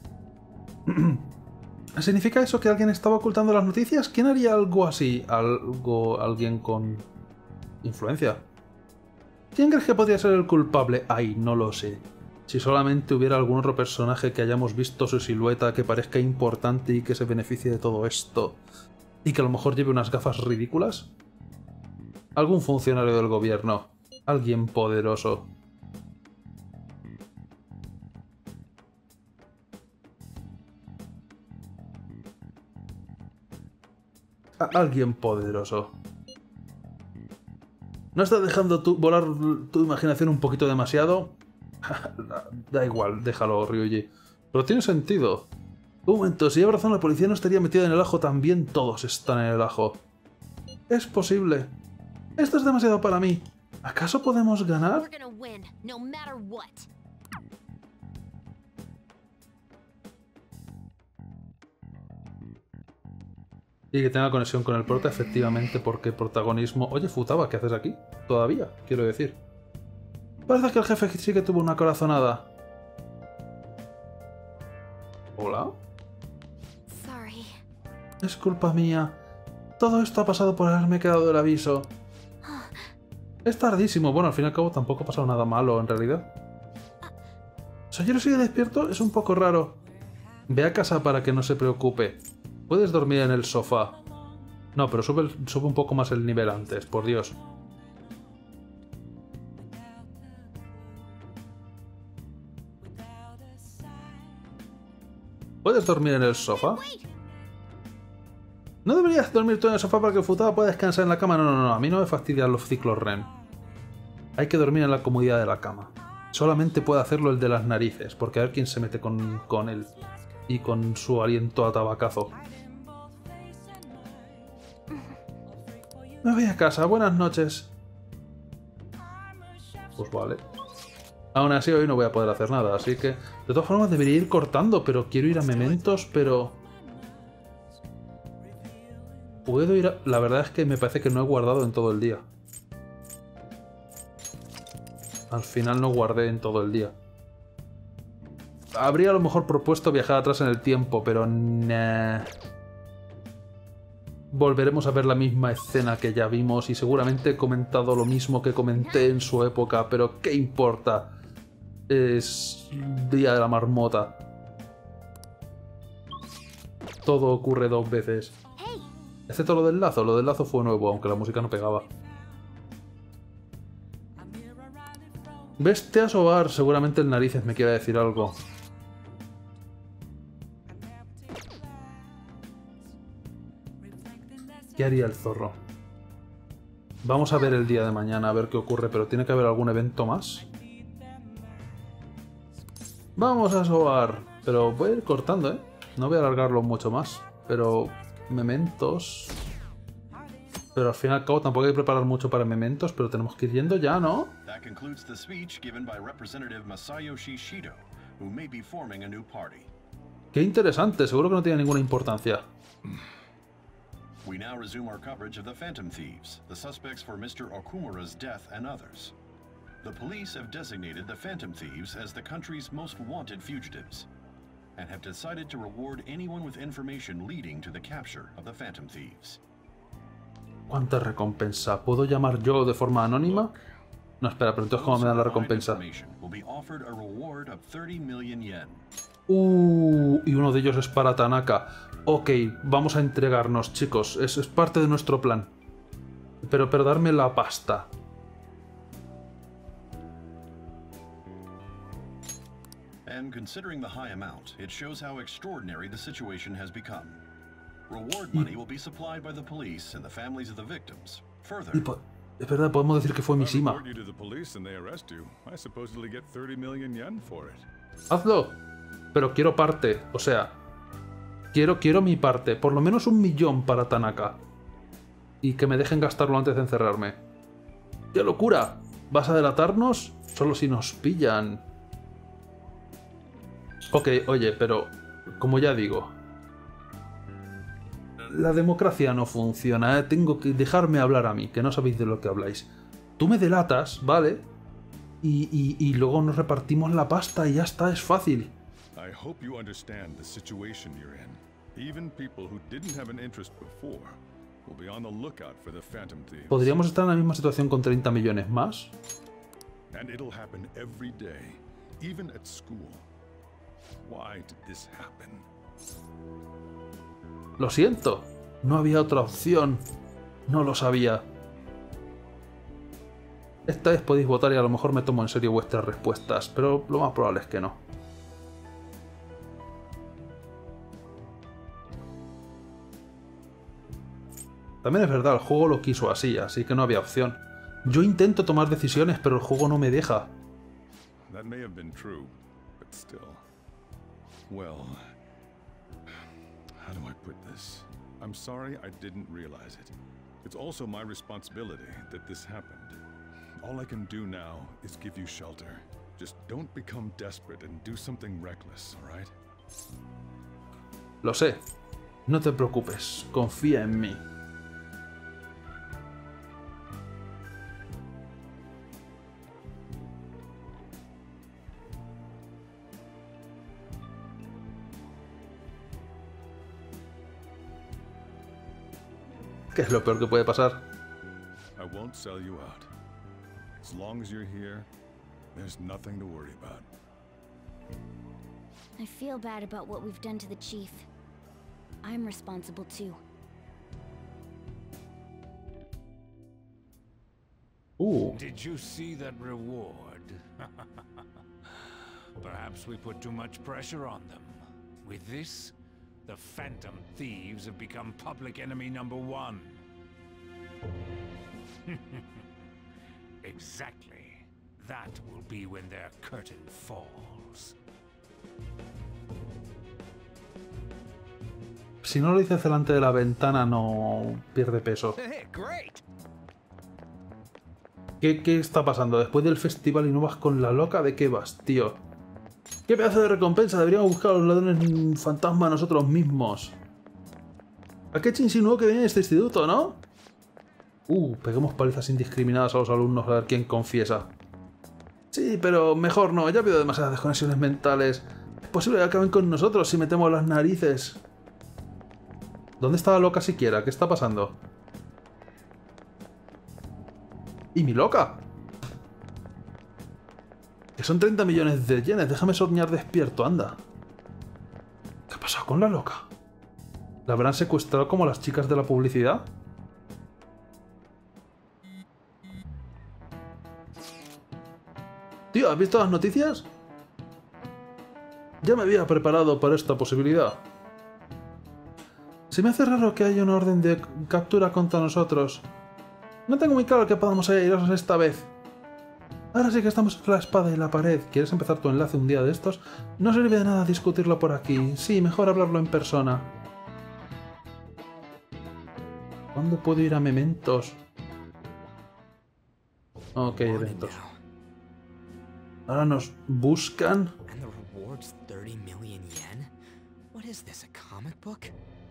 ¿Significa eso que alguien estaba ocultando las noticias? ¿Quién haría algo así? ¿Alguien con influencia? ¿Quién crees que podría ser el culpable? Ay, no lo sé. Si solamente hubiera algún otro personaje que hayamos visto su silueta que parezca importante y que se beneficie de todo esto, y que a lo mejor lleve unas gafas ridículas. Algún funcionario del gobierno. Alguien poderoso. Alguien poderoso. ¿No estás dejando volar tu imaginación un poquito demasiado? Da igual, déjalo, Ryuji. Pero tiene sentido. Un momento, si lleva razón la policía no estaría metida en el ajo, también todos están en el ajo. Es posible. Esto es demasiado para mí. ¿Acaso podemos ganar? Y que tenga conexión con el prota, efectivamente, porque protagonismo... Oye, Futaba, ¿qué haces aquí? Todavía, quiero decir. Parece que el jefe sí que tuvo una corazonada. ¿Hola? Sorry. Es culpa mía. Todo esto ha pasado por haberme quedado del aviso. Es tardísimo. Bueno, al fin y al cabo tampoco ha pasado nada malo, en realidad. ¿Sayero sigue despierto? Es un poco raro. Ve a casa para que no se preocupe. Puedes dormir en el sofá. No, pero sube un poco más el nivel antes, por Dios. ¿Puedes dormir en el sofá? ¿No deberías dormir tú en el sofá para que Futaba pueda descansar en la cama? No, a mí no me fastidian los ciclos REM. Hay que dormir en la comodidad de la cama. Solamente puede hacerlo el de las narices, porque a ver quién se mete con él. Y con su aliento a tabacazo. Me voy a casa, buenas noches. Pues vale. Aún así hoy no voy a poder hacer nada, así que... De todas formas debería ir cortando, pero quiero ir a Mementos, pero... Puedo ir a... La verdad es que me parece que no he guardado en todo el día. Al final no guardé en todo el día. Habría a lo mejor propuesto viajar atrás en el tiempo, pero nah. Volveremos a ver la misma escena que ya vimos y seguramente he comentado lo mismo que comenté en su época, pero ¿qué importa? Es Día de la Marmota. Todo ocurre 2 veces. Excepto lo del lazo. Lo del lazo fue nuevo, aunque la música no pegaba. Vete a sobar. Seguramente el narices me quiera decir algo. ¿Qué haría el zorro? Vamos a ver el día de mañana, a ver qué ocurre, pero tiene que haber algún evento más. Vamos a sobar. Pero voy a ir cortando, ¿eh? No voy a alargarlo mucho más. Pero... mementos... Pero al fin y al cabo tampoco hay que preparar mucho para mementos, pero tenemos que ir yendo ya, ¿no? Qué interesante, seguro que no tiene ninguna importancia. We now resume our coverage of the Phantom Thieves, the suspects for Mr. Okumura's death and others. The police have designated the Phantom Thieves as the country's most wanted fugitives, and have decided to reward anyone with information leading to the capture of the Phantom Thieves. ¿Cuánta recompensa? ¿Puedo llamar yo de forma anónima? No, espera, pero entonces ¿cómo me dan la recompensa? Y uno de ellos es para Tanaka. Ok, vamos a entregarnos, chicos. Es parte de nuestro plan. Pero darme la pasta. And considering the high amount, it shows how extraordinary the situation has become. Reward money will be supplied by the police and the families of the victims. Further, es verdad, podemos decir que fue Mishima. Hazlo. Pero quiero parte, o sea, quiero mi parte, por lo menos 1 millón para Tanaka. Y que me dejen gastarlo antes de encerrarme. ¡Qué locura! ¿Vas a delatarnos? Solo si nos pillan. Ok, oye, pero como ya digo, la democracia no funciona, ¿eh? Tengo que dejarme hablar a mí, que no sabéis de lo que habláis. Tú me delatas, ¿vale? Y luego nos repartimos la pasta y ya está, es fácil. I hope you understand the situation you're in. Even people who didn't have an interest before will be on the lookout for the Phantom Thieves. ¿Podríamos estar en la misma situación con 30 millones más? And it'll happen every day, even at school. Why did this happen? Lo siento, no había otra opción. No lo sabía. Esta vez podéis votar y a lo mejor me tomo en serio vuestras respuestas, pero lo más probable es que no. También es verdad, el juego lo quiso así que no había opción. Yo intento tomar decisiones, pero el juego no me deja. That may have been true, but still. Well, how do I put this? I'm sorry I didn't realize it. It's also my responsibility that this happened. All I can do now is give you shelter. Just don't become desperate and do something reckless, all right? Lo sé. No te preocupes. Confía en mí. ¿Qué es lo peor que puede pasar? I won't sell you out. As long as you're here, there's nothing to worry about. I feel bad about what we've done to the chief. I'm responsible too. Did you see that reward? Perhaps we put too much pressure on them. With this, the Phantom Thieves have become public enemy #1. Exactly. That will be when their curtain falls. Si no lo dices delante de la ventana, no pierde peso. ¿Qué está pasando? Después del festival y no vas con la loca, ¿de qué vas, tío? ¡Qué pedazo de recompensa! Deberíamos buscar a los ladrones fantasma nosotros mismos. Akechi insinuó que viene de este instituto, ¿no? Peguemos palizas indiscriminadas a los alumnos a ver quién confiesa. Sí, pero mejor no, ya ha habido demasiadas desconexiones mentales. posible que acaben con nosotros si metemos las narices. ¿Dónde está la loca siquiera? ¿Qué está pasando? ¿Y mi loca? Que son 30 millones de yenes. Déjame soñar despierto, anda. ¿Qué ha pasado con la loca? ¿La habrán secuestrado como las chicas de la publicidad? Tío, ¿has visto las noticias? Ya me había preparado para esta posibilidad. Se me hace raro que haya una orden de captura contra nosotros. No tengo muy claro que podamos irnos esta vez. Ahora sí que estamos entre la espada y la pared. ¿Quieres empezar tu enlace un día de estos? No sirve de nada discutirlo por aquí. Sí, mejor hablarlo en persona. ¿Cuándo puedo ir a Mementos? Ok, eventos. Ahora nos buscan. And the reward's 30 million yen? What is this, a comic book?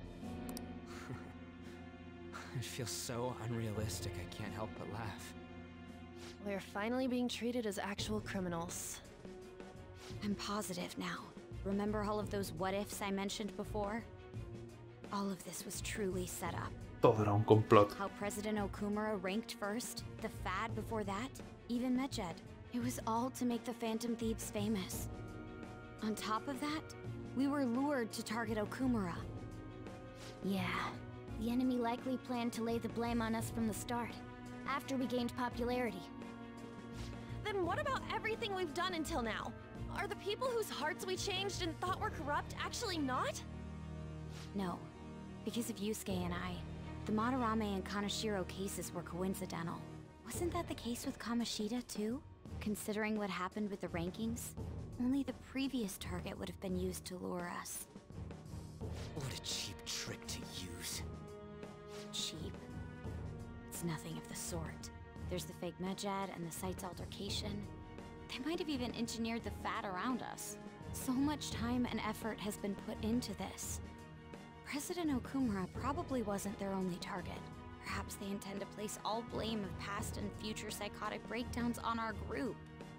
It feels so unrealistic, I can't help but laugh. We're finally being treated as actual criminals. I'm positive now. Remember all of those what-ifs I mentioned before? All of this was truly set up. Todo era un complot. How President Okumura ranked first, the Fad before that, even Medjed. It was all to make the Phantom Thieves famous. On top of that, we were lured to target Okumura. Yeah, the enemy likely planned to lay the blame on us from the start, after we gained popularity. Then what about everything we've done until now? Are the people whose hearts we changed and thought were corrupt actually not? No, because of Yusuke and I, the Madarame and Kaneshiro cases were coincidental. Wasn't that the case with Kamoshida too? Considering what happened with the rankings, only the previous target would have been used to lure us. What a cheap trick to use. Cheap? It's nothing of the sort. There's the fake Medjed and the site's altercation. They might have even engineered the Fad around us. So much time and effort has been put into this. President Okumura probably wasn't their only target. Perhaps they intend to place all blame of past and future psychotic breakdowns on our group.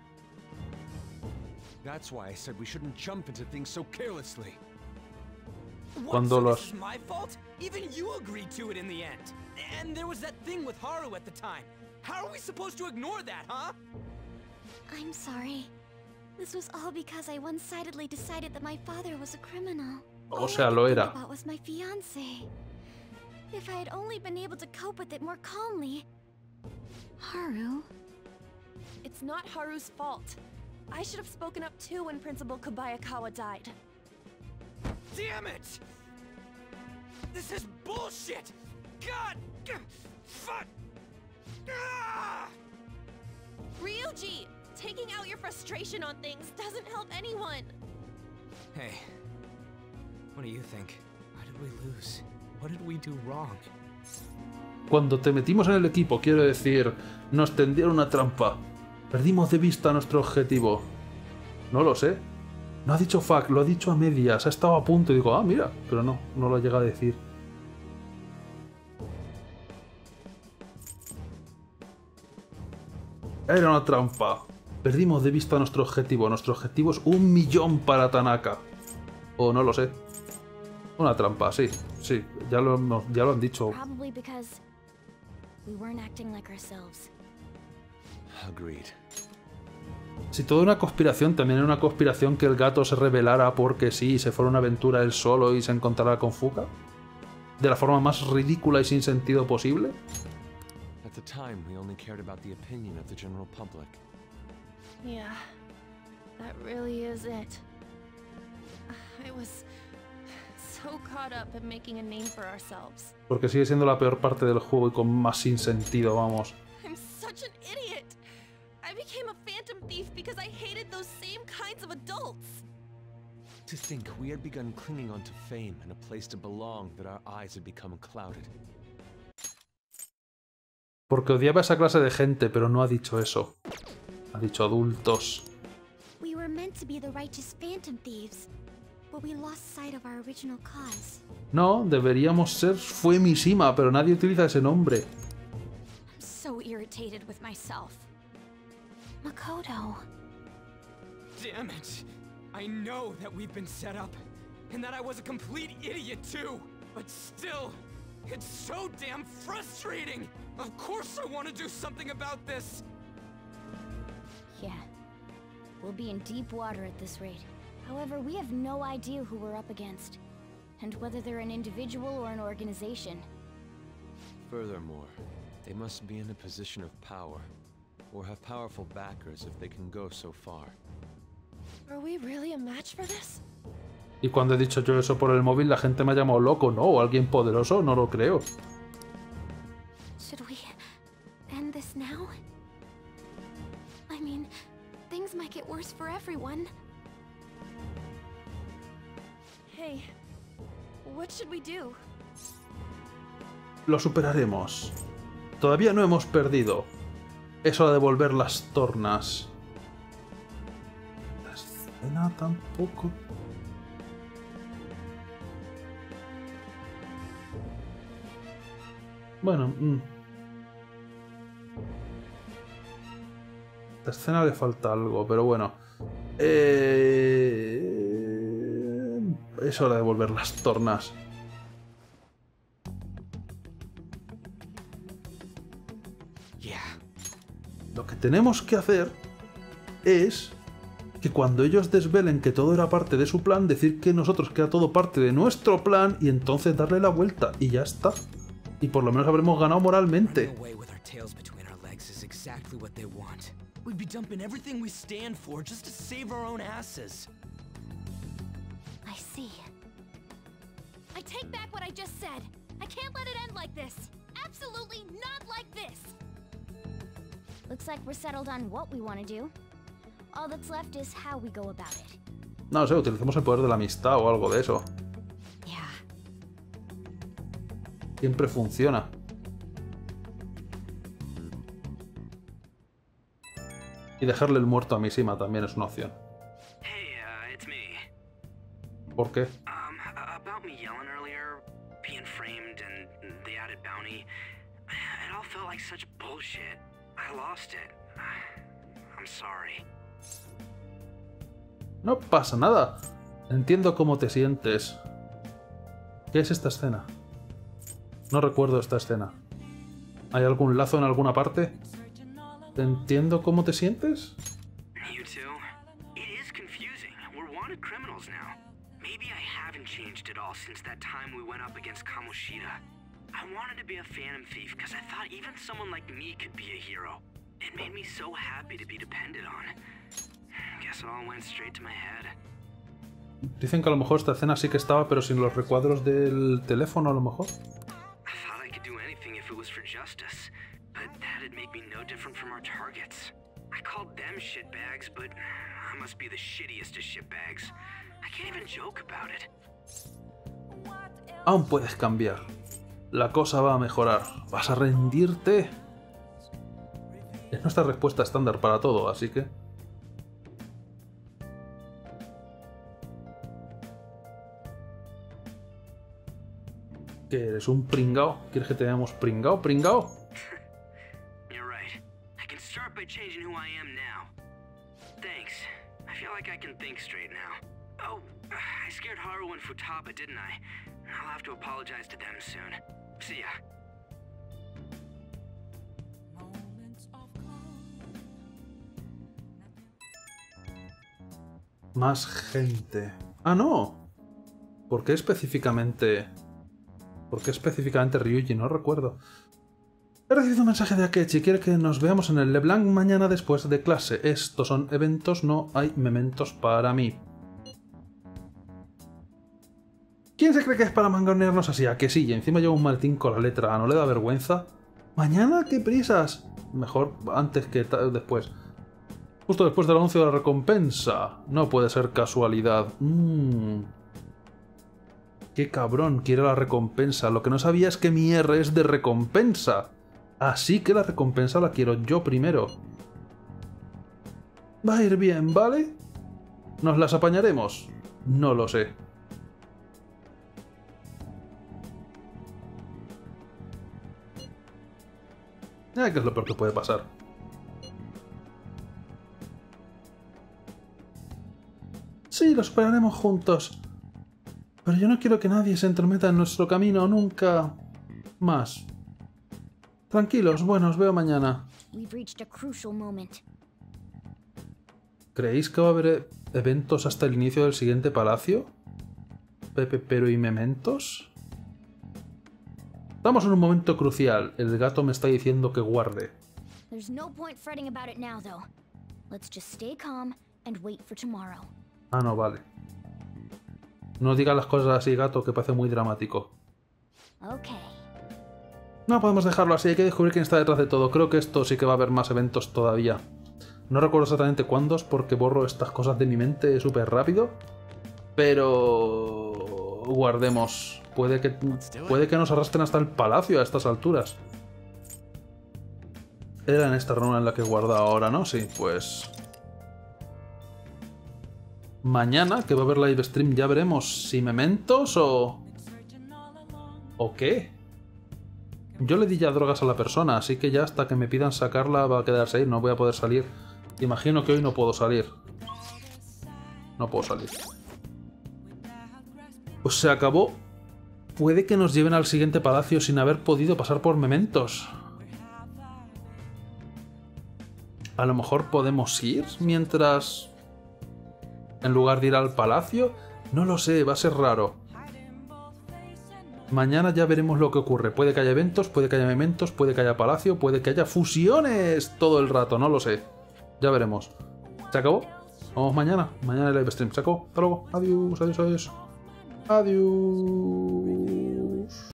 That's why I said we shouldn't jump into things so carelessly. What, so this is my fault? Even you agreed to it in the end. And there was that thing with Haru at the time. How are we supposed to ignore that, huh? I'm sorry. This was all because I one-sidedly decided that my father was a criminal. O sea, lo era. All I was my fiancé. If I had only been able to cope with it more calmly. Haru? It's not Haru's fault. I should have spoken up too when Principal Kobayakawa died. Damn it! This is bullshit! God! Fuck! Ah! Ryuji! Taking out your frustration on things doesn't help anyone! Hey, what do you think? How did we lose? What did we do wrong? Cuando te metimos en el equipo, quiero decir, nos tendieron una trampa. Perdimos de vista nuestro objetivo. No lo sé. No ha dicho fuck, lo ha dicho a medias. Ha estado a punto y digo, ah, mira. Pero no, no lo llega a decir. Era una trampa. Perdimos de vista nuestro objetivo. Nuestro objetivo es 1 millón para Tanaka. O no lo sé. Una trampa, sí. Sí, ya lo han dicho. Probably because we weren't acting like ourselves. Agreed. Si toda una conspiración, también era una conspiración que el gato se rebelara porque sí, se fuera una aventura él solo y se encontrara con Fuka. De la forma más ridícula y sin sentido posible. At the time, we only cared about the opinion of the general public. Yeah, that really is it. I was so caught up in making a name for ourselves. Porque sigue siendo la peor parte del juego y con más sinsentido, vamos. I'm such an idiot. I became a phantom thief because I hated those same kinds of adults. To think we had begun clinging onto fame and a place to belong that our eyes had become clouded. Porque odiaba a esa clase de gente, pero no ha dicho eso. Ha dicho adultos. We were meant to be the righteous phantom thieves, but we lost sight of our original cause. No, deberíamos ser Fuemishima, pero nadie utiliza ese nombre. I'm so irritated with myself. Makoto. Damn it! I know that we've been set up, and that I was a complete idiot too. But still, it's so damn frustrating! Of course I want to do something about this! Yeah. We'll be in deep water at this rate. However, we have no idea who we're up against, and whether they're an individual or an organization. Furthermore, they must be in a position of power, or have powerful backers if they can go so far. Are we really a match for this? Y cuando he dicho yo eso por el móvil, la gente me ha llamado loco, ¿no? O alguien poderoso, no lo creo. Should we end this now? I mean, things might get worse for everyone. Hey, what should we do? Lo superaremos. Todavía no hemos perdido. Es hora de volver las tornas. La escena tampoco... Bueno, esta escena le falta algo, pero bueno. Es hora de volver las tornas. Lo que tenemos que hacer es que cuando ellos desvelen que todo era parte de su plan, decir que nosotros que era todo parte de nuestro plan y entonces darle la vuelta y ya está. Y por lo menos habremos ganado moralmente. We'd be dumping everything we stand for just to save our own asses. I see. I take back what I just said. I can't let it end like this. Absolutely not like this. Looks like we're settled on what we want to do. All that's left is how we go about it. No sé, utilicemos el poder de la amistad o algo de eso. Siempre funciona. Y dejarle el muerto a Mishima también es una opción. Hey, it's me. ¿Por qué? About me yelling earlier, being framed and the added bounty. It all felt like such bullshit. I lost it. I'm sorry. No pasa nada. Entiendo cómo te sientes. ¿Qué es esta escena? No recuerdo esta escena. ¿Hay algún lazo en alguna parte? ¿Entiendo cómo te sientes? You too? It is confusing. We're wanted criminals now. Maybe I haven't changed at all since that time we went up against Kamoshida. I wanted to be a Phantom Thief because I thought even someone like me could be a hero. It made me so happy to be depended on. Guess it all went straight to my head. Dicen que a lo mejor esta escena sí que estaba, pero sin los recuadros del teléfono a lo mejor. I thought I could do anything if it was for justice, but that'd make me no different from our targets. I called them shitbags, but I must be the shittiest of shitbags. I can't even joke about it. Aún puedes cambiar. La cosa va a mejorar. ¿Vas a rendirte? Es nuestra respuesta estándar para todo, así que... ¿Qué eres? ¿Un pringao? ¿Quieres que te llamemos pringao? ¿Pringao? You're right. I can start by changing who I am now. Thanks. I feel like I can think straight now. Oh, I scared Haru and Futaba, didn't I? I'll have to apologize to them soon. See ya. Más gente. ¡Ah, no! ¿Por qué específicamente Ryuji? No recuerdo. He recibido un mensaje de Akechi. Quiere que nos veamos en el LeBlanc mañana después de clase. Estos son eventos, no hay mementos para mí. ¿Quién se cree que es para mangonearnos así? ¿A que sí? Y encima lleva un maletín con la letra A. ¿No le da vergüenza? ¿Mañana? ¿Qué prisas? Mejor antes que después. Justo después del anuncio de la recompensa. No puede ser casualidad. Qué cabrón, quiere la recompensa. Lo que no sabía es que mi R es de recompensa. Así que la recompensa la quiero yo primero. Va a ir bien, ¿vale? ¿Nos las apañaremos? No lo sé. ¿Qué es lo peor que puede pasar? Sí, lo superaremos juntos. Pero yo no quiero que nadie se entrometa en nuestro camino nunca más. Tranquilos, bueno, os veo mañana. ¿Creéis que va a haber eventos hasta el inicio del siguiente palacio? Pepe, pero ¿y mementos? Estamos en un momento crucial. El gato me está diciendo que guarde. Ah, no, vale. No digas las cosas así, gato, que parece muy dramático. No podemos dejarlo así, hay que descubrir quién está detrás de todo. Creo que esto sí que va a haber más eventos todavía. No recuerdo exactamente cuándos, porque borro estas cosas de mi mente súper rápido. Pero... guardemos. Puede que nos arrastren hasta el palacio a estas alturas. Era en esta runa en la que guarda ahora, ¿no? Sí, pues... mañana, que va a haber live stream, ya veremos si mementos o... ¿o qué? Yo le di ya drogas a la persona, así que ya hasta que me pidan sacarla va a quedarse ahí, no voy a poder salir. Imagino que hoy no puedo salir. No puedo salir. Pues se acabó. Puede que nos lleven al siguiente palacio sin haber podido pasar por mementos. A lo mejor podemos ir mientras... en lugar de ir al palacio. No lo sé, va a ser raro. Mañana ya veremos lo que ocurre. Puede que haya eventos, puede que haya mementos, puede que haya palacio, puede que haya fusiones todo el rato, no lo sé. Ya veremos. ¿Se acabó? Vamos mañana. Mañana el live stream. ¿Se acabó? Hasta luego. Adiós, adiós, adiós. Adiós.